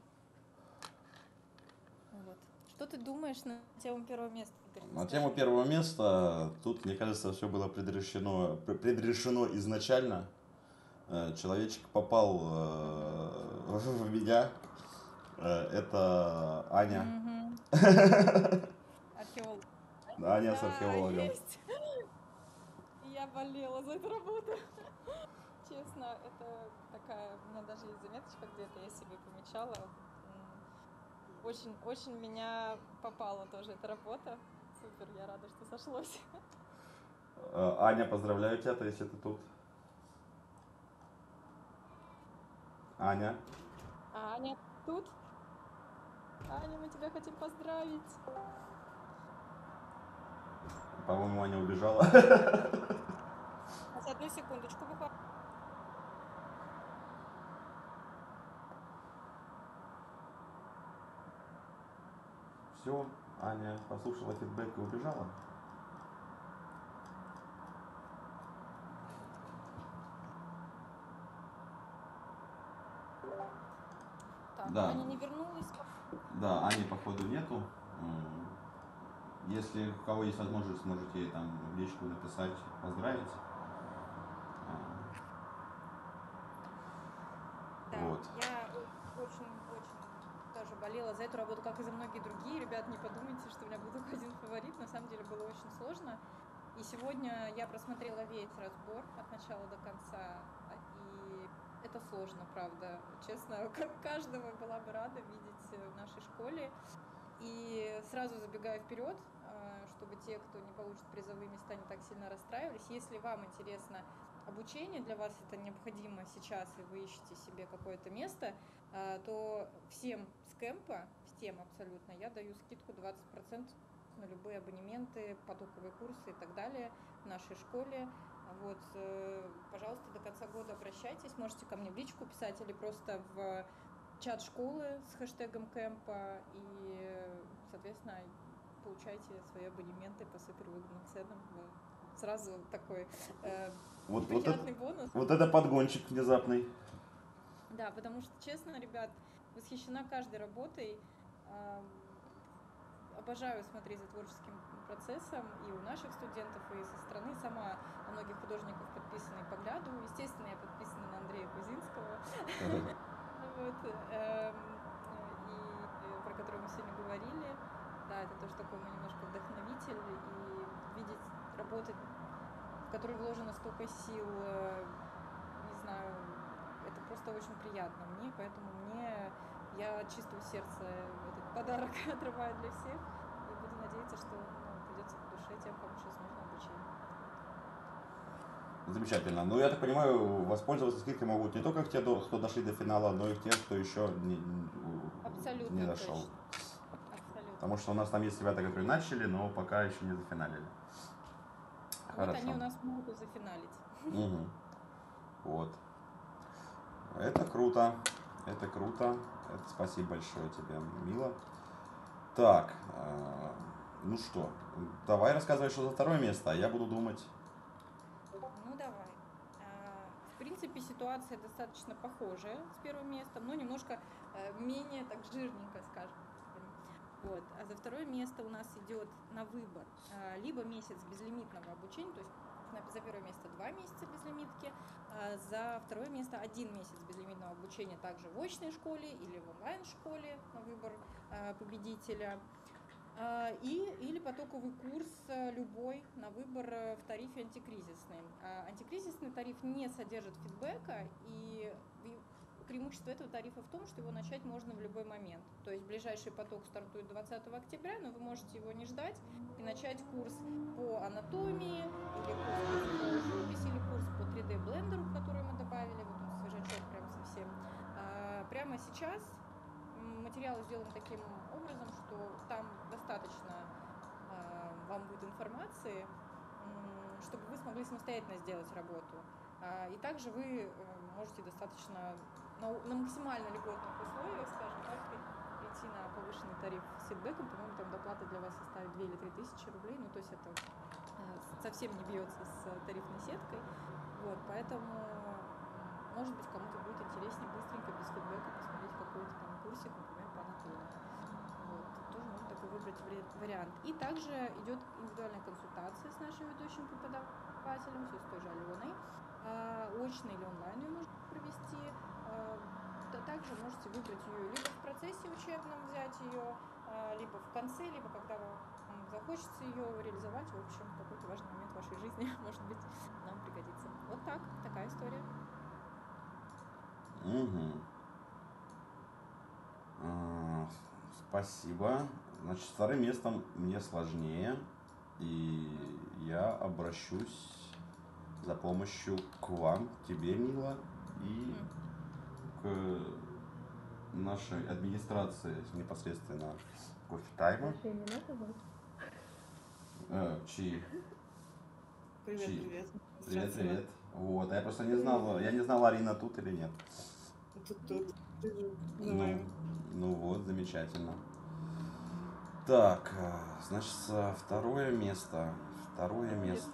Вот. Что ты думаешь на тему первого места, Игорь? На Расскажи. тему первого места, тут, мне кажется, все было предрешено, пр- предрешено изначально. Э, Человечек попал э, в меня. Э, Это Аня. Мгм. Археолог. Аня с Да, археологом. есть. Я болела за эту работу. Честно, это такая, у меня даже есть заметочка где-то, я себе помечала. М, Очень, очень меня попала тоже эта работа. Супер, я рада, что сошлось. Э, Аня, поздравляю тебя, то если ты тут. Аня. А Аня тут? Аня, мы тебя хотим поздравить. По-моему, Аня убежала. Сейчас, одну секундочку, буквально. Все, Аня послушала фидбэк и убежала. Так, Да. Аня не вернулась. Да, Ани походу нету. М, Если у кого есть возможность, можете ей там в личку написать, поздравить. А, Да, Вот. я очень-очень тоже болела за эту работу, как и за многие другие. Ребят, не подумайте, что у меня был только один фаворит. На самом деле было очень сложно. И сегодня я просмотрела весь разбор от начала до конца. И это сложно, правда. Честно, как каждого была бы рада видеть в нашей школе. И сразу забегая вперед, а, чтобы те, кто не получит призовые места, не так сильно расстраивались. Если вам интересно обучение, для вас это необходимо сейчас, и вы ищете себе какое-то место, а, то всем с кемпа, всем абсолютно, я даю скидку двадцать процентов на любые абонементы, потоковые курсы и так далее в нашей школе. Вот, э, пожалуйста, до конца года обращайтесь, можете ко мне в личку писать или просто в чат школы с хэштегом кемпа, и, соответственно, получайте свои абонементы по супервыгодным ценам. Вот. Сразу такой э, Вот, вот, приятный это, бонус. вот это подгончик внезапный. Да, потому что, честно, ребят, восхищена каждой работой. Ам, Обожаю смотреть за творческим процессом и у наших студентов, и со стороны. Сама на многих художников подписана и поглядываю. Естественно, я подписана на Андрея Кузинского. Вот, эм, и э, про который мы сегодня говорили. Да, это тоже такой мой немножко вдохновитель. И видеть работы, в которые вложено столько сил, э, не знаю, это просто очень приятно мне, поэтому мне, я от чистого сердца этот подарок отрываю для всех и буду надеяться, что ну, придется по душе тем, кому сейчас нужно обучение. Замечательно. Ну, я так понимаю, воспользоваться скидкой могут не только те, кто дошли до финала, но и те, кто еще не, Абсолютно не дошел. точно. Абсолютно. Потому что у нас там есть ребята, которые начали, но пока еще не зафиналили. Вот они Хорошо. у нас могут и зафиналить. Мгм. Вот. Это круто. Это круто. Это спасибо большое тебе, Мила. Так, э, ну что, давай рассказывай, что за второе место, а я буду думать. Ну давай. А, В принципе, ситуация достаточно похожая с первым местом, но немножко э, менее так жирненько, скажем. Вот. А за второе место у нас идет на выбор а, либо месяц безлимитного обучения, то есть на- за первое место два месяца безлимитки, а за второе место один месяц безлимитного обучения также в очной школе или в онлайн-школе на выбор а, победителя. А, И, или потоковый курс а, любой на выбор а, в тарифе антикризисный. А, Антикризисный тариф не содержит фидбэка, и и преимущество этого тарифа в том, что его начать можно в любой момент. То есть ближайший поток стартует двадцатого октября, но вы можете его не ждать и начать курс по анатомии, или курс по цифровой живописи, или курс по три дэ блендеру, который мы добавили, вот он свежачок прям совсем. А, Прямо сейчас м, материал сделан таким образом, что там достаточно а, вам будет информации, м, чтобы вы смогли самостоятельно сделать работу. А, И также вы э, можете достаточно на, у- на максимально льготных условиях, скажем так, при- прийти на повышенный тариф с фидбэком. По-моему, там доплата для вас составит две или три тысячи рублей. Ну, то есть это э, совсем не бьется с э, тарифной сеткой. Вот, поэтому, м, может быть, кому-то будет интереснее быстренько, без фидбэка посмотреть какой-то там курсик, например, по анатомии. Вот, тоже можно такой выбрать вари- вариант. И также идет индивидуальная консультация с нашим ведущим преподавателем, все с той же Аленой. А, Очно или онлайн ее можно провести. А, та- Также можете выбрать ее либо в процессе учебном взять ее, а, либо в конце, либо когда вам захочется ее реализовать. В общем, в какой-то важный момент вашей жизни, может быть, нам пригодится. Вот так, такая история. Мгм. А, Спасибо. Значит, с вторым местом мне сложнее, и я обращусь за помощью к вам, к тебе, Мила, и к нашей администрации непосредственно кофе тайма. Ваши имена, пожалуйста. Э, чьи? Привет, Чьи? привет. Привет, Здравствуй. привет. Вот, а я просто не знал, я не знал, Арина тут или нет. Тут, тут. Ну, Давай. ну вот, замечательно. Так, э, значит, э, второе место. Второе место.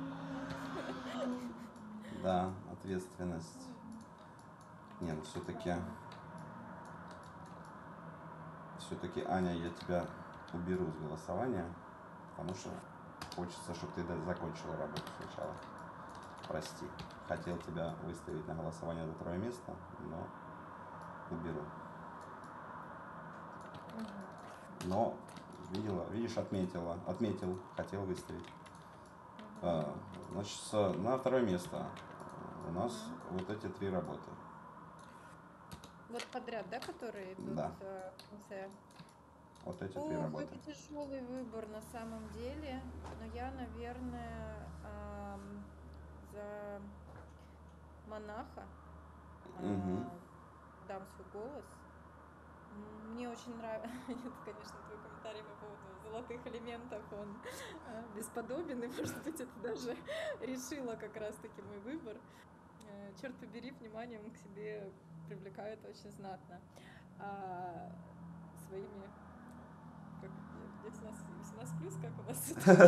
Да, ответственность. Не, ну все-таки, все-таки, Аня, я тебя уберу с голосования, потому что хочется, чтобы ты да- закончила работу сначала. Прости. Хотел тебя выставить на голосование за второе место, но уберу. Но видела, видишь, отметила, отметил, хотел выставить. А, Значит, с- на второе место у нас вот эти три работы. Вот подряд, да, которые идут Да. э, в конце? Вот эти три Ох, работы. это тяжелый выбор на самом деле, но я, наверное, ам, за монаха Мгм. а, дам свой голос. М, Мне очень нравится, нет, конечно, твой комментарий по поводу золотых элементов, он а, бесподобен, и, может быть, это даже решило как раз-таки мой выбор. Э, Черт побери, вниманием к себе привлекает очень знатно. А, своими, как, где у нас восемнадцать плюс, как у нас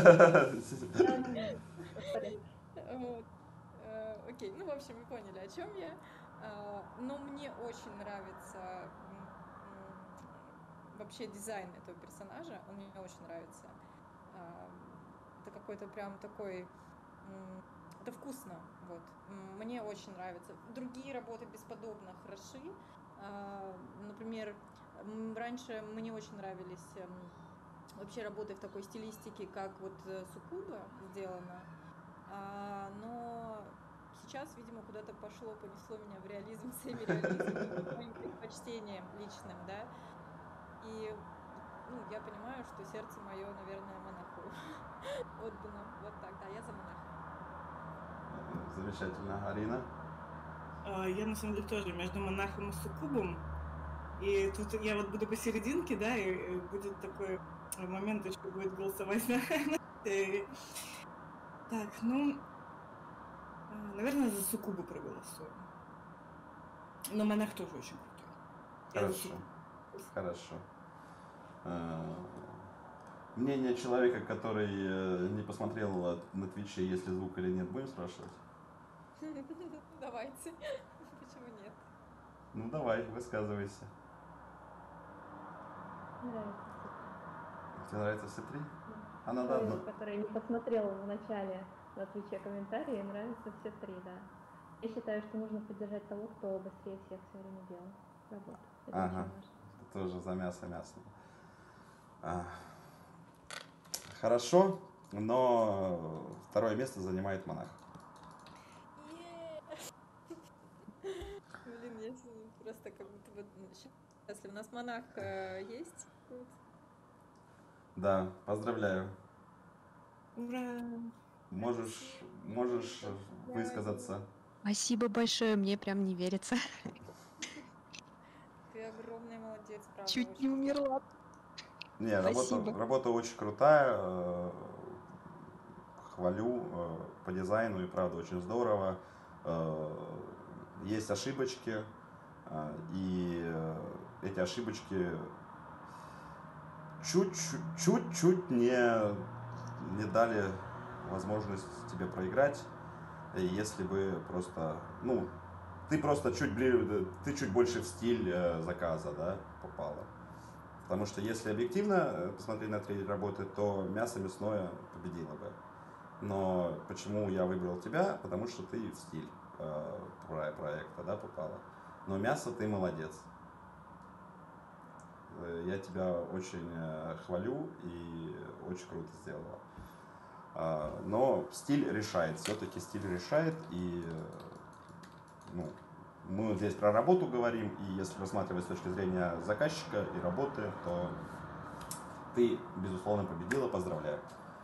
Вот. Э, Окей, ну, в общем, вы поняли, о чем я. А, Но мне очень нравится м, м, вообще дизайн этого персонажа, он мне очень нравится. А, Это какой-то прям такой... м, Это вкусно, вот. М, Мне очень нравится. Другие работы бесподобно хороши. А, Например, м, раньше мне очень нравились эм, вообще работы в такой стилистике, как вот э, Суккуба сделано. А, но сейчас, видимо, куда-то пошло, понесло меня в реализм, семиреализм, по моим предпочтениям личным, да. И ну, я понимаю, что сердце мое, наверное, монаху отдано. Вот так, да, я за монаха. Замечательно. Арина? А, Я на самом деле тоже между монахом и суккубом. И тут я вот буду посерединке, да, и и будет такой момент, что будет голосовать на... на- э, Так, ну, А, Наверное, за Суккубу проголосую. Но монах тоже очень крутой. Я за Хорошо. Суккубу. Хорошо. Э, Мнение человека, который э, не посмотрел э, на Твиче, есть ли звук или нет, будем спрашивать? Давайте. Почему нет? Ну давай, высказывайся. Нравится. Тебе нравятся все три? А надо Человеку, одну. который не посмотрел в начале на Твиче комментарии, нравятся все три, да. Я считаю, что нужно поддержать того, кто быстрее всех все время делал работу. Это очень Ага. важно. Это тоже за мясо-мясо. А, Хорошо, но второе место занимает монах. Е. Блин, я с- просто как будто бы если у нас монах э, есть. Вот. Да, поздравляю. Ура! Можешь, можешь высказаться. Спасибо большое, мне прям не верится. Ты огромный молодец, правда. Чуть очень не умерла. Не, работа, Спасибо. работа очень крутая. э, Хвалю э, по дизайну и правда очень здорово. Э, Есть ошибочки, э, и э, эти ошибочки чуть-чуть чуть-чуть не, не дали возможность тебе проиграть. И если бы просто, ну, ты просто чуть ближе, ты чуть больше в стиль э, заказа, да, попала. Потому что если объективно э, посмотреть на три работы, то мясо мясное победило бы. Но почему я выбрал тебя? Потому что ты в стиль э, про- проекта, да, попала. Но мясо ты молодец. Э, Я тебя очень э, хвалю и очень круто сделала. А, Но стиль решает, все-таки стиль решает, и э, ну, мы здесь про работу говорим, и если рассматривать с точки зрения заказчика и работы, то ты, безусловно, победила, поздравляю.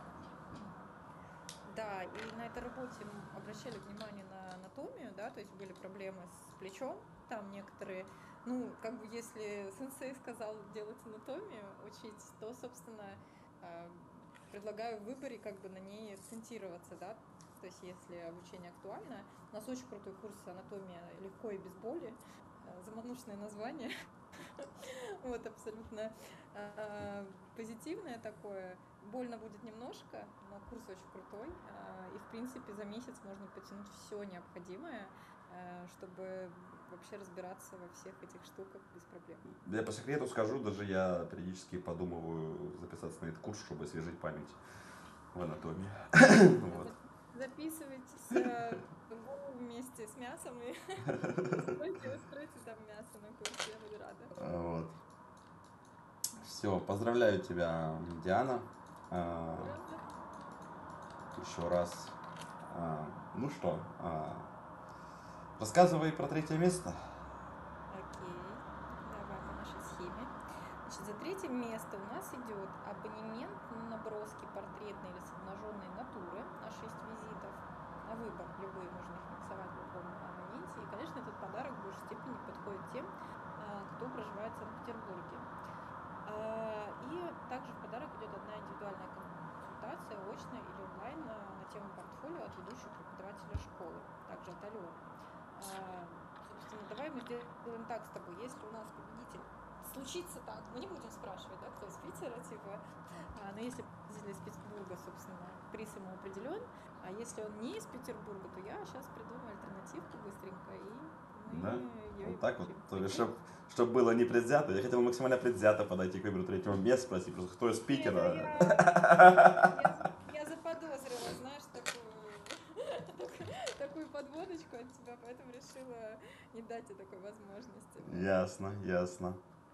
Да, и на этой работе м, обращали внимание на анатомию, да, то есть были проблемы с плечом, там некоторые, ну, как бы если сенсей сказал делать анатомию, учить, то, собственно, э, предлагаю в выборе как бы на ней акцентироваться, да, то есть если обучение актуально, у нас очень крутой курс анатомия легко и без боли, э, заманушное название, вот абсолютно э, позитивное такое. Больно будет немножко, но курс очень крутой. э, И, в принципе, за месяц можно потянуть все необходимое, э, чтобы вообще разбираться во всех этих штуках без проблем. Я по секрету скажу, даже я периодически подумываю записаться на этот курс, чтобы освежить память в анатомии. Вот. Записывайтесь э, голову вместе с мясом и устройте, устройте там мясо на курсе, я буду рада. Вот. Все, поздравляю тебя, Диана. А, Еще раз. А, Ну что, а, рассказывай про третье место. Окей, давай по нашей схеме. Значит, за третье место у нас идет абонемент на наброски портретной или с обнаженной натуры на шесть визитов. На выбор, любые можно их миксовать в любом а, моменте. И, конечно, этот подарок в большей степени подходит тем, а, кто проживает в Санкт-Петербурге. А, И также в подарок идет одна индивидуальная консультация, очная или онлайн, а, на тему портфолио от ведущего преподавателя школы, также от Алены. А, Собственно, давай мы сделаем так с тобой. Если у нас победитель случится так, мы не будем спрашивать, да, кто из Питера, типа, а, но если победитель из Петербурга, собственно, приз ему определен, а если он не из Петербурга, то я сейчас придумаю альтернативку быстренько, и мы Да? ее и Вот так вот. получим. То есть, Окей? чтобы было не предвзято. Я хотел максимально предвзято подойти к выбору третьего места, спросить просто, кто из Не, ну Питера. я, я, я заподозрила, знаешь, такую, такую, такую подводочку от тебя, поэтому решила не дать тебе такой возможности. Ясно, ясно.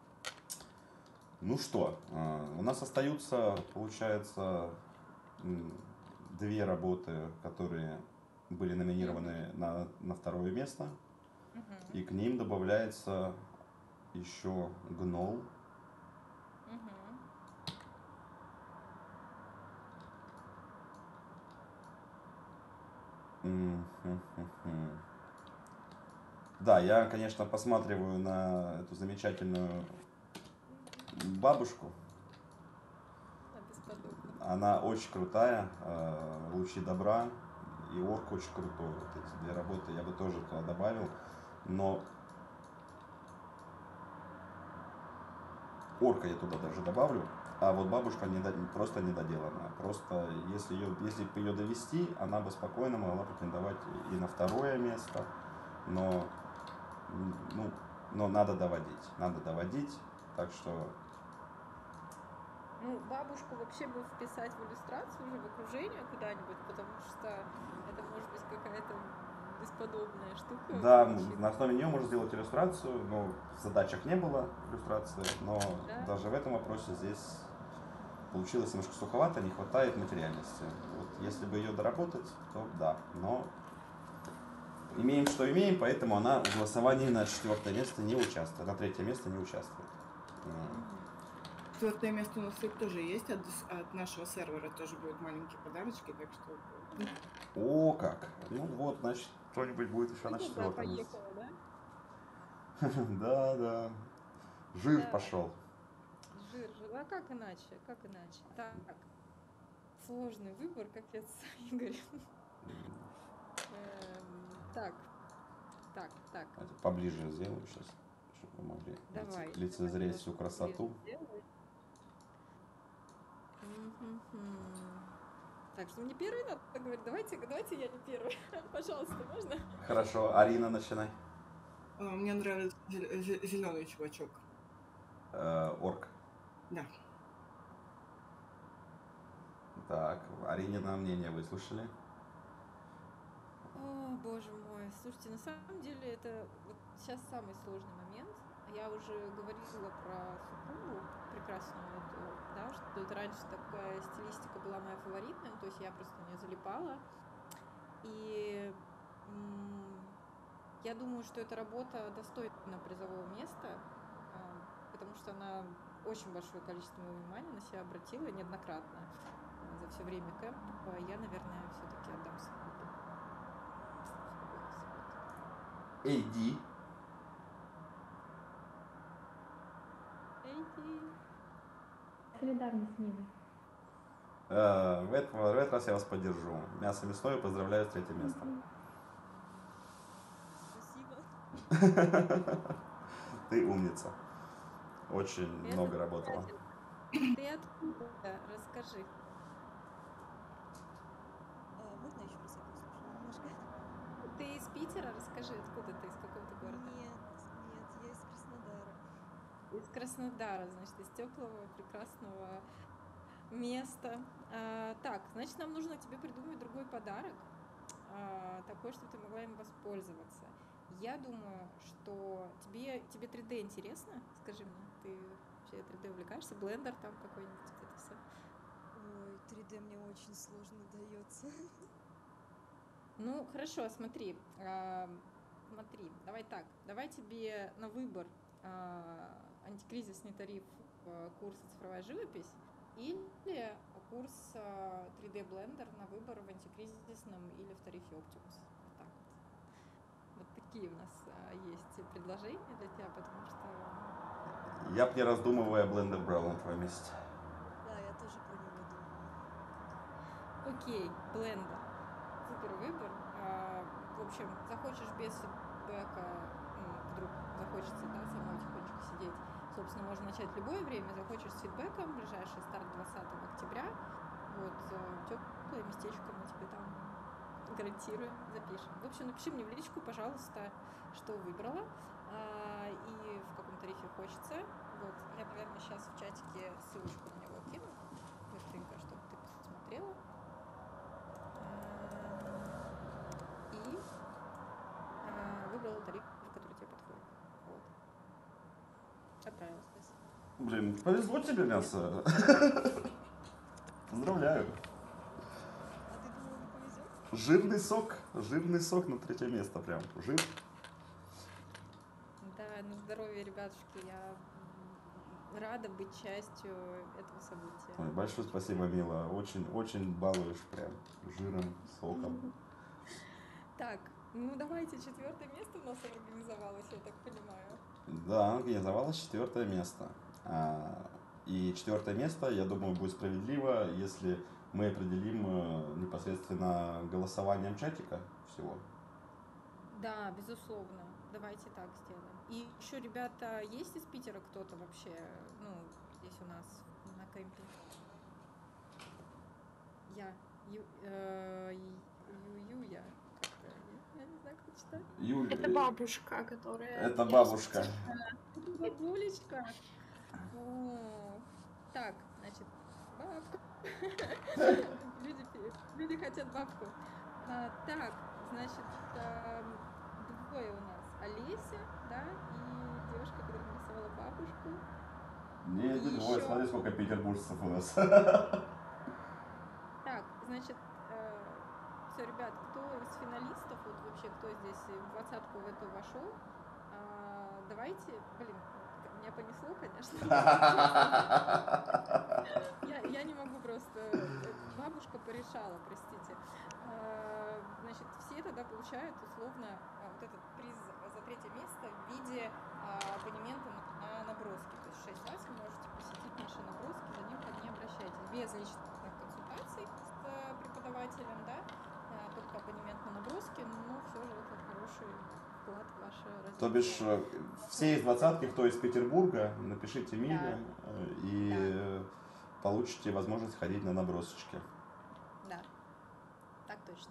Ну что, а, у нас остаются, получается, м, две работы, которые были номинированы на, на второе место. Мгм. И к ним добавляется еще гнол. Мгм. М-хм-хм-хм. Да, я, конечно, посматриваю на эту замечательную бабушку. Да, бесподобно. Она очень крутая, э, лучи добра. и орк очень крутой. Вот эти две работы я бы тоже туда добавил. Но орка я туда даже добавлю, а вот бабушка не до- просто недоделанная. Просто если ее, если бы ее довести, она бы спокойно могла претендовать и на второе место. Но, м, ну, но надо доводить, надо доводить. Так что Ну, бабушку вообще бы вписать в иллюстрацию уже, в окружение куда-нибудь, потому что это может быть какая-то бесподобная штука да, м, получится. на основе нее можно сделать иллюстрацию, но в задачах не было иллюстрации, но Да. даже в этом вопросе здесь получилось немножко суховато, не хватает материальности. Вот если бы ее доработать, то да, но имеем, что имеем, поэтому она в голосовании на четвертое место не участвует, на третье место не участвует. М. Четвертое место у нас кстати, тоже есть от, дис- от нашего сервера, тоже будут маленькие подарочки, так что... ну, О, как! Ну вот, значит, кто-нибудь будет еще на Ну, туда четвертом месте. поехала, да? Да, да. Жир Да, пошел. жир, жир. А как иначе? Как иначе? Так, сложный выбор, капец, Игорь. Эм, Так, так, так. Давайте поближе сделаю сейчас, чтобы вы могли лице- Давай, давай лицезреть всю немножко красоту. поближе сделай. Мгм. Так, что мне первый надо говорить? Давайте, давайте я не первый. Пожалуйста, можно? Хорошо, Арина, начинай. а, Мне нравится зеленый чувачок. Э, орк. Да. Так, Аринина мнение выслушали. О, боже мой. Слушайте, на самом деле это вот сейчас самый сложный момент. Я уже говорила про Суккубу прекрасную эту, да, что это раньше такая стилистика была моя фаворитная, то есть я просто на нее залипала. И м, я думаю, что эта работа достойна призового места, а, потому что она очень большое количество моего внимания на себя обратила неоднократно а, за все время кэмпа. Я, наверное, все-таки отдам Суккубе. Эй, Ди. Эйди. Солидарна с Нивой. Э, в, этот, в этот раз я вас поддержу. Мясо мясное, поздравляю с третьим местом. Спасибо. Ты умница. Очень Ты много работала. замечательно. Ты откуда? Расскажи. А, можно еще раз я послушаю немножко? Ты из Питера? Расскажи, откуда ты, из какого ты города? Нет, нет, я из Краснодара. Из Краснодара, значит, из теплого, прекрасного места. А, так, значит, нам нужно тебе придумать другой подарок, а, такой, чтобы ты могла им воспользоваться. Я думаю, что тебе, тебе три дэ интересно? Скажи мне, ты вообще три дэ увлекаешься? Блендер там какой-нибудь, вот это все. Ой, три дэ мне очень сложно дается. Ну, хорошо, смотри, а, смотри, давай так, давай тебе на выбор а, антикризисный тариф а, курса цифровая живопись или курс а, три дэ блендер на выбор в антикризисном или в тарифе Optimus. Вот так вот. Вот такие у нас а, есть предложения для тебя, потому что... Я б не раздумывая блендер брал на твоем месте. Да, я тоже про него думала. Окей, блендер. Супер выбор. А, в общем, захочешь без фидбэка, ну, вдруг захочется, да, самой тихонечко сидеть. Собственно, можно начать в любое время. Захочешь с фидбэком, ближайший старт двадцатого октября. Вот, теплое местечко мы тебе там гарантируем, запишем. В общем, напиши мне в личку, пожалуйста, что выбрала а, и в каком тарифе хочется. Вот, я, наверное, сейчас в чатике ссылочку на него кину быстренько, чтобы ты посмотрела. И а, выбрала тариф, который тебе подходит. Вот. Отправила. Блин, повезло тебе, мясо. Поздравляю. А ты думала, не повезет? Жирный сок. Жирный сок на третье место прям. Жир. Да, на здоровье, ребятушки. Я рада быть частью этого события. Ой, большое спасибо, Мила. Очень, очень балуешь прям жиром, соком. Так, ну давайте, четвертое место у нас организовалось, я так понимаю. Да, организовалось четвертое место. А, И четвертое место, я думаю, будет справедливо, если мы определим э, непосредственно голосованием чатика всего. Да, безусловно. Давайте так сделаем. И еще, ребята, есть из Питера кто-то вообще, ну, здесь у нас на кемпе? Я. Ю, э, Ю, Ю, я. Как-то, я не знаю, как читать. Юль, Это э, бабушка, которая... это Я бабушка. Это бабулечка. О, так, значит, бабка. Люди, пи- люди хотят бабку. А, так, значит, ам, двое у нас. Олеся, да, и девушка, которая нарисовала бабушку. Не, И не двое, еще, смотри, сколько петербуржцев у нас. так, значит, все, ребят, кто из финалистов, вот вообще, кто здесь в двадцатку в эту вошел, а, давайте, блин, меня понесло, конечно. Я, я не могу просто, э, бабушка порешала, простите. А, Значит, все тогда получают условно а, вот этот приз за третье место в виде а, абонемента на на наброски. То есть шесть раз вы можете посетить наши наброски, за ним ко мне обращайтесь. Без личных консультаций с э, преподавателем, да, а, только абонемент на наброски, но все же это хороший вклад в ваше То бишь, развитие. э, все из двадцатки, кто из Петербурга, напишите Да, Миле э, и да, э, получите возможность ходить на набросочки. да, так точно.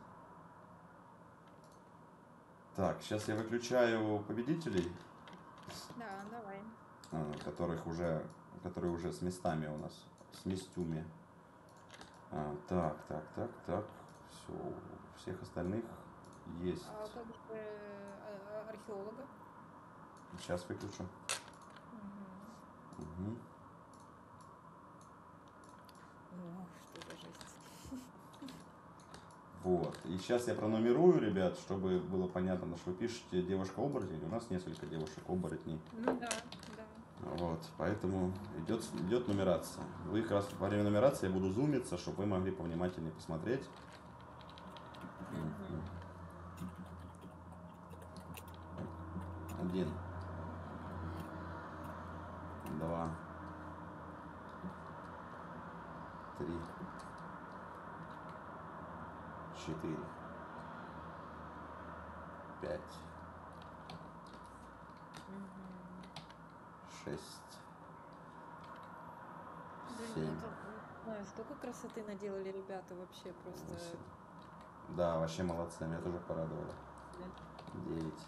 Так, сейчас я выключаю победителей, Да, давай. э, которых уже, которые уже с местами у нас, с местюми. А, так, так, так, так, все, у всех остальных есть. А как же э, археолога? Сейчас выключу. Мгм. Мгм. О, что за жесть. Вот. И сейчас я пронумерую, ребят, чтобы было понятно, на что вы пишете девушка-оборотень. У нас несколько девушек-оборотней. Ну да, да. Вот, поэтому идет, идет нумерация. Вы как раз во время нумерации я буду зумиться, чтобы вы могли повнимательнее посмотреть. Мгм. Один, два, три, четыре, пять, Мгм. шесть, Блин, ну семь, это, не знаю, столько красоты наделали ребята вообще просто. восемь. Да, вообще молодцы, меня тоже порадовало. Девять,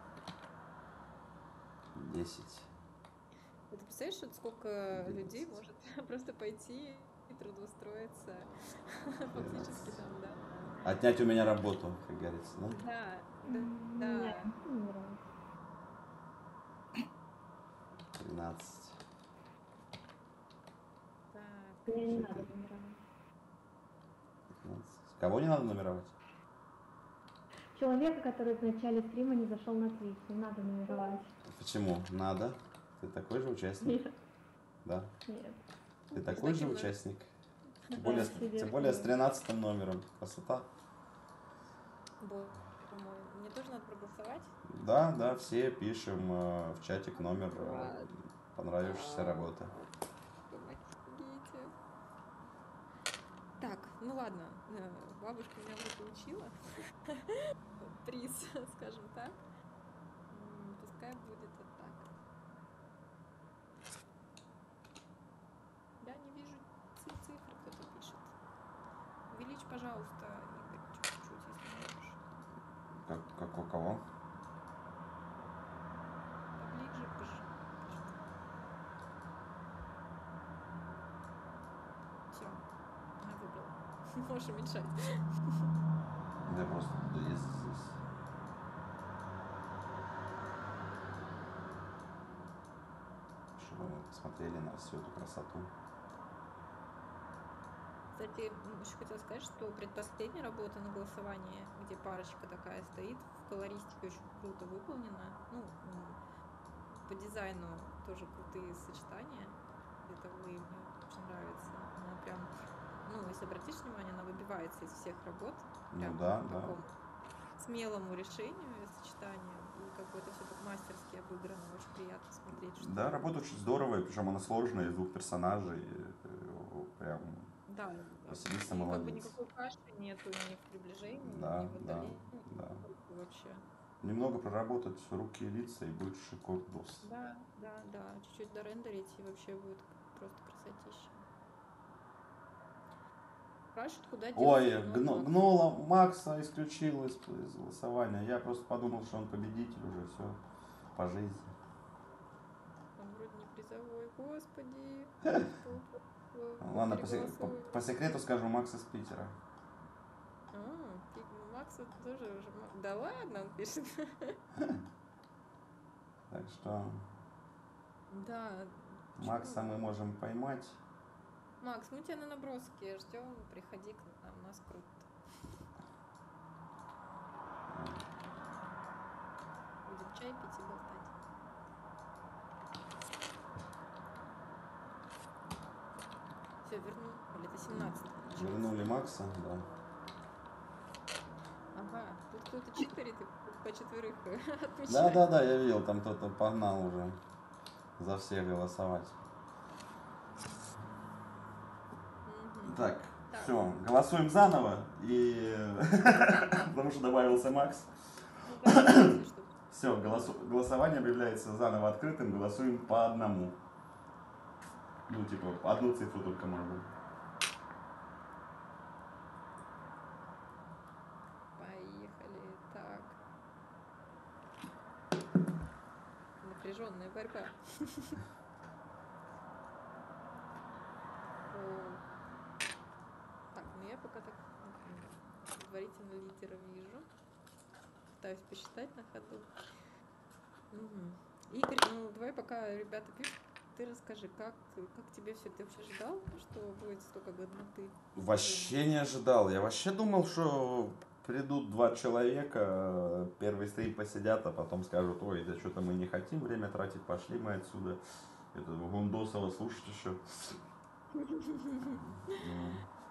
десять, Вот ты представляешь, вот сколько людей может просто пойти и трудоустроиться фактически там, да. отнять у меня работу, как говорится, да? Да, да, М, да. Нет, не нравится. тринадцать, Так, Мне не надо четырнадцать, нумеровать. пятнадцать. Кого не надо нумеровать? Человека, который в начале стрима не зашел на Twitch, не надо нумеровать. Почему? Надо. Ты такой же участник, Нет, да? нет. Ты такой же таким, да. участник. Тем Да, более, с- все тем более с верно. тринадцатым номером. Красота. Боже мой, мне тоже надо проголосовать? Да, да, все пишем э, в чатик номер э, Ладно. понравившейся работы. Помогите. Так, ну ладно, э, бабушка меня уже получила. Приз, скажем так. М, Пускай будет вот так. Я не вижу ци- цифр, кто-то пишет. Увеличь, пожалуйста, Игорь, чуть-чуть, если можешь. Как, как у кого? Поближе, пиш- пишет. Все, она выбрала. Можешь уменьшать. Я просто есть здесь. Чтобы мы посмотрели на всю эту красоту. Кстати, м, еще хотела сказать, что предпоследняя работа на голосовании, где парочка такая стоит, в колористике очень круто выполнена. Ну, м, по дизайну тоже крутые сочетания. Это вы, мне очень нравится. Она прям, ну, если обратишь внимание, она выбивается из всех работ. Ну Прям да, по да. такому смелому решению и сочетанию. И как бы это все так мастерски обыграно. Очень приятно смотреть, что... Да, работа очень здоровая, причем она сложная, из двух персонажей. э, Прям Да, Василиса и как бы молодец. никакой каши нету ни в приближении, Да, ни в да, отдалении, да. вообще. Немного проработать руки и лица, и будет шикардос. Да, да, да, чуть-чуть дорендерить, и вообще будет просто красотища. Спрашивают, куда делся Ой, гном гно- Макс. гнола Макса исключил из, из голосования. Я просто подумал, что он победитель уже, все, по жизни. Он вроде не призовой, господи. Что такое? Ладно, по, се- по- Переголосовываю. по секрету скажу, Макс из Питера. А, пик- Макс вот тоже уже... ма- Да ладно, он пишет. Так что Да, Макса мы почему? можем поймать. Макс, мы тебя на наброски ждем, приходи к нам, у нас круто. Будем чай пить и болтать. Все, верну. Или это семнадцать получается? Вернули Макса, да. Ага, тут кто-то читерит и по четверых Да, отмечает. да, да, я видел, там кто-то погнал уже за всех голосовать. Мгм. Так, Так, все, голосуем заново, и потому что добавился Макс. ну да, если что. Все, голосование объявляется заново открытым, голосуем по одному. Ну, типа, одну цифру только можно. Поехали. Так. Напряженная борьба. О, Так, ну я пока так м, предварительно лидера вижу. Пытаюсь посчитать на ходу. Мгм. Игорь, ну давай пока ребята пишут, ты расскажи, как, как тебе все, ты вообще ждал, что будет столько годноты? Вообще не ожидал. Я вообще думал, что придут два человека, первый стрим посидят, а потом скажут, ой, да что-то мы не хотим время тратить, пошли мы отсюда. Это Гундосова слушать еще. Ну, М,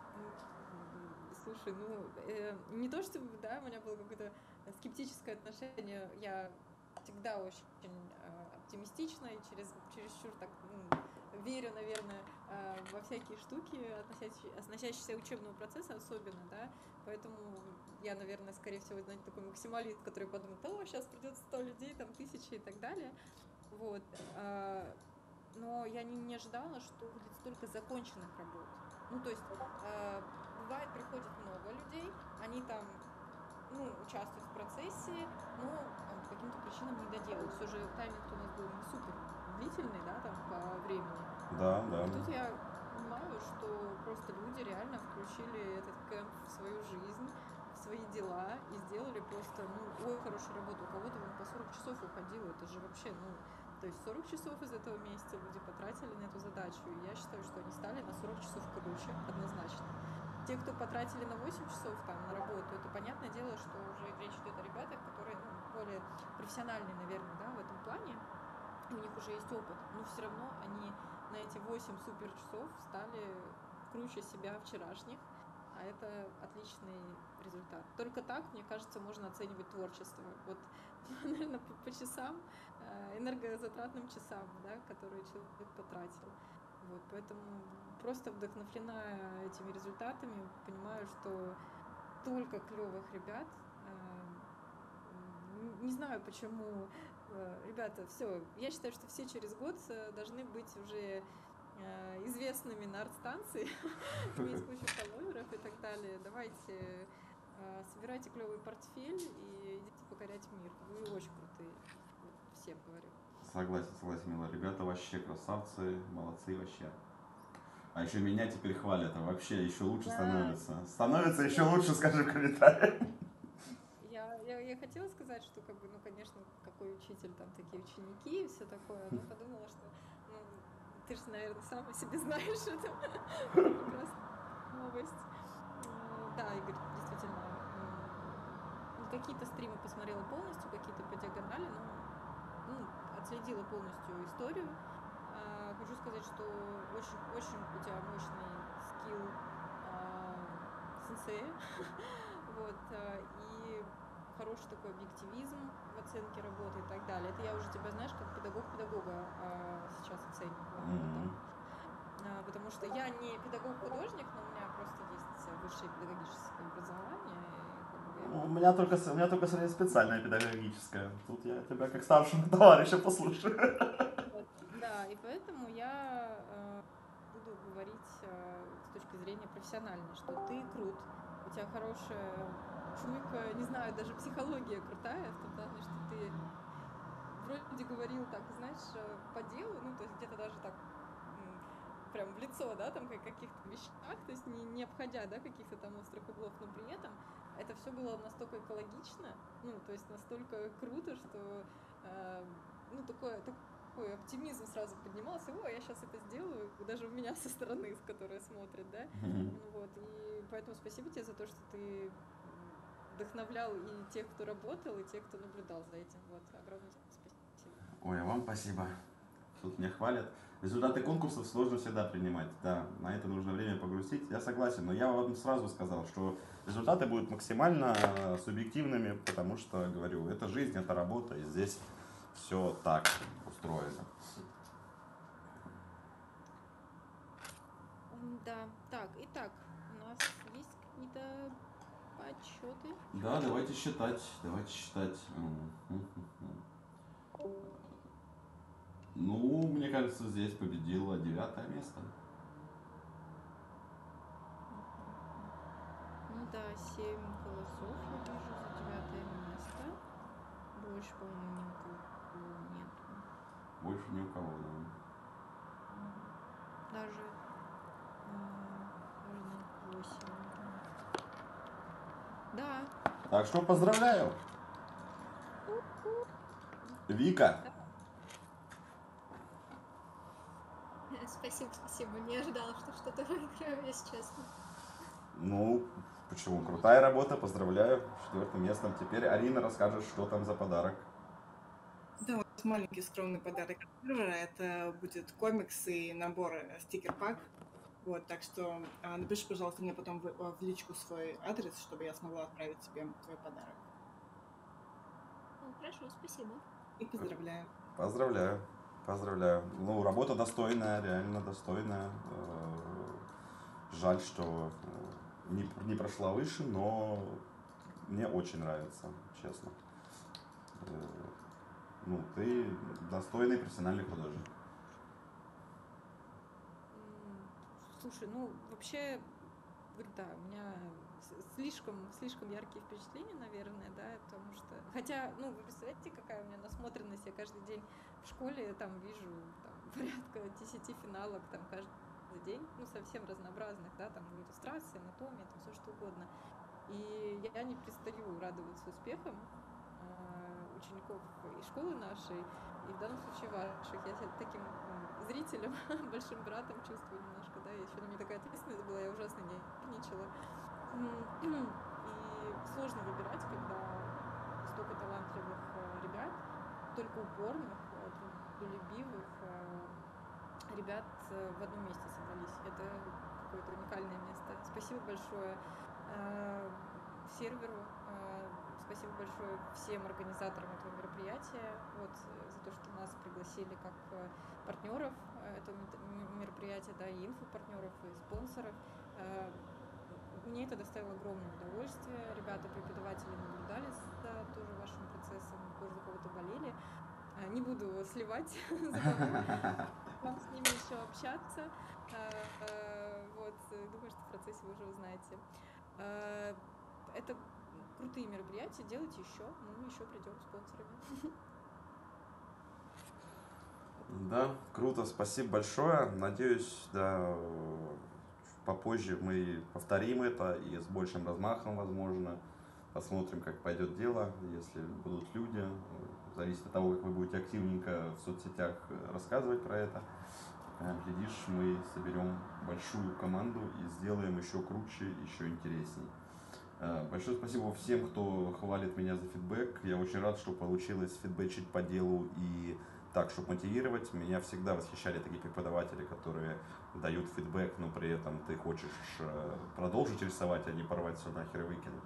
Слушай, ну, э, не то чтобы, да, у меня было какое-то скептическое отношение, я всегда очень э, оптимистична и через, чересчур так ну, верю, наверное, э, во всякие штуки, относящиеся, относящиеся к учебному процессу особенно, да, поэтому я, наверное, скорее всего, знаете, такой максималист, который подумает, о, сейчас придет сто людей, там, тысячи и так далее, вот, э, но я не, не ожидала, что будет столько законченных работ. Ну, то есть, э, бывает, приходит много людей, они там, ну, участвуют в процессе, но э, по каким-то причинам не доделают. Все же тайминг у нас был не супер длительный, да, там, по времени. да, да. И тут я понимаю, что просто люди реально включили этот кэмп в свою жизнь, в свои дела и сделали просто, ну, ой, хорошую работу. У кого-то вон по сорок часов уходило, это же вообще, ну, то есть сорок часов из этого месяца люди потратили на эту задачу, и я считаю, что они стали на сорок часов круче, однозначно. Те, кто потратили на восемь часов там на работу, это понятное дело, что уже речь идет о ребятах, которые ну, более профессиональные, наверное, да, в этом плане, и у них уже есть опыт, но все равно они на эти восемь супер часов стали круче себя вчерашних, а это отличный результат. Только так, мне кажется, можно оценивать творчество. Вот, наверное, по, по часам, э, энергозатратным часам, да, которые человек потратил. Вот, поэтому просто вдохновлена этими результатами, понимаю, что только клевых ребят. Э, н- Не знаю, почему, э, ребята, все, я считаю, что все через год э, должны быть уже э, известными на арт-станции, иметь кучу фолловеров и так далее. Давайте э, собирайте клевый портфель и идите покорять мир. Вы очень крутые. Вот, всем говорю. Согласен, согласен, Мила. Ребята вообще красавцы, молодцы вообще. А еще меня теперь хвалят, а вообще еще лучше Да. становится. Становится еще лучше, скажи в комментариях. Я, я, я хотела сказать, что, как бы, ну, конечно, какой учитель, там такие ученики и все такое, но подумала, что, ну, ты же, наверное, сам о себе знаешь, это прекрасная новость. Э, Да, Игорь, действительно, м, ну, какие-то стримы посмотрела полностью, какие-то по диагонали, но ну, отследила полностью историю. А, Хочу сказать, что очень, очень у тебя мощный скилл а, сенсея. Вот, а, и хороший такой объективизм в оценке работы и так далее. Это я уже тебя, знаешь, как педагог педагога а, сейчас оцениваю. Мгм. А, Потому что я не педагог-художник, но у меня просто есть высшее педагогическое образование. И как бы я Ну, У могу меня только, с- у меня только среднеспециальная педагогическая. Тут я тебя как старшего товарища послушаю. Вот, да, и поэтому я э, буду говорить э, с точки зрения профессиональной, что ты крут, у тебя хорошая чуйка, не знаю, даже психология крутая, в том плане, что ты вроде говорил так, знаешь, э, по делу, ну, то есть где-то даже так м, прям в лицо, да, там как каких-то вещах, то есть не, не обходя, да, каких-то там острых углов, но при этом это все было настолько экологично, ну, то есть настолько круто, что э, ну, такое, такой оптимизм сразу поднимался, о, я сейчас это сделаю, даже у меня со стороны, с которой смотрит, да, Мгм. ну вот, и поэтому спасибо тебе за то, что ты м, вдохновлял и тех, кто работал, и тех, кто наблюдал за этим, вот, огромное тебе спасибо. Ой, а вам спасибо. Тут меня хвалят. Результаты конкурсов сложно всегда принимать. Да, на это нужно время погрузить. Я согласен, но я вам сразу сказал, что результаты будут максимально э, субъективными, потому что, говорю, это жизнь, это работа, и здесь все так устроено. М, Да, так, итак, у нас есть какие-то подсчеты? Да, давайте считать, давайте считать. М, Ну, мне кажется, здесь победило девятое место. Ну да, семь голосов я вижу за девятое место. Больше, по-моему, ни у кого нету. Больше ни у кого, да. М, Даже, э, наверное, восемь. Да. Так что поздравляю, Вика. Спасибо, спасибо. Не ожидала, что что-то выиграю, если честно. Ну, почему? Крутая работа, поздравляю. Четвертым местом. Теперь Арина расскажет, что там за подарок. Да, вот маленький скромный подарок от сервера. Это будет комикс и набор э, стикер-пак. Вот, так что а, напиши, пожалуйста, мне потом в, в личку свой адрес, чтобы я смогла отправить тебе твой подарок. Ну, хорошо, спасибо. И поздравляю. Поздравляю. Поздравляю. Ну, работа достойная, реально достойная. Э, Жаль, что э, не, не прошла выше, но мне очень нравится, честно. Э, Ну, ты достойный профессиональный художник. М, Слушай, ну вообще, говорю, да, у меня с- слишком, слишком яркие впечатления, наверное, да, потому что, хотя, ну, вы представляете, какая у меня насмотренность, я каждый день в школе там вижу там, порядка десяти финалок там каждый день, ну, совсем разнообразных, да, там иллюстрации, анатомия, там все что угодно. И я не перестаю радоваться успехам э, учеников и школы нашей, и в данном случае ваших. Я себя таким м, зрителем, большим братом чувствую немножко, да, еще на мне такая ответственность была, я ужасно нервничала. М, И сложно выбирать, когда столько талантливых э, ребят, только упорных, э, трудолюбивых э, ребят э, в одном месте собрались. Это какое-то уникальное место. Спасибо большое э, серверу, э, спасибо большое всем организаторам этого мероприятия, вот, э, за то, что нас пригласили как э, партнеров э, этого мет- м- мероприятия, да, и инфопартнеров, и спонсоров. Э, Мне это доставило огромное удовольствие. Ребята, преподаватели наблюдали за тоже вашим процессом, тоже за кого-то болели. Э, Не буду сливать за кого. Вам с ними еще общаться. Э, э, Вот, э, думаю, что в процессе вы уже узнаете. Э, Это крутые мероприятия, делайте еще, мы еще придем спонсорами. Да, круто, спасибо большое. Надеюсь, да, э, попозже мы повторим это и с большим размахом, возможно. Посмотрим, как пойдет дело, если будут люди. Э, Зависит от того, как вы будете активненько в соцсетях э, рассказывать про это. Э, Глядишь, мы соберем большую команду и сделаем еще круче, еще интересней. Э, Большое спасибо всем, кто хвалит меня за фидбэк. Я очень рад, что получилось фидбэчить по делу и так, чтобы мотивировать. Меня всегда восхищали такие преподаватели, которые дают фидбэк, но при этом ты хочешь э, продолжить рисовать, а не порвать все нахер и выкинуть.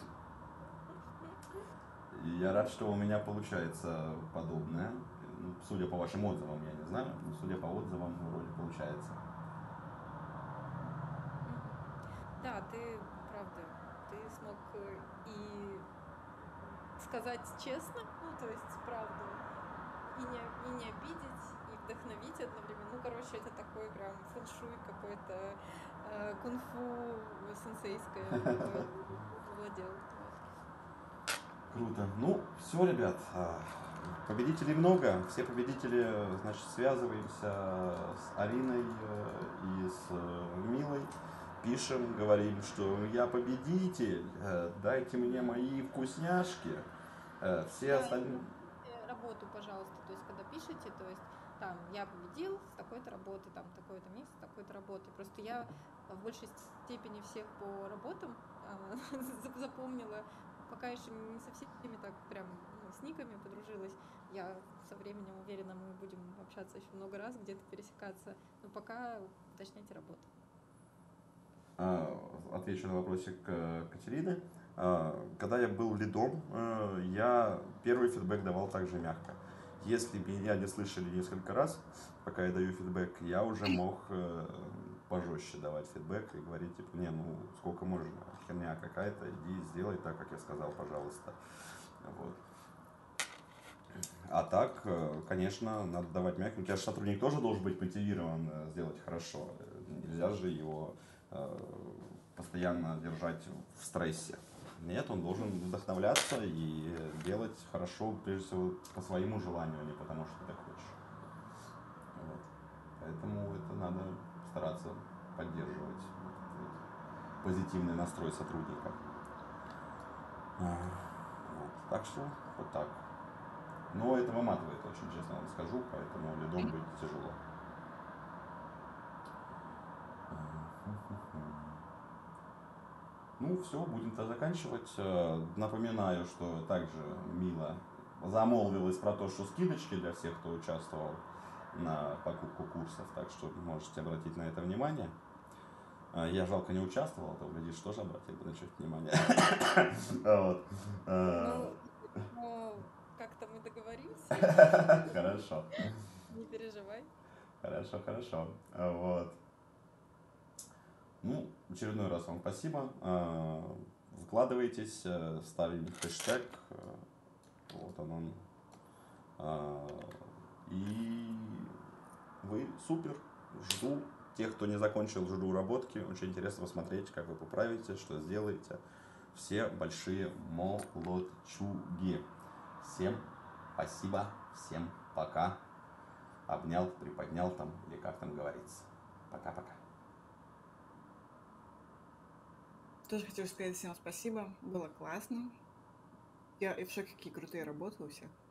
И я рад, что у меня получается подобное. Ну, судя по вашим отзывам, я не знаю, но судя по отзывам, вроде получается. да, ты, правда, ты смог э, и сказать честно, ну, то есть правду, и не, и не обидеть, и вдохновить одновременно. Ну, короче, это такой прям фэншуй какой-то, э, кунг-фу сенсейское такое владел. Круто. Ну, все, ребят. а, Победителей много. Все победители, значит, связываемся с Ариной э, и с э, Милой. Пишем, говорим, что я победитель, э, дайте мне мои вкусняшки. Э, Все Да, и остальные... э, работу, пожалуйста, то есть когда пишете, то есть там я победил с такой-то работы, там такой-то месяц, с такой-то работы. Просто я в большей степени всех по работам а, зап- запомнила, пока еще не со всеми так прям ну, с никами подружилась. Я со временем уверена, мы будем общаться еще много раз, где-то пересекаться, но пока уточняйте работу. А, Отвечу на вопросик э, Катерины. А, Когда я был лидом, э, я первый фидбэк давал также мягко. Если меня не слышали несколько раз, пока я даю фидбэк, я уже мог э, пожестче давать фидбэк и говорить, типа, не, ну сколько можно, херня какая-то, иди сделай так, как я сказал, пожалуйста. Вот. А так, э, конечно, надо давать мягко. У тебя же сотрудник тоже должен быть мотивирован э, сделать хорошо. Нельзя же его э, постоянно держать в стрессе. Нет, он должен вдохновляться и делать хорошо, прежде всего, по своему желанию, а не потому, что ты хочешь. Вот. Поэтому это надо стараться поддерживать вот этот вот позитивный настрой сотрудника. А, вот. Так что вот так. Но это выматывает очень, честно вам скажу, поэтому лидом быть тяжело. Ну, все, будем тогда заканчивать. Э, Напоминаю, что также Мила замолвилась про то, что скидочки для всех, кто участвовал на покупку курсов, так что можете обратить на это внимание. Э, Я, жалко, не участвовал, а то, глядишь, тоже обратил бы на что-то внимание. Вот. Э, Ну, но как-то мы договоримся. Хорошо. Не переживай. Хорошо, хорошо. А, Вот. Ну, в очередной раз вам спасибо. А, Вкладывайтесь, э, ставим хэштег. э, Вот он он. А, И вы супер. Жду тех, кто не закончил, жду работки. Очень интересно посмотреть, как вы поправите, что сделаете. Все большие молодчуги. Всем спасибо, всем пока. Обнял, приподнял там, или как там говорится. Пока-пока. Тоже хотела сказать всем спасибо. Было классно. Я и в шоке, какие крутые работы у всех.